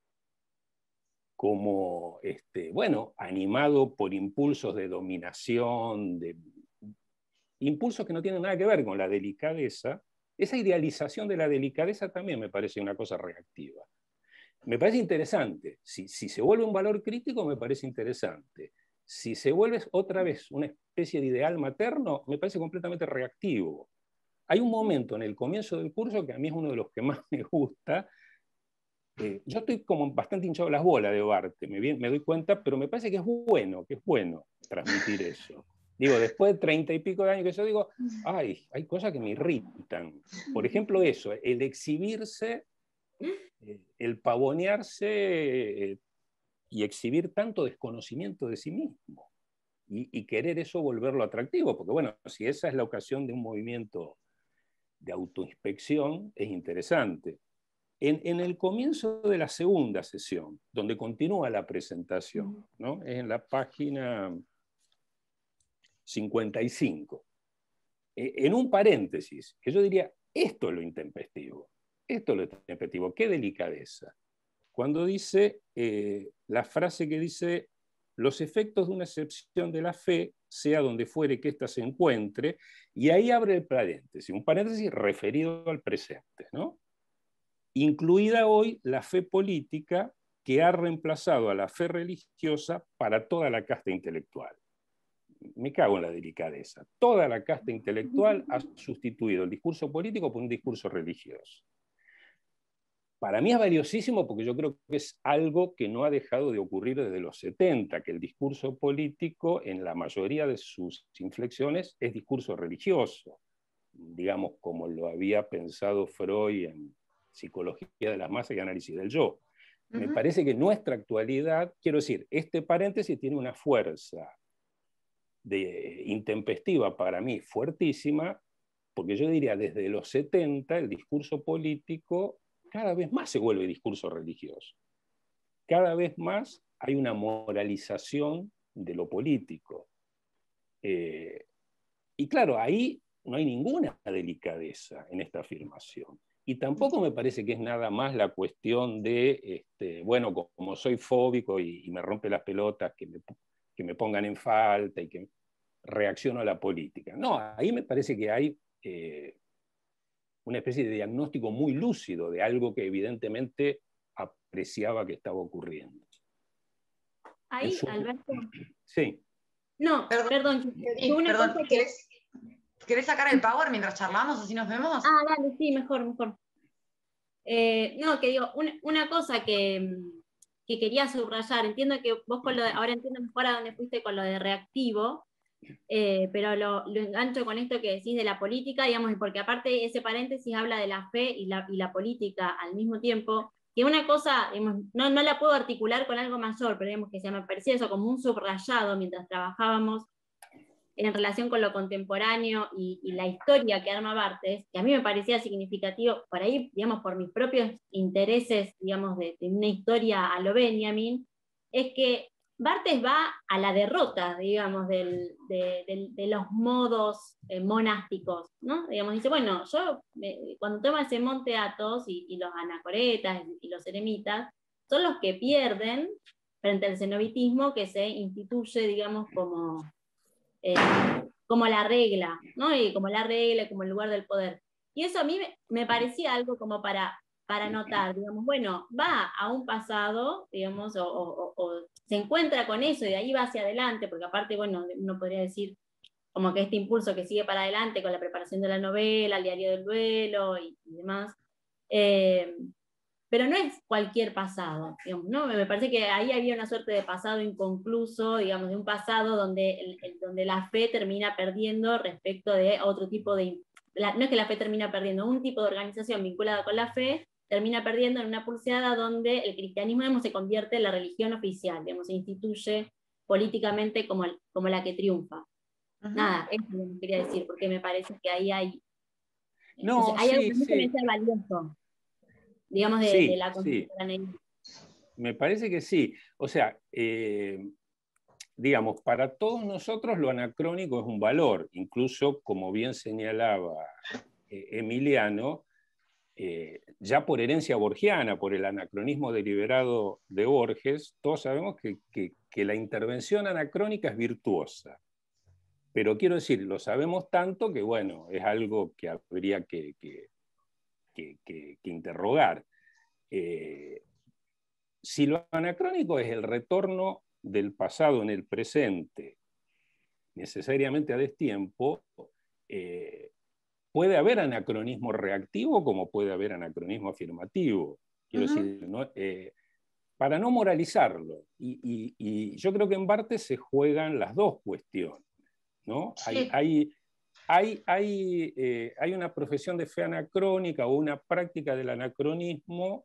como, este, bueno, animado por impulsos de dominación, de, impulsos que no tienen nada que ver con la delicadeza. Esa idealización de la delicadeza también me parece una cosa reactiva. Me parece interesante. Si, si se vuelve un valor crítico, me parece interesante. Si se vuelve otra vez una especie de ideal materno, me parece completamente reactivo. Hay un momento en el comienzo del curso que a mí es uno de los que más me gusta. Eh, yo estoy como bastante hinchado las bolas de Barthes, me, me doy cuenta, pero me parece que es bueno, que es bueno transmitir eso. Digo, después de treinta y pico de años que yo digo, ay, hay cosas que me irritan. Por ejemplo, eso, el exhibirse, eh, el pavonearse eh, y exhibir tanto desconocimiento de sí mismo. Y, y querer eso volverlo atractivo, porque bueno, si esa es la ocasión de un movimiento de autoinspección, es interesante. En, en el comienzo de la segunda sesión, donde continúa la presentación, ¿no? Es en la página cincuenta y cinco, en un paréntesis, que yo diría, esto es lo intempestivo, esto es lo intempestivo, qué delicadeza. Cuando dice, eh, la frase que dice, los efectos de una excepción de la fe, sea donde fuere que ésta se encuentre, y ahí abre el paréntesis, un paréntesis referido al presente, ¿no? Incluida hoy la fe política que ha reemplazado a la fe religiosa para toda la casta intelectual. Me cago en la delicadeza. Toda la casta intelectual ha sustituido el discurso político por un discurso religioso. Para mí es valiosísimo porque yo creo que es algo que no ha dejado de ocurrir desde los setenta, que el discurso político en la mayoría de sus inflexiones es discurso religioso, digamos como lo había pensado Freud en Psicología de las Masas y Análisis del Yo. Uh-huh. Me parece que nuestra actualidad, quiero decir, este paréntesis tiene una fuerza de, intempestiva para mí fuertísima, porque yo diría desde los setenta el discurso político cada vez más se vuelve discurso religioso. Cada vez más hay una moralización de lo político. Eh, y claro, ahí no hay ninguna delicadeza en esta afirmación. Y tampoco me parece que es nada más la cuestión de, este, bueno, como soy fóbico y, y me rompe las pelotas, que me, que me pongan en falta y que reacciono a la política. No, ahí me parece que hay eh, una especie de diagnóstico muy lúcido de algo que evidentemente apreciaba que estaba ocurriendo. Ahí, su... Alberto. Sí. No, perdón. perdón, sí, una perdón. cosa que... ¿Querés, ¿Querés sacar el power mientras charlamos? Así nos vemos. Ah, dale, sí, mejor, mejor. Eh, no, que digo, una, una cosa que, que quería subrayar, entiendo que vos con lo de, ahora entiendo mejor a dónde fuiste con lo de reactivo, eh, pero lo, lo engancho con esto que decís de la política, digamos, porque aparte ese paréntesis habla de la fe y la, y la política al mismo tiempo, que una cosa, digamos, no, no la puedo articular con algo mayor, pero digamos que se me parecía eso como un subrayado mientras trabajábamos en relación con lo contemporáneo y, y la historia que arma Barthes, que a mí me parecía significativo, por ahí, digamos, por mis propios intereses, digamos, de, de una historia a lo Benjamin, es que Barthes va a la derrota, digamos, del, de, de, de los modos eh, monásticos, ¿no? Digamos, dice, bueno, yo, eh, cuando toma ese monte Athos y, y los anacoretas y los eremitas, son los que pierden frente al cenobitismo que se instituye, digamos, como... Eh, como la regla, ¿no? Y como la regla, como el lugar del poder. Y eso a mí me, me parecía algo como para, para notar, digamos, bueno, va a un pasado, digamos, o, o, o se encuentra con eso y de ahí va hacia adelante, porque aparte, bueno, uno podría decir como que este impulso que sigue para adelante con la preparación de la novela, el diario del duelo y, y demás, eh, pero no es cualquier pasado, digamos, ¿no? Me parece que ahí había una suerte de pasado inconcluso, digamos, de un pasado donde, el, el, donde la fe termina perdiendo respecto de otro tipo de... La, no es que la fe termina perdiendo, un tipo de organización vinculada con la fe termina perdiendo en una pulseada donde el cristianismo, digamos, se convierte en la religión oficial, digamos, se instituye políticamente como, el, como la que triunfa. Uh-huh. Nada, eso es lo que quería decir, porque me parece que ahí hay... No, o sea, hay sí, algo que sí. me parece valioso, digamos, de, sí, de la contemporaneidad. Sí. Me parece que sí. O sea, eh, digamos, para todos nosotros lo anacrónico es un valor. Incluso, como bien señalaba eh, Emiliano, eh, ya por herencia borgiana, por el anacronismo deliberado de Borges, todos sabemos que, que, que la intervención anacrónica es virtuosa. Pero quiero decir, lo sabemos tanto que, bueno, es algo que habría que... que Que, que, que interrogar. Eh, si lo anacrónico es el retorno del pasado en el presente, necesariamente a destiempo, eh, puede haber anacronismo reactivo como puede haber anacronismo afirmativo. Quiero uh-huh. decir, ¿no? eh, para no moralizarlo. Y, y, y yo creo que en Barthes se juegan las dos cuestiones, ¿no? Sí. Hay... hay Hay, hay, eh, hay una profesión de fe anacrónica o una práctica del anacronismo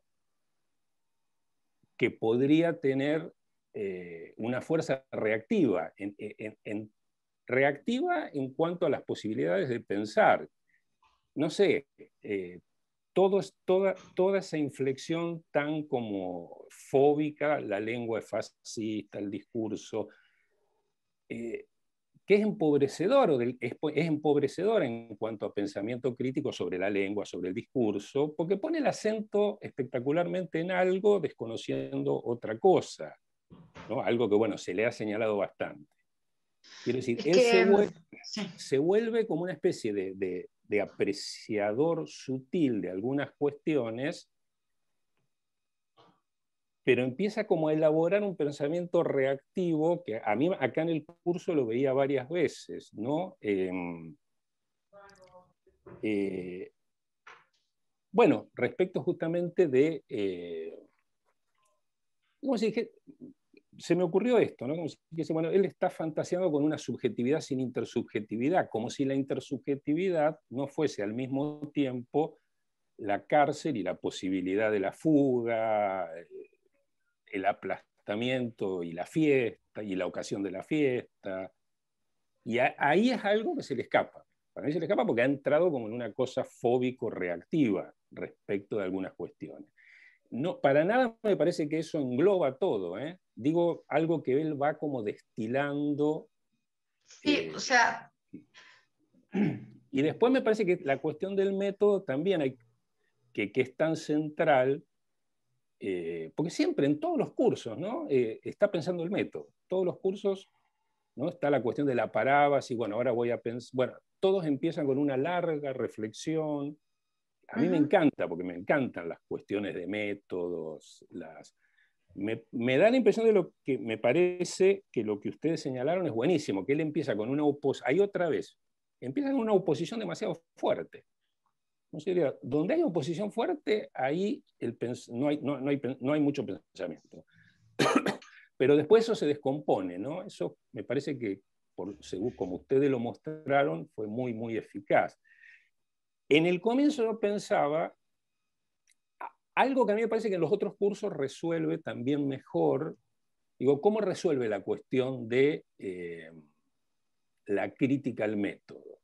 que podría tener eh, una fuerza reactiva, en, en, en, reactiva en cuanto a las posibilidades de pensar. No sé, eh, todo, toda, toda esa inflexión tan como fóbica, la lengua es fascista, el discurso... Eh, que es empobrecedor, es, es empobrecedor en cuanto a pensamiento crítico sobre la lengua, sobre el discurso, porque pone el acento espectacularmente en algo, desconociendo otra cosa, ¿no? Algo que, bueno, se le ha señalado bastante. Quiero decir, es él que, se, vuelve, sí. se vuelve como una especie de, de, de apreciador sutil de algunas cuestiones, pero empieza como a elaborar un pensamiento reactivo que a mí acá en el curso lo veía varias veces, ¿no? Eh, eh, bueno, respecto justamente de... Eh, como si dije, se me ocurrió esto, ¿no? Como si dijese, bueno, él está fantaseando con una subjetividad sin intersubjetividad, como si la intersubjetividad no fuese al mismo tiempo la cárcel y la posibilidad de la fuga, el aplastamiento y la fiesta, y la ocasión de la fiesta. Y a, ahí es algo que se le escapa. Para mí se le escapa porque ha entrado como en una cosa fóbico-reactiva respecto de algunas cuestiones. No, para nada me parece que eso engloba todo, ¿eh? digo algo que él va como destilando. Sí, eh, o sea... Y después me parece que la cuestión del método también hay que, que es tan central, eh, porque siempre en todos los cursos, ¿no? Eh, está pensando el método. Todos los cursos, ¿no? Está la cuestión de la parábasis, bueno, ahora voy a pensar, bueno, todos empiezan con una larga reflexión. A mí uh-huh. me encanta, porque me encantan las cuestiones de métodos, las... Me, me da la impresión de lo que me parece que lo que ustedes señalaron es buenísimo, que él empieza con una oposición, ahí otra vez, empieza con una oposición demasiado fuerte. No sería, donde hay oposición fuerte, ahí el no, hay, no, no, hay, no hay mucho pensamiento. Pero después eso se descompone, ¿no? Eso me parece que, por, según como ustedes lo mostraron, fue muy, muy eficaz. En el comienzo yo pensaba, algo que a mí me parece que en los otros cursos resuelve también mejor, digo, ¿cómo resuelve la cuestión de eh, la crítica al método?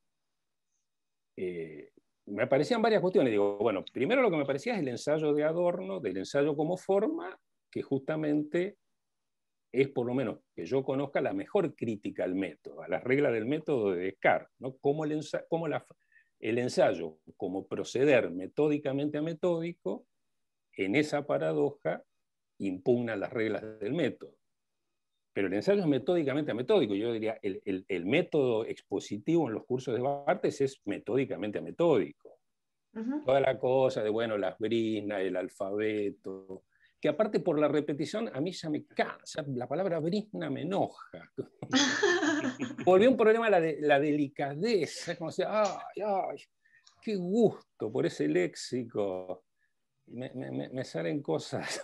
Eh, me parecían varias cuestiones. Digo, bueno, primero lo que me parecía es el ensayo de Adorno, del ensayo como forma, que justamente es, por lo menos que yo conozca, la mejor crítica al método, a las reglas del método de Descartes, ¿no? Cómo el ensayo, cómo la, el ensayo como proceder metódicamente a metódico, en esa paradoja impugna las reglas del método. Pero el ensayo es metódicamente ametódico. Yo diría, el, el, el método expositivo en los cursos de Barthes es metódicamente ametódico. Uh-huh. Toda la cosa de, bueno, las briznas, el alfabeto, que aparte por la repetición a mí ya me cansa, la palabra brizna me enoja. Volvió un problema la, de, la delicadeza, como decir, ay, ay, qué gusto por ese léxico. Me, me, me salen cosas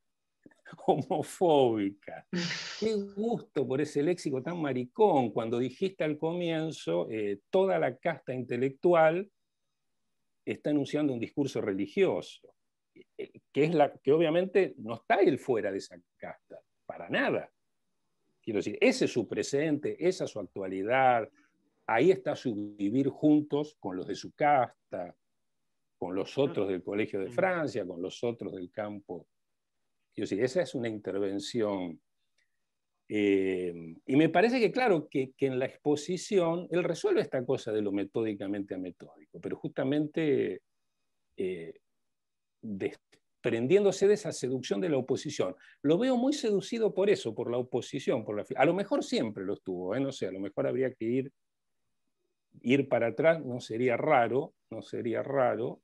homofóbicas. Qué gusto por ese léxico tan maricón, cuando dijiste al comienzo, eh, toda la casta intelectual está enunciando un discurso religioso, eh, que, es la, que obviamente no está él fuera de esa casta, para nada. Quiero decir, ese es su presente, esa es su actualidad, ahí está su vivir juntos con los de su casta, con los otros del Colegio de Francia, con los otros del campo. Quiero decir, esa es una intervención. Eh, y me parece que, claro, que, que en la exposición él resuelve esta cosa de lo metódicamente ametódico, pero justamente eh, desprendiéndose de esa seducción de la oposición. Lo veo muy seducido por eso, por la oposición. Por la, a lo mejor siempre lo estuvo, ¿eh? No sé, a lo mejor habría que ir, ir para atrás, no sería raro, no sería raro.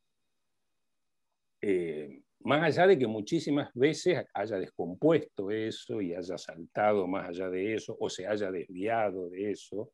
Eh, más allá de que muchísimas veces haya descompuesto eso y haya saltado más allá de eso, o se haya desviado de eso.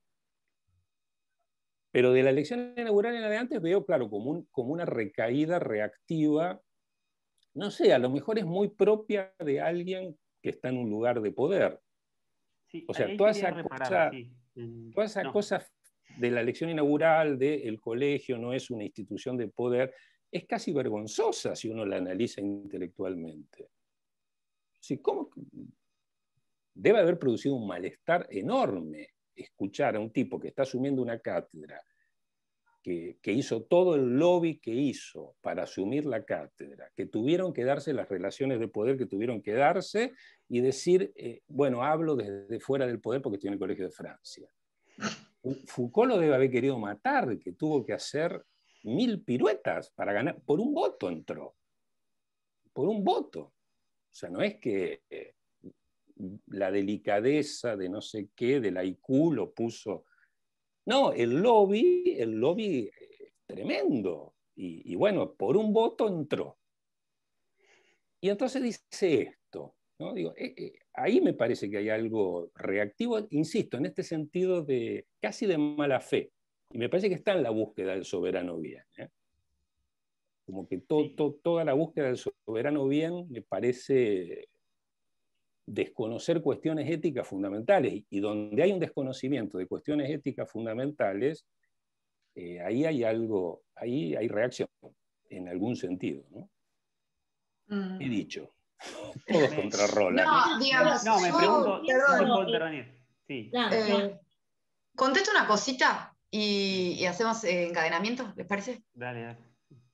Pero de la elección inaugural en adelante veo, claro, como, un, como una recaída reactiva, no sé, a lo mejor es muy propia de alguien que está en un lugar de poder. Sí, o sea, toda esa, reparar, cosa, sí. toda esa no. cosa de la elección inaugural, del colegio no es una institución de poder, es casi vergonzosa si uno la analiza intelectualmente. Sí, ¿cómo? Debe haber producido un malestar enorme escuchar a un tipo que está asumiendo una cátedra, que, que hizo todo el lobby que hizo para asumir la cátedra, que tuvieron que darse las relaciones de poder que tuvieron que darse y decir, eh, bueno, hablo desde fuera del poder porque estoy en el Colegio de Francia. Foucault lo debe haber querido matar, que tuvo que hacer mil piruetas para ganar, por un voto entró, por un voto. O sea, no es que eh, la delicadeza de no sé qué, del I Q lo puso. No, el lobby, el lobby es tremendo. Y, y bueno, por un voto entró. Y entonces dice esto, ¿no? Digo, eh, eh, ahí me parece que hay algo reactivo, insisto, en este sentido de casi de mala fe. Y me parece que está en la búsqueda del soberano bien. ¿eh? Como que to, to, toda la búsqueda del soberano bien me parece desconocer cuestiones éticas fundamentales. Y donde hay un desconocimiento de cuestiones éticas fundamentales, eh, ahí hay algo, ahí hay reacción, en algún sentido. ¿no? Mm. He dicho. Todos contra Roland. No, digamos, no, me pregunto, perdón. ¿puedo intervenir? Sí. Eh, contesto una cosita y, y hacemos eh, encadenamiento, ¿les parece? Dale, dale.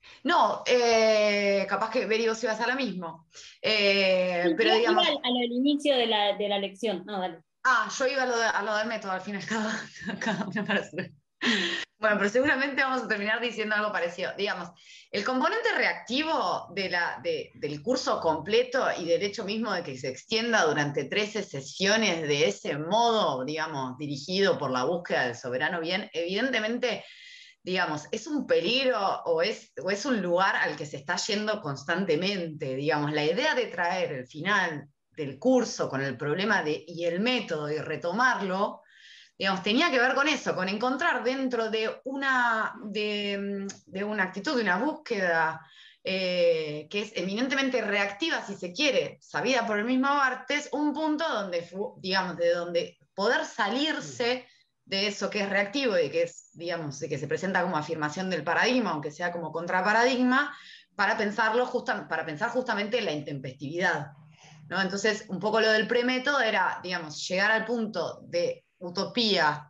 No, eh, capaz que Beri vos ibas a lo mismo. Eh, Sí, pero iba digamos. al, al inicio de la, de la lección. No, dale. Ah, yo iba a lo, de- a lo del método al final, cada, cada una para hacer. Bueno, pero seguramente vamos a terminar diciendo algo parecido. Digamos, el componente reactivo de la, de- del curso completo y del hecho mismo de que se extienda durante trece sesiones de ese modo, digamos, dirigido por la búsqueda del soberano bien, evidentemente, digamos, es un peligro o es, o es un lugar al que se está yendo constantemente. Digamos, la idea de traer el final del curso con el problema de, y el método y retomarlo, digamos, tenía que ver con eso, con encontrar dentro de una, de, de una actitud, de una búsqueda eh, que es eminentemente reactiva, si se quiere, sabida por el mismo Barthes, un punto donde, digamos, de donde poder salirse de eso que es reactivo y que es, digamos, de que se presenta como afirmación del paradigma, aunque sea como contraparadigma, para pensarlo justa, para pensar justamente en la intempestividad, ¿no? Entonces, un poco lo del premétodo era, digamos, llegar al punto de utopía,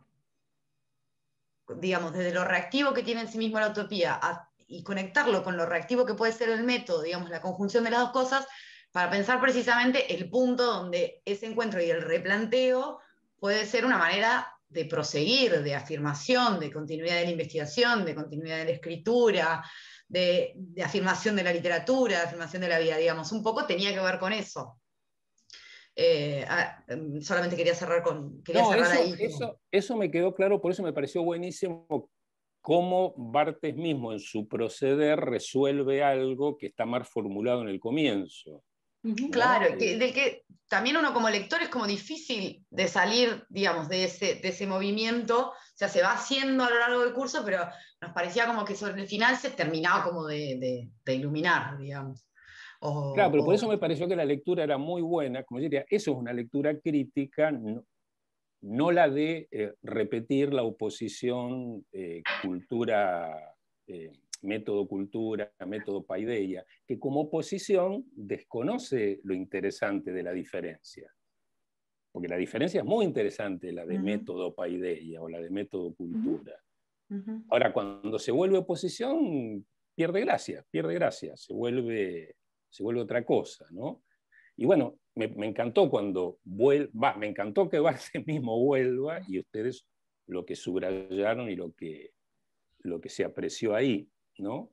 digamos, desde lo reactivo que tiene en sí mismo la utopía a, y conectarlo con lo reactivo que puede ser el método, digamos, la conjunción de las dos cosas, para pensar precisamente el punto donde ese encuentro y el replanteo puede ser una manera de proseguir, de afirmación, de continuidad de la investigación, de continuidad de la escritura, de, de afirmación de la literatura, de afirmación de la vida, digamos, un poco tenía que ver con eso. Eh, ah, solamente quería cerrar con, quería No, cerrar eso, ahí. eso, eso me quedó claro, por eso me pareció buenísimo cómo Barthes mismo en su proceder resuelve algo que está más formulado en el comienzo. ¿No? Claro, que, Eh, del que también uno como lector es como difícil de salir, digamos, de ese, de ese movimiento, o sea, se va haciendo a lo largo del curso, pero nos parecía como que sobre el final se terminaba como de, de, de iluminar, digamos. claro, pero por O, eso o... me pareció que la lectura era muy buena, como yo diría, eso es una lectura crítica, no, no la de eh, repetir la oposición eh, cultura, eh, método cultura, método paideia, que como oposición desconoce lo interesante de la diferencia. Porque la diferencia es muy interesante, la de uh-huh. método paideia o la de método cultura. Uh-huh. Ahora, cuando se vuelve oposición, pierde gracia, pierde gracia, se vuelve, se vuelve otra cosa, ¿no? Y bueno, me, me encantó cuando vuelva, me encantó que Barthes mismo vuelva y ustedes lo que subrayaron y lo que, lo que se apreció ahí, ¿no?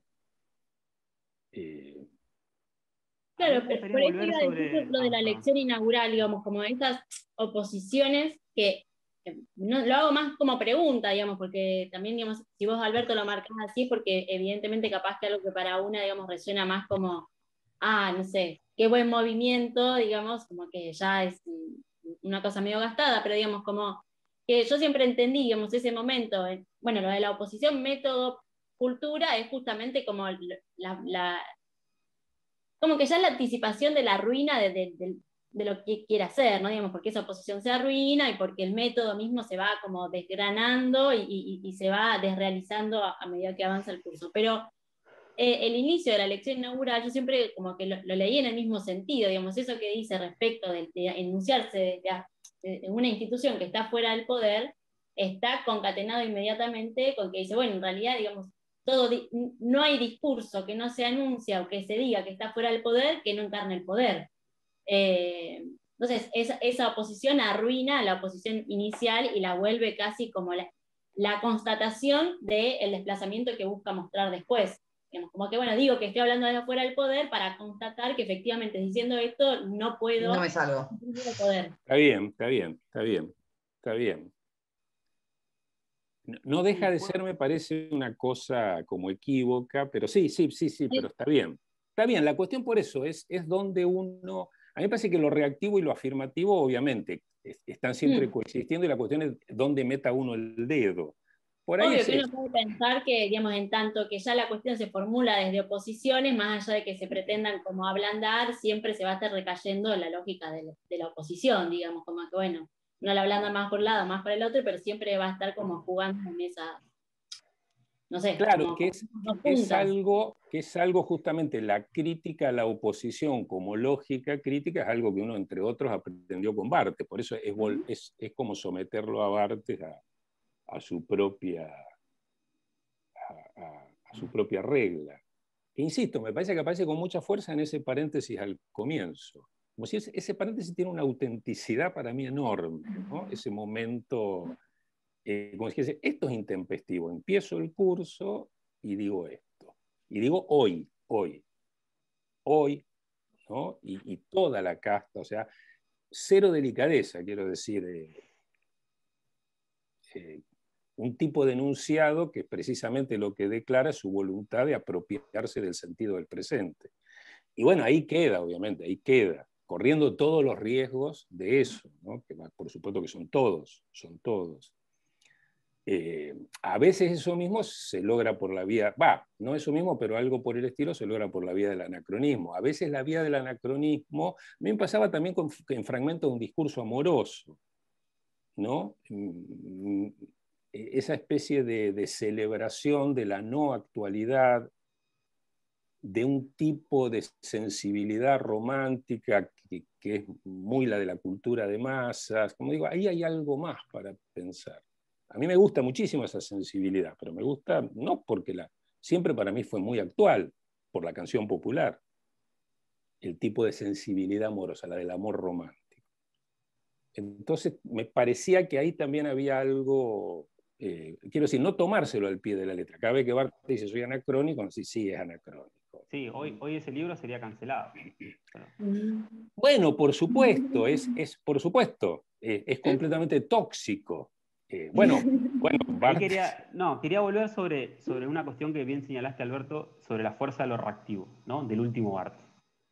Eh, claro, pero por eso iba a decir lo de la lección inaugural, digamos, como estas oposiciones que, que no, lo hago más como pregunta, digamos, porque también, digamos, si vos, Alberto, lo marcás así, porque evidentemente capaz que algo que para una, digamos, resuena más como, ah, no sé, qué buen movimiento, digamos, como que ya es una cosa medio gastada, pero digamos, como que yo siempre entendí, digamos, ese momento, bueno, lo de la oposición método cultura es justamente como la, la como que ya es la anticipación de la ruina de, de, de, de lo que quiere hacer, ¿no? Digamos, porque esa oposición se arruina y porque el método mismo se va como desgranando y, y, y se va desrealizando a, a medida que avanza el curso. Pero eh, el inicio de la lección inaugural, yo siempre como que lo, lo leí en el mismo sentido, digamos, eso que dice respecto de, de enunciarse de, de, de una institución que está fuera del poder, está concatenado inmediatamente con que dice, bueno, en realidad, digamos, todo, no hay discurso que no se anuncia o que se diga que está fuera del poder que no encarne el poder. Eh, entonces, esa, esa oposición arruina a la oposición inicial y la vuelve casi como la, la constatación del desplazamiento que busca mostrar después. Digamos, como que, bueno, digo que estoy hablando de afuera del poder para constatar que efectivamente diciendo esto no puedo... No me salgo. Poder. Está bien, está bien, está bien, está bien. No deja de ser, me parece, una cosa como equívoca, pero sí, sí, sí, sí, pero está bien. Está bien, la cuestión por eso es, es donde uno... A mí me parece que lo reactivo y lo afirmativo, obviamente, es, están siempre mm. coexistiendo y la cuestión es dónde meta uno el dedo. Por ahí Obvio es que uno puede pensar que, digamos, en tanto que ya la cuestión se formula desde oposiciones, más allá de que se pretendan como ablandar, siempre se va a estar recayendo en la lógica de la, de la oposición, digamos, como que, bueno, no la ablanda más por un lado, más por el otro, pero siempre va a estar como jugando en esa, no sé. Claro, como, que, es, que, es algo, que es algo justamente la crítica a la oposición como lógica crítica, es algo que uno, entre otros, aprendió con Barthes, por eso es, es, es como someterlo a Barthes a, a su propia... A, a, a su propia regla. que insisto, me parece que aparece con mucha fuerza en ese paréntesis al comienzo. Como si ese, ese paréntesis tiene una autenticidad para mí enorme, ¿no? Ese momento, eh, como si dijese, esto es intempestivo, empiezo el curso y digo esto. Y digo hoy, hoy, hoy, ¿no? Y, y toda la casta, o sea, cero delicadeza, quiero decir, eh, eh, un tipo de enunciado que es precisamente lo que declara su voluntad de apropiarse del sentido del presente. Y bueno, ahí queda, obviamente, ahí queda, corriendo todos los riesgos de eso, ¿no? Que por supuesto que son todos, son todos. Eh, a veces eso mismo se logra por la vía, va, no eso mismo, pero algo por el estilo se logra por la vía del anacronismo. A veces la vía del anacronismo, a mí me pasaba también con, en fragmentos de un discurso amoroso, ¿no? Esa especie de, de celebración de la no actualidad, de un tipo de sensibilidad romántica que, que es muy la de la cultura de masas. Como digo, ahí hay algo más para pensar. A mí me gusta muchísimo esa sensibilidad, pero me gusta no porque la, siempre para mí fue muy actual, por la canción popular, el tipo de sensibilidad amorosa, la del amor romántico. Entonces me parecía que ahí también había algo, eh, quiero decir, no tomárselo al pie de la letra. Cada vez que Barthes dice soy anacrónico, sí, sí, es anacrónico. Sí, hoy, hoy ese libro sería cancelado. Pero... Bueno, por supuesto, es, es por supuesto, eh, es completamente tóxico. Eh, bueno, bueno, Barthes... quería, no, quería volver sobre, sobre una cuestión que bien señalaste, Alberto, sobre la fuerza de lo reactivo, ¿no? Del último Barthes.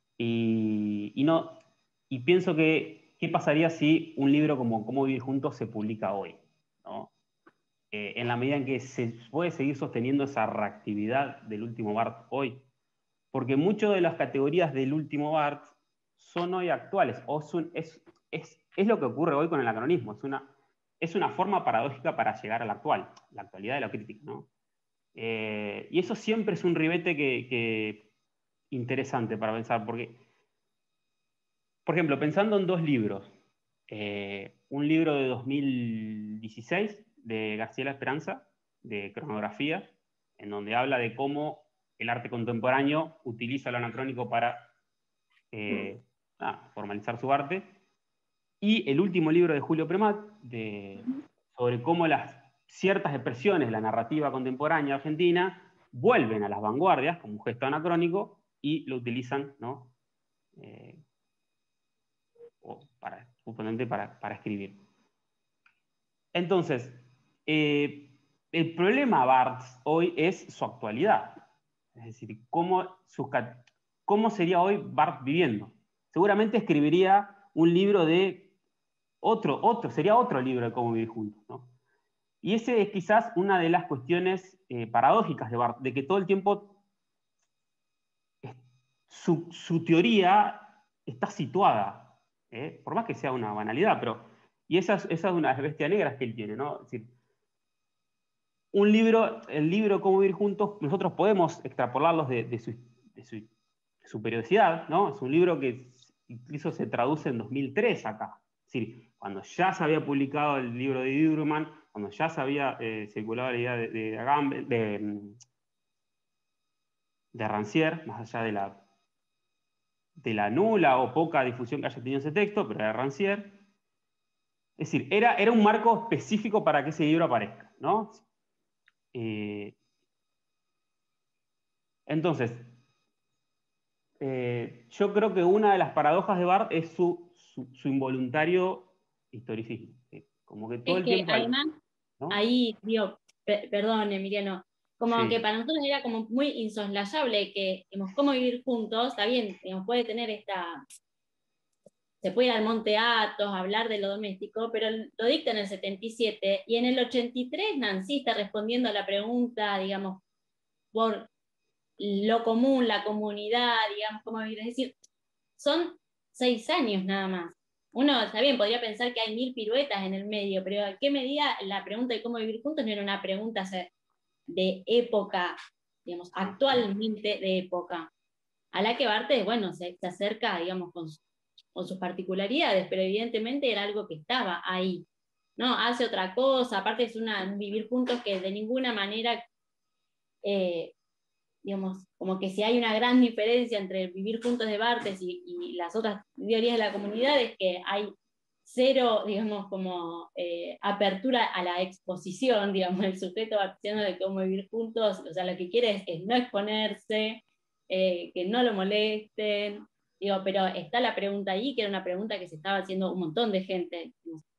Y, y, no, y pienso que ¿qué pasaría si un libro como Cómo vivir juntos se publica hoy? ¿No? Eh, en la medida en que se puede seguir sosteniendo esa reactividad del último Barthes hoy. Porque muchas de las categorías del último Barthes son hoy actuales. O es, un, es, es, es lo que ocurre hoy con el anacronismo. Es una, es una forma paradójica para llegar al actual, la actualidad de la crítica, ¿no? Eh, y eso siempre es un ribete que, que interesante para pensar, porque por ejemplo, pensando en dos libros, eh, un libro de dos mil dieciséis de García La Esperanza, de cronografía, en donde habla de cómo el arte contemporáneo utiliza lo anacrónico para eh, ah, formalizar su arte, y el último libro de Julio Premat, de, sobre cómo las ciertas expresiones de la narrativa contemporánea argentina vuelven a las vanguardias como un gesto anacrónico y lo utilizan, ¿no? Eh, o para, suponente para, para escribir. Entonces, eh, el problema Barthes hoy es su actualidad. Es decir, cómo, sus, cómo sería hoy Barthes viviendo. Seguramente escribiría un libro de otro, otro, sería otro libro de cómo vivir juntos, ¿no? Y esa es quizás una de las cuestiones eh, paradójicas de Barthes, de que todo el tiempo su, su teoría está situada. ¿Eh? Por más que sea una banalidad, pero... Y esa, esa es una de las bestias negras que él tiene, ¿no? Es decir, un libro, el libro Cómo vivir juntos, nosotros podemos extrapolarlos de, de, su, de, su, de su periodicidad, ¿no? Es un libro que incluso se traduce en dos mil tres acá. Es decir, cuando ya se había publicado el libro de Duberman, cuando ya se había eh, circulado la idea de, de, Agamben, de, de Rancière, más allá de la de la nula o poca difusión que haya tenido ese texto, pero era Rancière. Es decir, era, era un marco específico para que ese libro aparezca, ¿no? Eh, entonces, eh, yo creo que una de las paradojas de Barthes es su, su, su involuntario historicismo. ¿Sí? Como que todo es el que tiempo además, hay, ¿no? ahí, digo, per perdón, Emiliano, como sí. que para nosotros era como muy insoslayable que, digamos, cómo vivir juntos, está bien, digamos, puede tener esta, se puede ir al Monte Athos, hablar de lo doméstico, pero lo dicta en el setenta y siete, y en el ochenta y tres Nancy está respondiendo a la pregunta, digamos, por lo común, la comunidad, digamos, cómo vivir, es decir, son seis años nada más. Uno, está bien, podría pensar que hay mil piruetas en el medio, pero ¿a qué medida la pregunta de cómo vivir juntos no era una pregunta de época, digamos, actualmente de época? A la que Barthes, bueno, se, se acerca, digamos, con, con sus particularidades, pero evidentemente era algo que estaba ahí, ¿no? Hace otra cosa, aparte es una, un vivir juntos que de ninguna manera eh, digamos, como que si hay una gran diferencia entre el vivir juntos de Barthes y, y las otras teorías de la comunidad, es que hay cero, digamos, como eh, apertura a la exposición, digamos, el sujeto bartesiano de cómo vivir juntos, o sea, lo que quiere es, es no exponerse, eh, que no lo molesten, digo, pero está la pregunta ahí, que era una pregunta que se estaba haciendo un montón de gente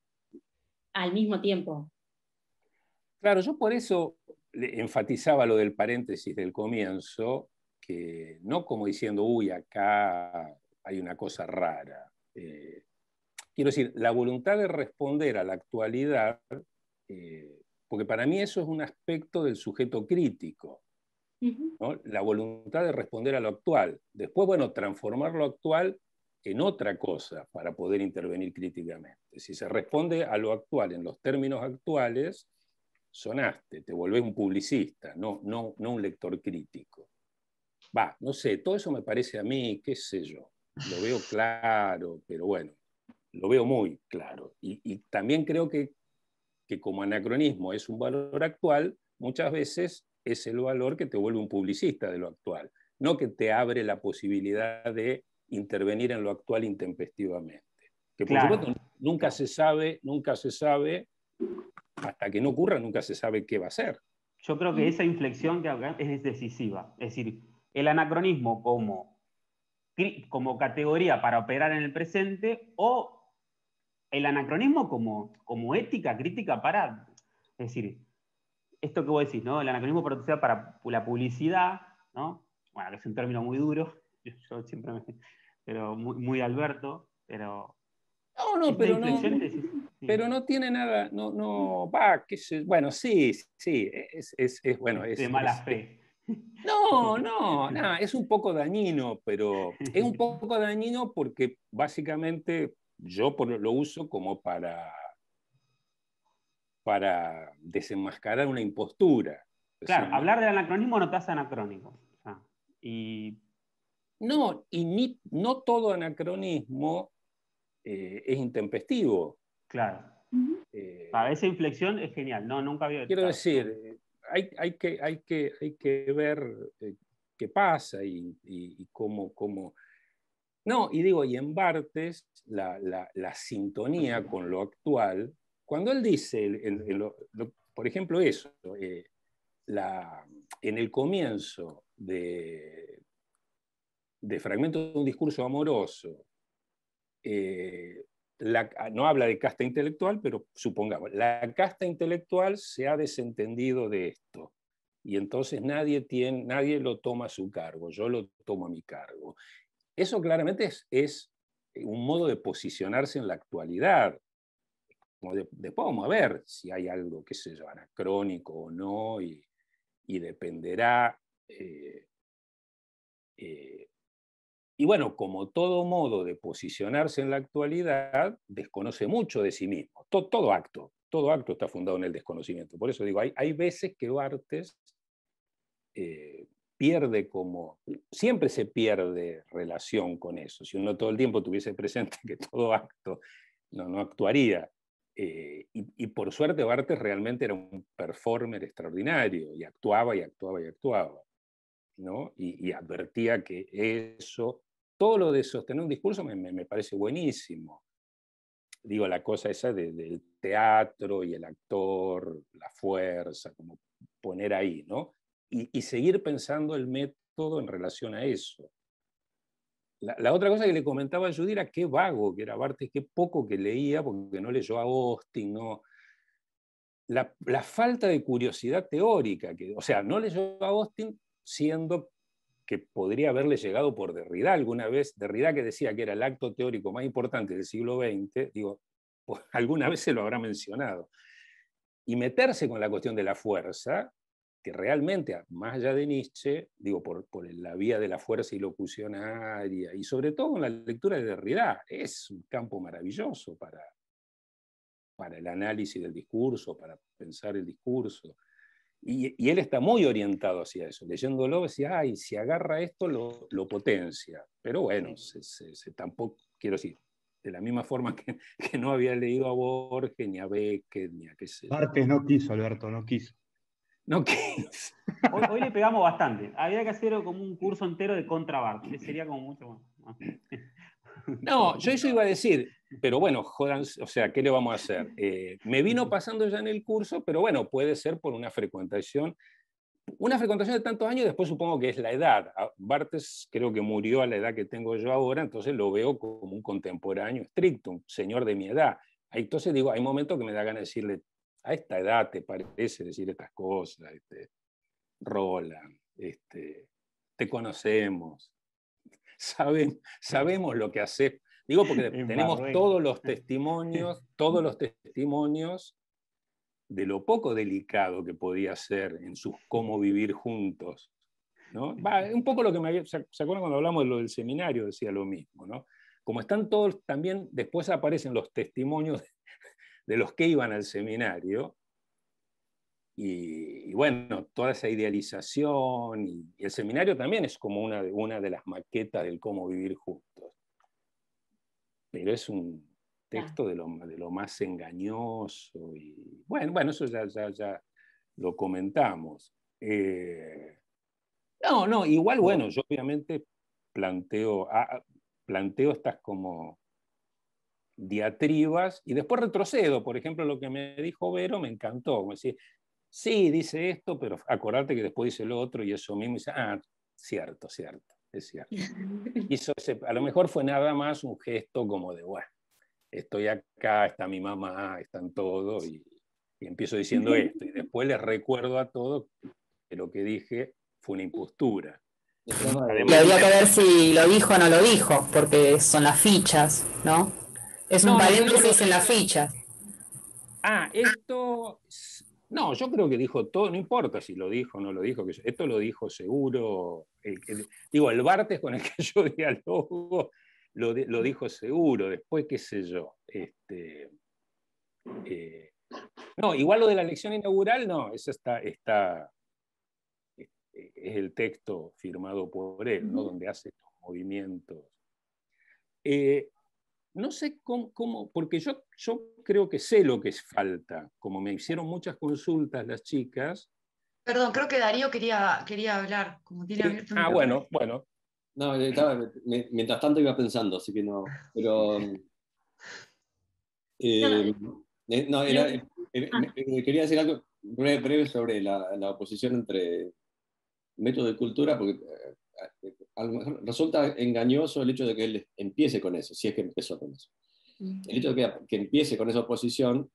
al mismo tiempo. Claro, yo por eso enfatizaba lo del paréntesis del comienzo, que no como diciendo, uy, acá hay una cosa rara. Eh, quiero decir, la voluntad de responder a la actualidad, eh, porque para mí eso es un aspecto del sujeto crítico, ¿no? La voluntad de responder a lo actual. Después, bueno, transformar lo actual en otra cosa para poder intervenir críticamente. Si se responde a lo actual en los términos actuales, sonaste, te volvés un publicista, no, no, no un lector crítico. Va, no sé, todo eso me parece a mí, qué sé yo, lo veo claro, pero bueno, lo veo muy claro. Y, y también creo que, que como anacronismo es un valor actual, muchas veces es el valor que te vuelve un publicista de lo actual, no que te abre la posibilidad de intervenir en lo actual intempestivamente. Que por Claro. supuesto nunca se sabe, nunca se sabe, hasta que no ocurra, nunca se sabe qué va a ser. Yo creo que esa inflexión que acá es decisiva. Es decir, el anacronismo como, como categoría para operar en el presente o el anacronismo como, como ética crítica para... Es decir, esto que vos decís, ¿no? El anacronismo para, para la publicidad, ¿no? Bueno, que es un término muy duro, yo siempre me... pero muy, muy Alberto, pero... No, no, pero no, sí. pero no tiene nada, no, no, va, qué sé, bueno, sí, sí, es, es, es bueno, es... De mala es, fe. No, no, no, es un poco dañino, pero es un poco dañino porque básicamente yo por, lo uso como para, para desenmascarar una impostura. Claro, Decir, hablar del anacronismo no te hace anacrónico. O sea, y... No, y ni, no todo anacronismo eh, es intempestivo. Claro. Eh, Para esa inflexión es genial. No, nunca había... quiero Claro, decir, no. hay, hay, que, hay, que, hay que ver eh, qué pasa y, y, y cómo, cómo... No, y digo, y en Barthes, la, la, la sintonía con lo actual, cuando él dice, el, el, el, lo, por ejemplo, eso, eh, la, en el comienzo de, de Fragmentos de un discurso amoroso, eh, la, no habla de casta intelectual, pero supongamos, la casta intelectual se ha desentendido de esto y entonces nadie, tiene, nadie lo toma a su cargo, yo lo tomo a mi cargo. Eso claramente es, es un modo de posicionarse en la actualidad. Como de, después vamos a ver si hay algo, qué sé yo, anacrónico o no, y, y dependerá... Eh, eh, Y bueno, como todo modo de posicionarse en la actualidad, desconoce mucho de sí mismo. Todo, todo acto, todo acto está fundado en el desconocimiento. Por eso digo, hay, hay veces que Barthes eh, pierde como, siempre se pierde relación con eso. Si uno todo el tiempo tuviese presente que todo acto no, no actuaría. Eh, y, y por suerte Barthes realmente era un performer extraordinario y actuaba y actuaba y actuaba, ¿no? Y, y advertía que eso, todo lo de sostener un discurso me, me, me parece buenísimo. Digo, la cosa esa de, del teatro y el actor, la fuerza, como poner ahí, ¿no? Y, y seguir pensando el método en relación a eso. La, la, otra cosa que le comentaba a Judy era qué vago que era Barthes, qué poco que leía, porque no leyó a Austin, no... La, la falta de curiosidad teórica, que, o sea, no leyó a Austin siendo que podría haberle llegado por Derrida alguna vez, Derrida que decía que era el acto teórico más importante del siglo veinte, digo, pues, alguna vez se lo habrá mencionado. Y meterse con la cuestión de la fuerza, que realmente, más allá de Nietzsche, digo, por, por la vía de la fuerza ilocucionaria, y sobre todo con la lectura de Derrida, es un campo maravilloso para, para el análisis del discurso, para pensar el discurso. Y, y él está muy orientado hacia eso. Leyéndolo decía, ay, si agarra esto lo, lo potencia. Pero bueno, se, se, se tampoco, quiero decir, de la misma forma que, que no había leído a Borges, ni a Beckett, ni a qué sé yo. Barthes no quiso, Alberto, no quiso. No, ¿qué? Hoy, hoy le pegamos bastante. Había que hacer como un curso entero de contrabart. Sería como mucho más. No, yo eso iba a decir, pero bueno, jodan, o sea, ¿qué le vamos a hacer? Eh, me vino pasando ya en el curso, pero bueno, puede ser por una frecuentación. Una frecuentación de tantos años, después supongo que es la edad. Barthes creo que murió a la edad que tengo yo ahora, entonces lo veo como un contemporáneo estricto, un señor de mi edad. Entonces digo, hay momentos que me da ganas de decirle, a esta edad te parece decir estas cosas, este, Roland, este, te conocemos, saben, sabemos lo que haces. Digo, porque tenemos todos los testimonios, todos los testimonios de lo poco delicado que podía ser en sus cómo vivir juntos, ¿no? Va, un poco lo que me había, ¿se acuerdan cuando hablamos de lo del seminario? Decía lo mismo, ¿no? Como están todos, también después aparecen los testimonios de los que iban al seminario, y, y bueno, toda esa idealización, y, y el seminario también es como una de, una de las maquetas del cómo vivir juntos. Pero es un texto de lo, de lo más engañoso, y bueno, bueno eso ya, ya, ya lo comentamos. Eh, no, no, igual, bueno, yo obviamente planteo, ah, planteo estas como diatribas y después retrocedo. Por ejemplo, lo que me dijo Vero me encantó, como decir, sí, dice esto, pero acordate que después dice lo otro, y eso mismo, y dice, ah, cierto, cierto, es cierto. Hizo ese, a lo mejor fue nada más un gesto como de, bueno, estoy acá, está mi mamá, están todos, y, y empiezo diciendo esto, y después les recuerdo a todos que lo que dije fue una impostura. Además, y habría que ver si lo dijo o no lo dijo, porque son las fichas, ¿no? Es un no, paréntesis no, en las fichas. Ah, esto... No, yo creo que dijo todo, no importa si lo dijo o no lo dijo, que esto lo dijo seguro. El, el, digo, el Barthes con el que yo dialogo lo, lo dijo seguro, después qué sé yo. Este, eh, no, igual lo de la lección inaugural, no, eso está, está es, es el texto firmado por él, ¿no? Donde hace estos movimientos. Eh, no sé cómo, cómo, porque yo, yo creo que sé lo que es falta, como me hicieron muchas consultas las chicas. Perdón, creo que Darío quería, quería hablar. Como tiene abierto ah, bueno, bueno. No, estaba, mientras tanto iba pensando, así que no. Pero. Eh, no, era, eh, eh, quería decir algo breve, breve sobre la, la oposición entre método y cultura, porque eh, a lo mejor resulta engañoso el hecho de que él empiece con eso, si es que empezó con eso. El hecho de que, que empiece con esa oposición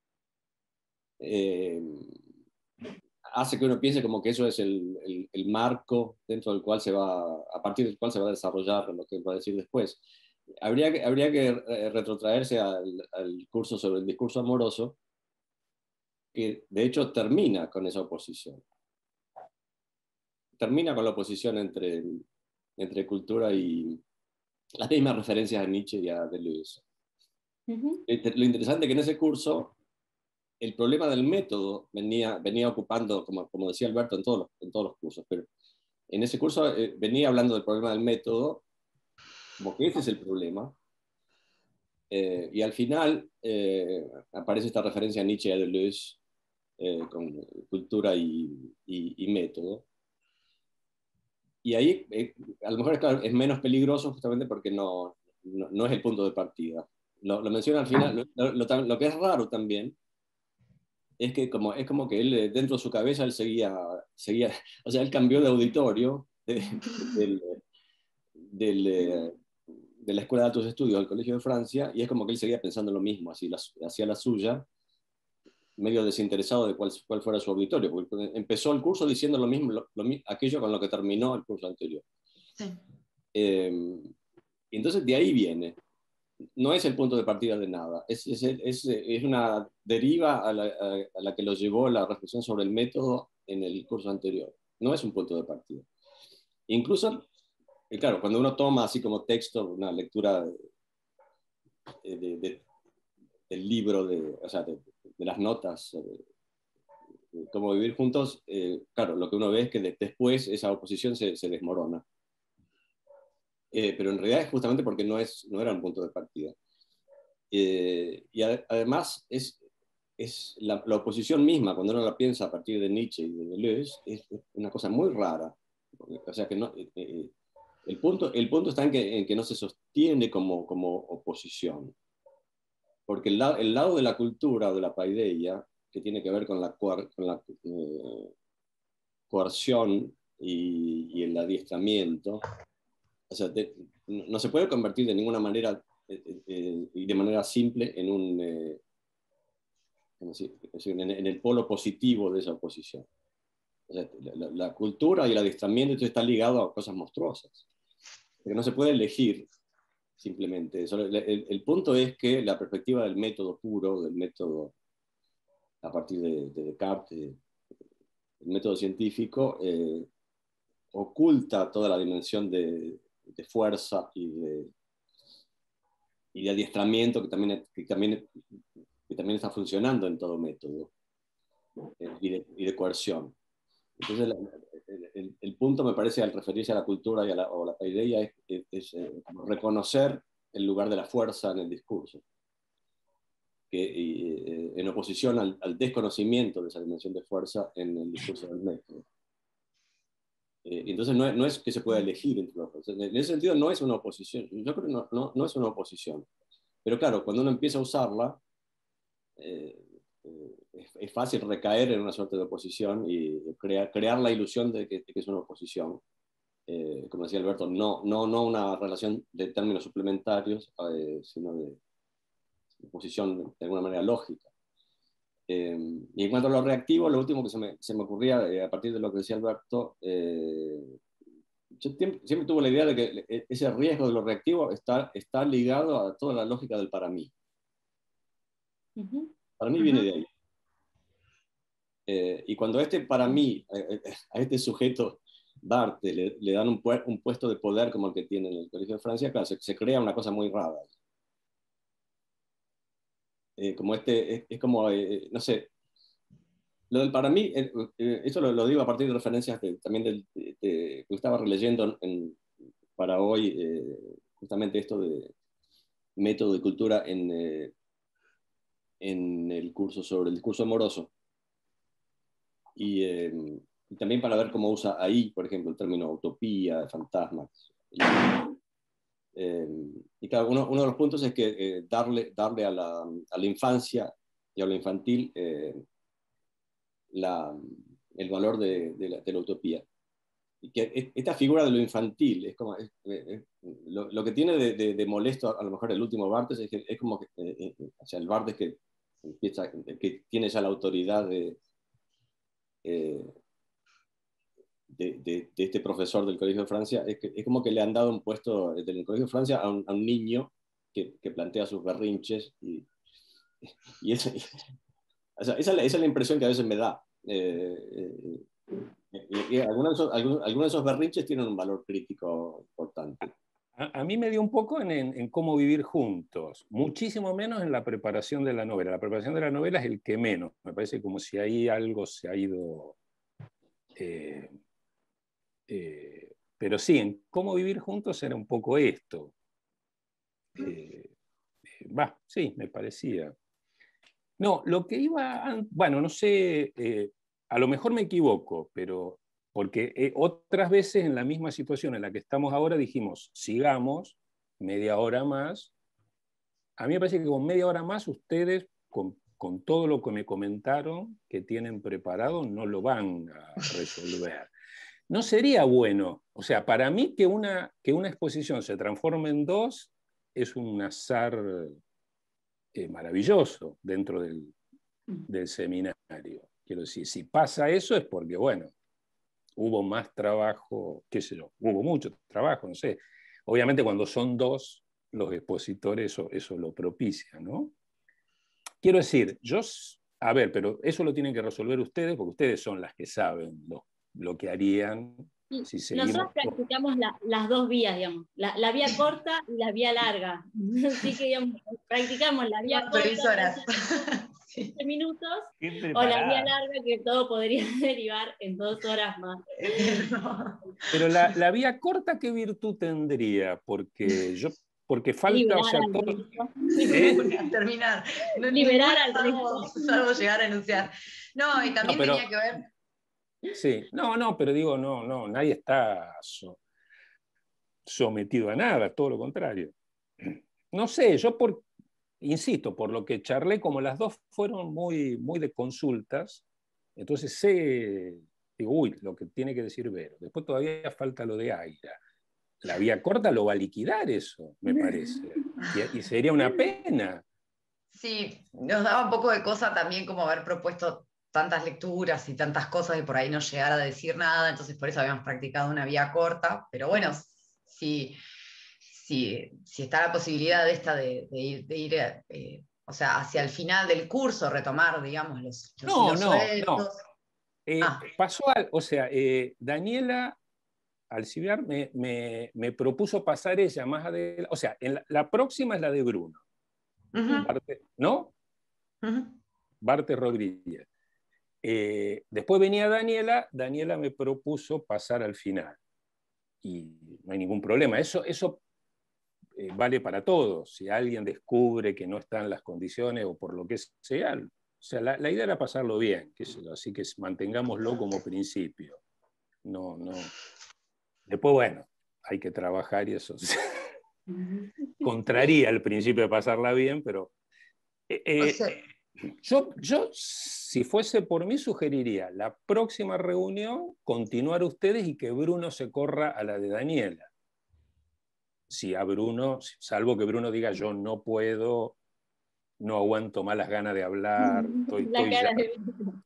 eh, hace que uno piense como que eso es el, el, el marco dentro del cual se va, a partir del cual se va a desarrollar lo que va a decir después. Habría que, habría que retrotraerse al, al curso sobre el discurso amoroso, que de hecho termina con esa oposición. Termina con la oposición entre, entre cultura y las mismas referencias a Nietzsche y a Deleuze. Uh-huh. Lo interesante es que en ese curso el problema del método venía, venía ocupando, como, como decía Alberto, en todos, los, en todos los cursos, pero en ese curso eh, venía hablando del problema del método, como que ese es el problema, eh, y al final eh, aparece esta referencia a Nietzsche y a Deleuze eh, con cultura y, y, y método. Y ahí, eh, a lo mejor es, claro, es menos peligroso justamente porque no, no, no es el punto de partida. Lo, lo menciona al final, lo, lo, lo que es raro también, es que como, es como que él, dentro de su cabeza, él seguía, seguía o sea, él cambió de auditorio de, del, del, de la Escuela de Altos Estudios del Colegio de Francia, y es como que él seguía pensando lo mismo, así la, hacía la suya, medio desinteresado de cuál, cuál fuera su auditorio, porque empezó el curso diciendo lo mismo, lo, lo, aquello con lo que terminó el curso anterior. Sí. Eh, y entonces de ahí viene. No es el punto de partida de nada, es, es, es, es una deriva a la, a, a la que lo llevó la reflexión sobre el método en el curso anterior. No es un punto de partida. Incluso, claro, cuando uno toma así como texto una lectura de, de, de, del libro, de, o sea, de, de las notas, de, de cómo vivir juntos, eh, claro, lo que uno ve es que de, después esa oposición se, se desmorona. Eh, pero en realidad es justamente porque no, es, no era un punto de partida. Eh, y a, además es, es la, la oposición misma, cuando uno la piensa a partir de Nietzsche y de Deleuze, es una cosa muy rara. O sea que no, eh, el, punto, el punto está en que, en que no se sostiene como, como oposición. Porque el, la, el lado de la cultura, de la paideia, que tiene que ver con la, con la eh, coerción y, y el adiestramiento, o sea, de, no se puede convertir de ninguna manera eh, eh, y de manera simple en un eh, en, en el polo positivo de esa oposición. O sea, la, la cultura y el adiestramiento está ligado a cosas monstruosas, porque no se puede elegir simplemente. El, el, el punto es que la perspectiva del método puro, del método a partir de, de Descartes, el método científico, eh, oculta toda la dimensión de, de fuerza y de, y de adiestramiento que también, que, también, que también está funcionando en todo método, eh, y, de, y de coerción. Entonces, la, el, el, el punto, me parece, al referirse a la cultura y a la, o la idea, es, es, es eh, reconocer el lugar de la fuerza en el discurso, que, eh, en oposición al, al desconocimiento de esa dimensión de fuerza en el discurso del método. Eh, entonces no es, no es que se pueda elegir entre los dos. En ese sentido no es una oposición. Yo creo que no, no, no es una oposición. Pero claro, cuando uno empieza a usarla, eh, eh, es, es fácil recaer en una suerte de oposición y crear, crear la ilusión de que, de que es una oposición. Eh, como decía Alberto, no, no, no una relación de términos suplementarios, eh, sino de oposición de, de alguna manera lógica. Eh, y en cuanto a lo reactivo, lo último que se me, se me ocurría eh, a partir de lo que decía Alberto, eh, yo siempre, siempre tuve la idea de que ese riesgo de lo reactivo está, está ligado a toda la lógica del para mí. Uh-huh. Para mí uh-huh. viene de ahí. Eh, y cuando este para mí, eh, a este sujeto Barthes le, le dan un, pu un puesto de poder como el que tiene en el Colegio de Francia, claro, se, se crea una cosa muy rara. Eh, como este, es, es como, eh, no sé, lo del para mí, eh, eh, eso lo, lo digo a partir de referencias de, también del, de, de, que estaba releyendo en, para hoy, eh, justamente esto de método de cultura en, eh, en el curso sobre el discurso amoroso. Y, eh, y también para ver cómo usa ahí, por ejemplo, el término utopía, fantasmas. Eh, y claro, uno, uno de los puntos es que eh, darle, darle a, la, a la infancia y a lo infantil eh, la, el valor de, de, la, de la utopía. Y que esta figura de lo infantil es como, es, es, lo, lo que tiene de, de, de molesto a lo mejor el último Barthes es que es como que, eh, eh, o sea, el Barthes que, empieza, que tiene ya la autoridad de, eh, de, de, de este profesor del Colegio de Francia, es, que, es como que le han dado un puesto del Colegio de Francia a un, a un niño que, que plantea sus berrinches y, y esa, o sea, esa, esa es la impresión que a veces me da. Eh, eh, y, y algunos, de esos, algunos, algunos de esos berrinches tienen un valor crítico importante. A, a mí me dio un poco en, en, en cómo vivir juntos, muchísimo menos en la preparación de la novela. La preparación de la novela es el que menos. Me parece como si ahí algo se ha ido... Eh, eh, pero sí, en cómo vivir juntos era un poco esto. Eh, eh, bah, sí, me parecía. No, lo que iba... Bueno, no sé... Eh, a lo mejor me equivoco, pero porque eh, otras veces en la misma situación en la que estamos ahora dijimos, sigamos media hora más. A mí me parece que con media hora más ustedes, con, con todo lo que me comentaron que tienen preparado, no lo van a resolver. No sería bueno, o sea, para mí que una, que una exposición se transforme en dos es un azar eh, maravilloso dentro del, del seminario. Quiero decir, si pasa eso es porque, bueno, hubo más trabajo, qué sé yo, hubo mucho trabajo, no sé. Obviamente cuando son dos los expositores, eso, eso lo propicia, ¿no? Quiero decir, yo, a ver, pero eso lo tienen que resolver ustedes, porque ustedes son las que saben lo, lo que harían si seguimos. Nosotros practicamos la, las dos vías, digamos, la, la vía corta y la vía larga. Así que, digamos, practicamos la vía corta. Tres horas. quince minutos, o la vía larga que todo podría derivar en dos horas más. Pero la, la vía corta, ¿qué virtud tendría? Porque yo, porque falta, liberar o sea, al todo, resto. ¿Eh? Terminar. No, Liberar al salvo, resto. salvo llegar a enunciar. No, y también no, pero, tenía que ver. Sí, no, no, pero digo, no, no, nadie está so, sometido a nada, todo lo contrario. No sé, yo por, insisto, por lo que charlé, como las dos fueron muy, muy de consultas, entonces sé, digo, uy, lo que tiene que decir Vero. Después todavía falta lo de Aira. La vía corta lo va a liquidar eso, me parece. Y, y sería una pena. Sí, nos daba un poco de cosa también como haber propuesto tantas lecturas y tantas cosas y por ahí no llegar a decir nada, entonces por eso habíamos practicado una vía corta, pero bueno, si, si, si está la posibilidad de esta de, de ir, de ir eh, o sea, hacia el final del curso, retomar, digamos, los, los No, hilos no, sueltos. no. Eh, Ah. Pasó al, o sea, eh, Daniela Alcibar me, me, me propuso pasar ella más adelante, o sea, en la, la próxima es la de Bruno, Uh-huh. Barte, ¿no? Uh-huh. Barte Rodríguez. Eh, después venía Daniela, Daniela me propuso pasar al final. Y no hay ningún problema. Eso, eso eh, vale para todos. Si alguien descubre que no están las condiciones o por lo que sea, o sea la, la idea era pasarlo bien, qué sé yo, así que mantengámoslo como principio. No, no. Después, bueno, hay que trabajar y eso contraría el principio de pasarla bien, pero eh, eh, O sea, yo, yo, si fuese por mí, sugeriría la próxima reunión continuar ustedes y que Bruno se corra a la de Daniela. Si a Bruno, salvo que Bruno diga yo no puedo, no aguanto más las ganas de hablar, estoy, La estoy cara ya. de...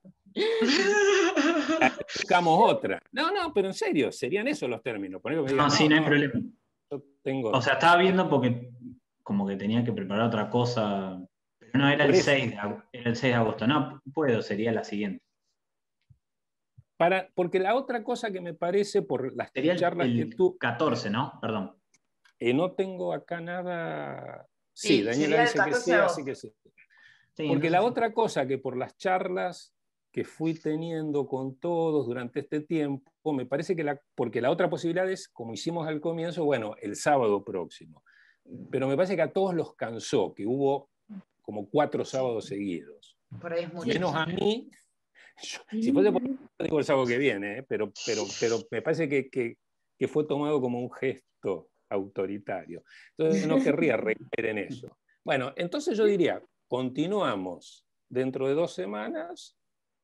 Buscamos otra. No, no, pero en serio, serían esos los términos. Poner que me digan, No, sí, no hay no, problema. yo tengo... O sea, estaba viendo porque como que tenía que preparar otra cosa, pero no, era Por el eso. seis de, ag- era el seis de agosto. No, puedo, sería la siguiente. Para, porque la otra cosa que me parece, por las Sería el, charlas que el tú... catorce, ¿no? Perdón. Eh, no tengo acá nada... Sí, sí, Daniela sería el dice que catorce sí, de así agosto. que sí. Sí, Porque la entonces sí. otra cosa que por las charlas que fui teniendo con todos durante este tiempo, me parece que la, porque la otra posibilidad es, como hicimos al comienzo, bueno, el sábado próximo. Pero me parece que a todos los cansó, que hubo como cuatro sábados seguidos. Por ahí es mucho. Menos a mí. Yo, si fuese por mí, digo el sábado que viene, ¿eh? pero, pero, pero me parece que, que, que fue tomado como un gesto autoritario. Entonces no querría reír en eso. Bueno, entonces yo diría, continuamos dentro de dos semanas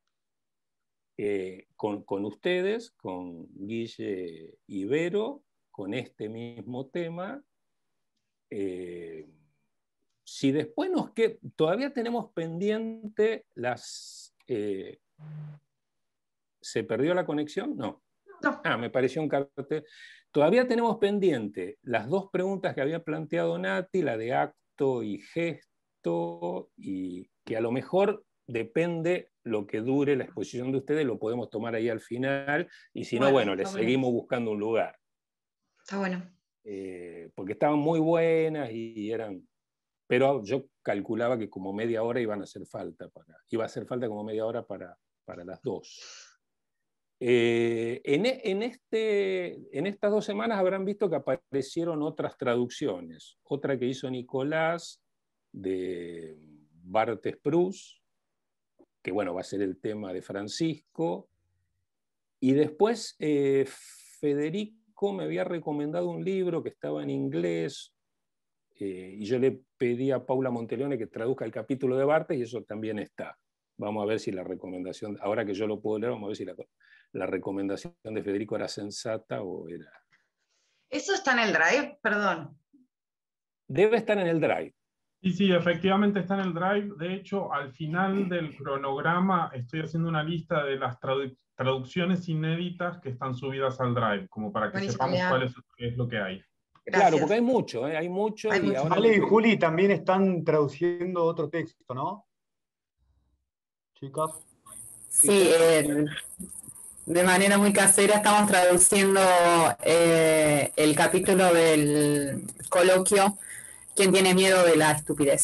eh, con, con ustedes, con Guille y Vero, con este mismo tema. Eh, si después nos queda, todavía tenemos pendiente las... Eh, ¿Se perdió la conexión? No. No. Ah, me pareció un cartel. Todavía tenemos pendiente las dos preguntas que había planteado Nati, la de acto y gesto, y que a lo mejor depende lo que dure la exposición de ustedes, lo podemos tomar ahí al final, y si no, bueno, le seguimos bueno. buscando un lugar. Está bueno. Eh, porque estaban muy buenas y eran... Pero yo calculaba que como media hora iban a hacer falta para, iba a hacer falta como media hora para, para las dos. Eh, en, en, este, en estas dos semanas habrán visto que aparecieron otras traducciones. Otra que hizo Nicolás de Bartes Prus, que bueno, va a ser el tema de Francisco. Y después eh, Federico me había recomendado un libro que estaba en inglés, eh, y yo le pedí a Paula Monteleone que traduzca el capítulo de Bartes, y eso también está. Vamos a ver si la recomendación, ahora que yo lo puedo leer, vamos a ver si la, la recomendación de Federico era sensata o era... ¿Eso está en el Drive? Perdón. Debe estar en el Drive. Sí, sí, efectivamente está en el Drive. De hecho, al final del cronograma estoy haciendo una lista de las tradu traducciones inéditas que están subidas al Drive, como para que Buenísimo, sepamos ya. cuál es, es lo que hay. Gracias. Claro, porque hay mucho, ¿eh? hay mucho. Hay y mucho. ahora Ale y Juli también están traduciendo otro texto, ¿no? Chicas. Sí, eh, de manera muy casera estamos traduciendo eh, el capítulo del coloquio ¿Quién tiene miedo de la estupidez?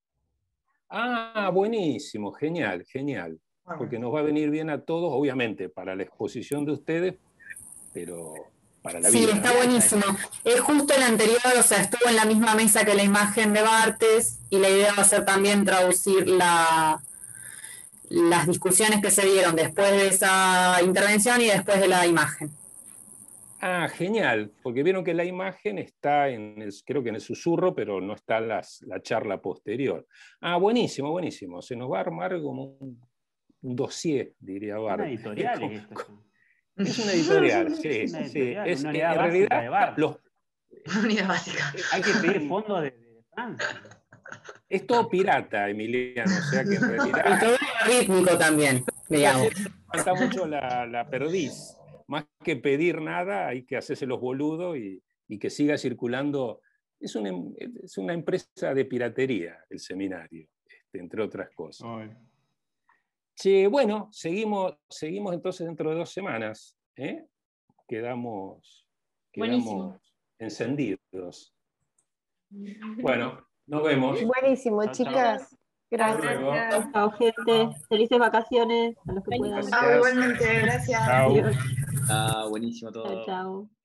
Ah, buenísimo, genial, genial. Porque nos va a venir bien a todos, obviamente, para la exposición de ustedes, pero para la sí, vida. Sí, está buenísimo. Es justo el anterior, o sea, estuvo en la misma mesa que la imagen de Barthes, y la idea va a ser también traducir la, las discusiones que se dieron después de esa intervención y después de la imagen. Ah, genial, porque vieron que la imagen está en el, creo que en el susurro, pero no está las, la charla posterior. Ah, buenísimo, buenísimo. Se nos va a armar como un, un dossier, diría Bart. Una editorial es esto. Es una editorial, sí. Es una editorial, sí. Es, una unidad en básica realidad, de Bart. Los, Una unidad básica. Hay que pedir fondos de, de Francia. Es todo pirata, Emiliano, o sea que en realidad... Y todo rítmico también, digamos. Falta mucho la, la perdiz. Más que pedir nada, hay que hacerse los boludos y, y que siga circulando. Es una, es una empresa de piratería, el seminario, este, entre otras cosas. Ay. Che, bueno, seguimos, seguimos entonces dentro de dos semanas. ¿eh? Quedamos, quedamos encendidos. Bueno, nos vemos. Buenísimo, chao, chicas. Chao. Gracias. Gracias. Chao, gente. Felices vacaciones a los que puedan. Chao, igualmente, gracias. Chao. Adiós. Ah, buenísimo todo. Chao, chao.